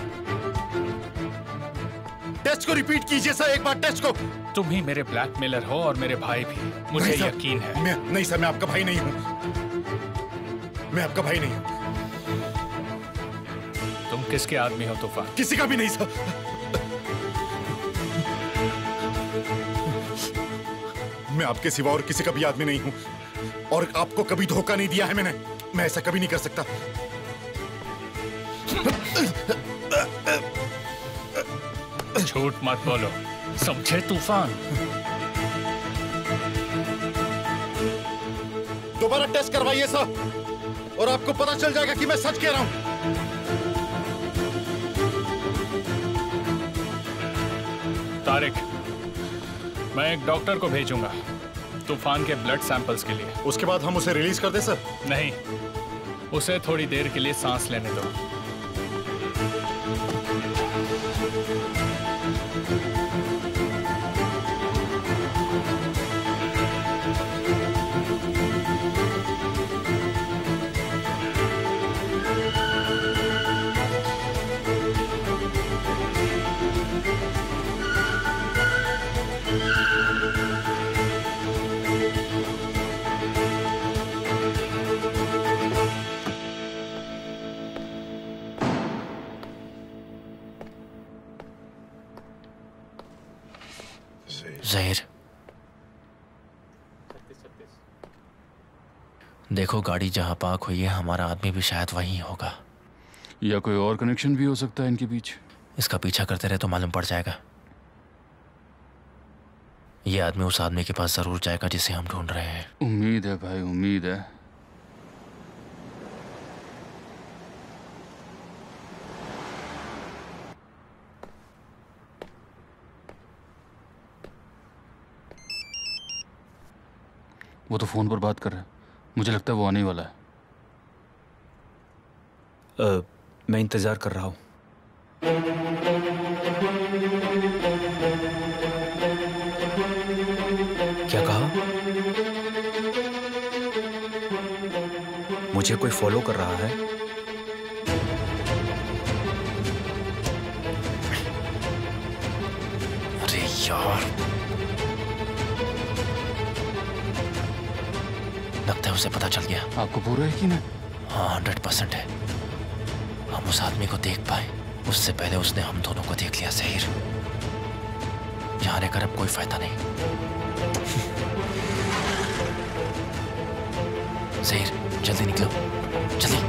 टेस्ट को रिपीट कीजिए सर, एक बार टेस्ट को। तुम ही मेरे ब्लैकमेलर हो और मेरे भाई भी, मुझे यकीन है। नहीं सर, मैं आपका भाई नहीं हूं। मैं आपका भाई नहीं हूं। तुम किसके आदमी हो तूफान? किसी का भी नहीं सर। मैं आपके सिवा और किसी का भी आदमी नहीं हूं, और आपको कभी धोखा नहीं दिया है मैंने। मैं ऐसा कभी नहीं कर सकता। झूठ मत बोलो, समझे तूफान? दोबारा टेस्ट करवाइए सर, और आपको पता चल जाएगा कि मैं सच कह रहा हूं। तारिक, मैं एक डॉक्टर को भेजूंगा तूफान के ब्लड सैंपल्स के लिए। उसके बाद हम उसे रिलीज कर दें सर? नहीं, उसे थोड़ी देर के लिए सांस लेने दो। ज़हीर, देखो गाड़ी जहां पार्क हुई है हमारा आदमी भी शायद वहीं होगा, या कोई और कनेक्शन भी हो सकता है इनके बीच। इसका पीछा करते रहे तो मालूम पड़ जाएगा। ये आदमी उस आदमी के पास जरूर जाएगा जिसे हम ढूंढ रहे हैं। उम्मीद है भाई, उम्मीद है। वो तो फोन पर बात कर रहा है, मुझे लगता है वो आने ही वाला है। मैं इंतजार कर रहा हूं। क्या कहा? मुझे कोई फॉलो कर रहा है? अरे यार, लगता है उसे पता चल गया। आपको पूरा यकीन है? हाँ, 100% है। हम उस आदमी को देख पाए उससे पहले उसने हम दोनों को देख लिया। ज़हीर, यहाँ रहकर अब कोई फायदा नहीं। ज़हीर, जल्दी निकलो, जल्दी।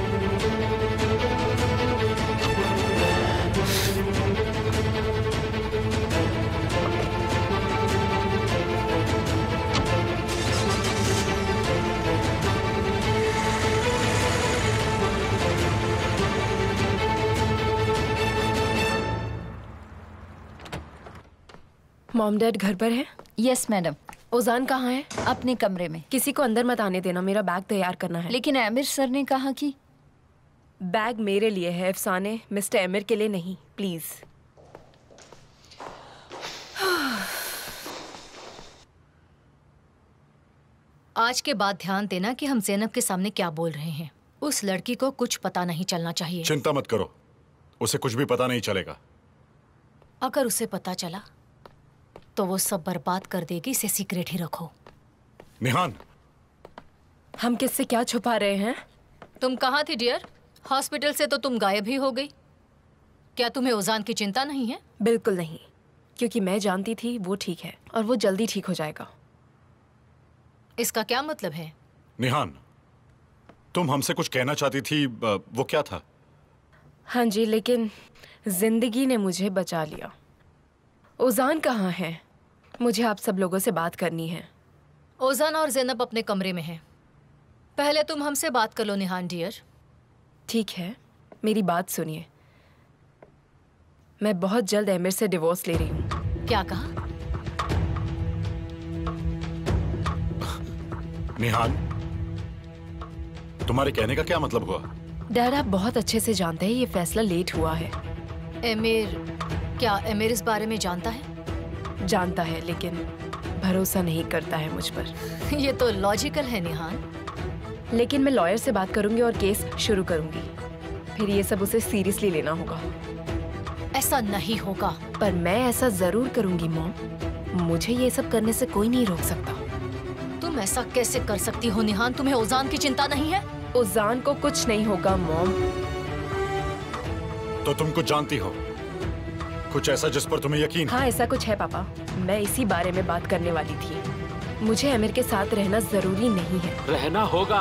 मॉम डैड घर पर है? Yes madam. ओजान कहाँ है? अपने कमरे में। किसी को अंदर मत आने देना, मेरा बैग तैयार करना है। लेकिन आमिर सर ने कहा कि बैग मेरे लिए है अफसाने, मिस्टर आमिर के लिए नहीं, प्लीज। आज के बाद ध्यान देना कि हम ज़ैनब के सामने क्या बोल रहे हैं। उस लड़की को कुछ पता नहीं चलना चाहिए। चिंता मत करो, उसे कुछ भी पता नहीं चलेगा। अगर उसे पता चला तो वो सब बर्बाद कर देगी। इसे सीक्रेट ही रखो। निहान, हम किससे क्या छुपा रहे हैं? तुम कहाँ थी डियर? हॉस्पिटल से तो तुम गायब ही हो गई। क्या तुम्हें ओजान की चिंता नहीं है? बिल्कुल नहीं, क्योंकि मैं जानती थी वो ठीक है और वो जल्दी ठीक हो जाएगा। इसका क्या मतलब है? निहान, तुम हमसे कुछ कहना चाहती थी, वो क्या था? हाँ जी, लेकिन जिंदगी ने मुझे बचा लिया। ओजान कहाँ है? मुझे आप सब लोगों से बात करनी है। ओजान और ज़ैनब अपने कमरे में हैं। पहले तुम हमसे बात कर लो निहान डियर। ठीक है, मेरी बात सुनिए। मैं बहुत जल्द आमिर से डिवोर्स ले रही हूँ। क्या कहा? निहान, तुम्हारे कहने का क्या मतलब हुआ? डैड, आप बहुत अच्छे से जानते हैं ये फैसला लेट हुआ है। क्या आमिर इस बारे में जानता है? जानता है, लेकिन भरोसा नहीं करता है मुझ पर। ये तो लॉजिकल है निहान। लेकिन मैं लॉयर से बात करूंगी और केस शुरू करूंगी। फिर ये सब उसे सीरियसली लेना होगा। ऐसा नहीं होगा। पर मैं ऐसा जरूर करूंगी मॉम। मुझे ये सब करने से कोई नहीं रोक सकता। तुम ऐसा कैसे कर सकती हो निहान? तुम्हें ओजान की चिंता नहीं है? ओजान को कुछ नहीं होगा मॉम। तो तुम कुछ जानती हो, कुछ ऐसा जिस पर तुम्हें यकीन? हाँ, ऐसा कुछ है पापा। मैं इसी बारे में बात करने वाली थी। मुझे आमिर के साथ रहना जरूरी नहीं है। रहना होगा।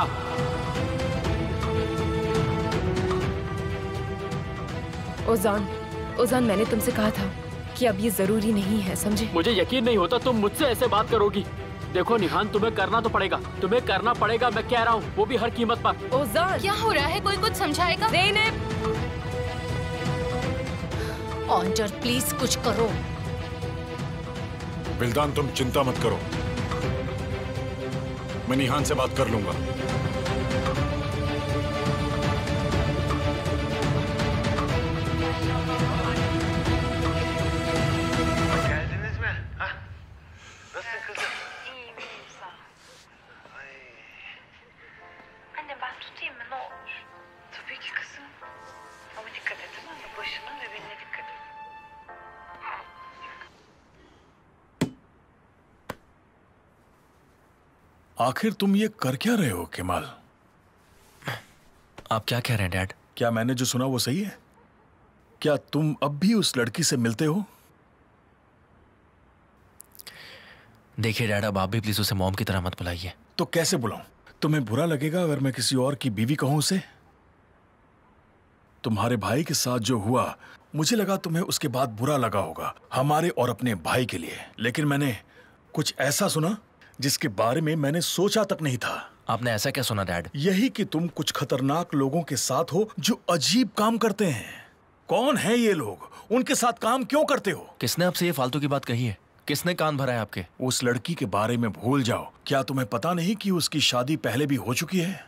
ओजान, मैंने तुमसे कहा था कि अब ये जरूरी नहीं है, समझे? मुझे यकीन नहीं होता तुम मुझसे ऐसे बात करोगी। देखो निहान, तुम्हें करना तो पड़ेगा, तुम्हें करना पड़ेगा, मैं कह रहा हूँ, वो भी हर कीमत पर। ओजान, क्या हो रहा है? कोई कुछ समझाएगा? ऑन्टर, प्लीज कुछ करो। विल्दान, तुम चिंता मत करो, मैं निहान से बात कर लूंगा। आखिर तुम ये कर क्या रहे हो केमाल? आप क्या कह रहे हैं डैड? क्या मैंने जो सुना वो सही है? क्या तुम अब भी उस लड़की से मिलते हो? देखिए डैड, अब आप भी प्लीज उसे मॉम की तरह मत बुलाइए। तो कैसे बुलाऊं? तुम्हें बुरा लगेगा अगर मैं किसी और की बीवी कहूं उसे? तुम्हारे भाई के साथ जो हुआ, मुझे लगा तुम्हें उसके बाद बुरा लगा होगा, हमारे और अपने भाई के लिए। लेकिन मैंने कुछ ऐसा सुना जिसके बारे में मैंने सोचा तक नहीं था। आपने ऐसा क्या सुना डैड? यही कि तुम कुछ खतरनाक लोगों के साथ हो जो अजीब काम करते हैं। कौन है ये लोग? उनके साथ काम क्यों करते हो? किसने आपसे ये फालतू की बात कही है? किसने कान भरा है आपके? उस लड़की के बारे में भूल जाओ। क्या तुम्हें पता नहीं कि उसकी शादी पहले भी हो चुकी है?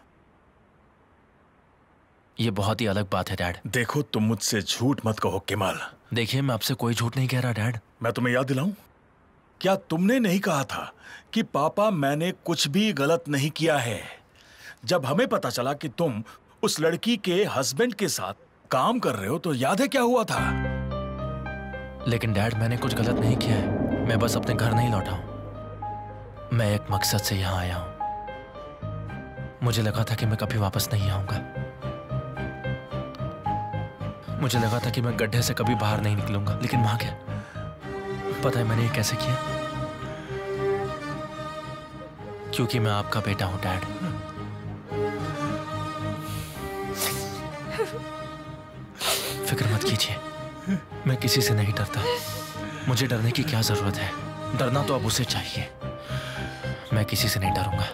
ये बहुत ही अलग बात है डैड। देखो, तुम मुझसे झूठ मत कहो केमाल। देखिए, मैं आपसे कोई झूठ नहीं कह रहा डैड। मैं तुम्हें याद दिलाऊं, क्या तुमने नहीं कहा था कि पापा मैंने कुछ भी गलत नहीं किया है? जब हमें पता चला कि तुम उस लड़की के हस्बैंड के साथ काम कर रहे हो तो याद है क्या हुआ था? लेकिन डैड, मैंने कुछ गलत नहीं किया है। मैं बस अपने घर नहीं लौटा हूं। मैं एक मकसद से यहां आया हूं। मुझे लगा था कि मैं कभी वापस नहीं आऊंगा। मुझे लगा था कि मैं गड्ढे से कभी बाहर नहीं निकलूंगा। लेकिन वहां क्या, पता है मैंने ये कैसे किया? क्योंकि मैं आपका बेटा हूं डैड। फिक्र मत कीजिए, मैं किसी से नहीं डरता। मुझे डरने की क्या जरूरत है? डरना तो अब उसे चाहिए। मैं किसी से नहीं डरूंगा।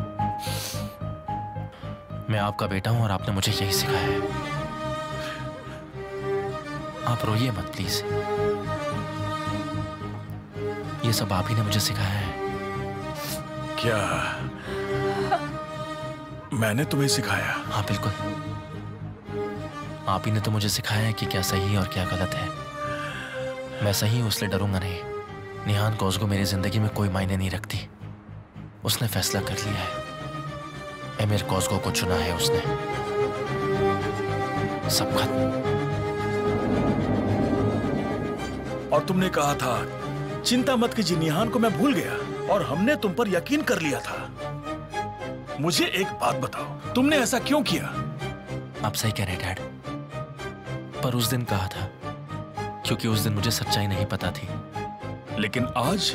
मैं आपका बेटा हूं और आपने मुझे यही सिखाया है। आप रोइए मत प्लीज। ये सब आप ही ने मुझे सिखाया है। क्या मैंने तुम्हें सिखाया? हाँ बिल्कुल, आप ही ने तो मुझे सिखाया है कि क्या सही और क्या गलत है। मैं सही हूं इसलिए डरूंगा नहीं। निहान कोज़गो मेरी जिंदगी में कोई मायने नहीं रखती। उसने फैसला कर लिया है। एमिर कोज़गो को चुना है उसने। सब खत्म। और तुमने कहा था चिंता मत कीजिए, निहान को मैं भूल गया, और हमने तुम पर यकीन कर लिया था। मुझे एक बात बताओ, तुमने ऐसा क्यों किया? आप सही कह रहे डैड, पर उस दिन कहा था क्योंकि उस दिन मुझे सच्चाई नहीं पता थी। लेकिन आज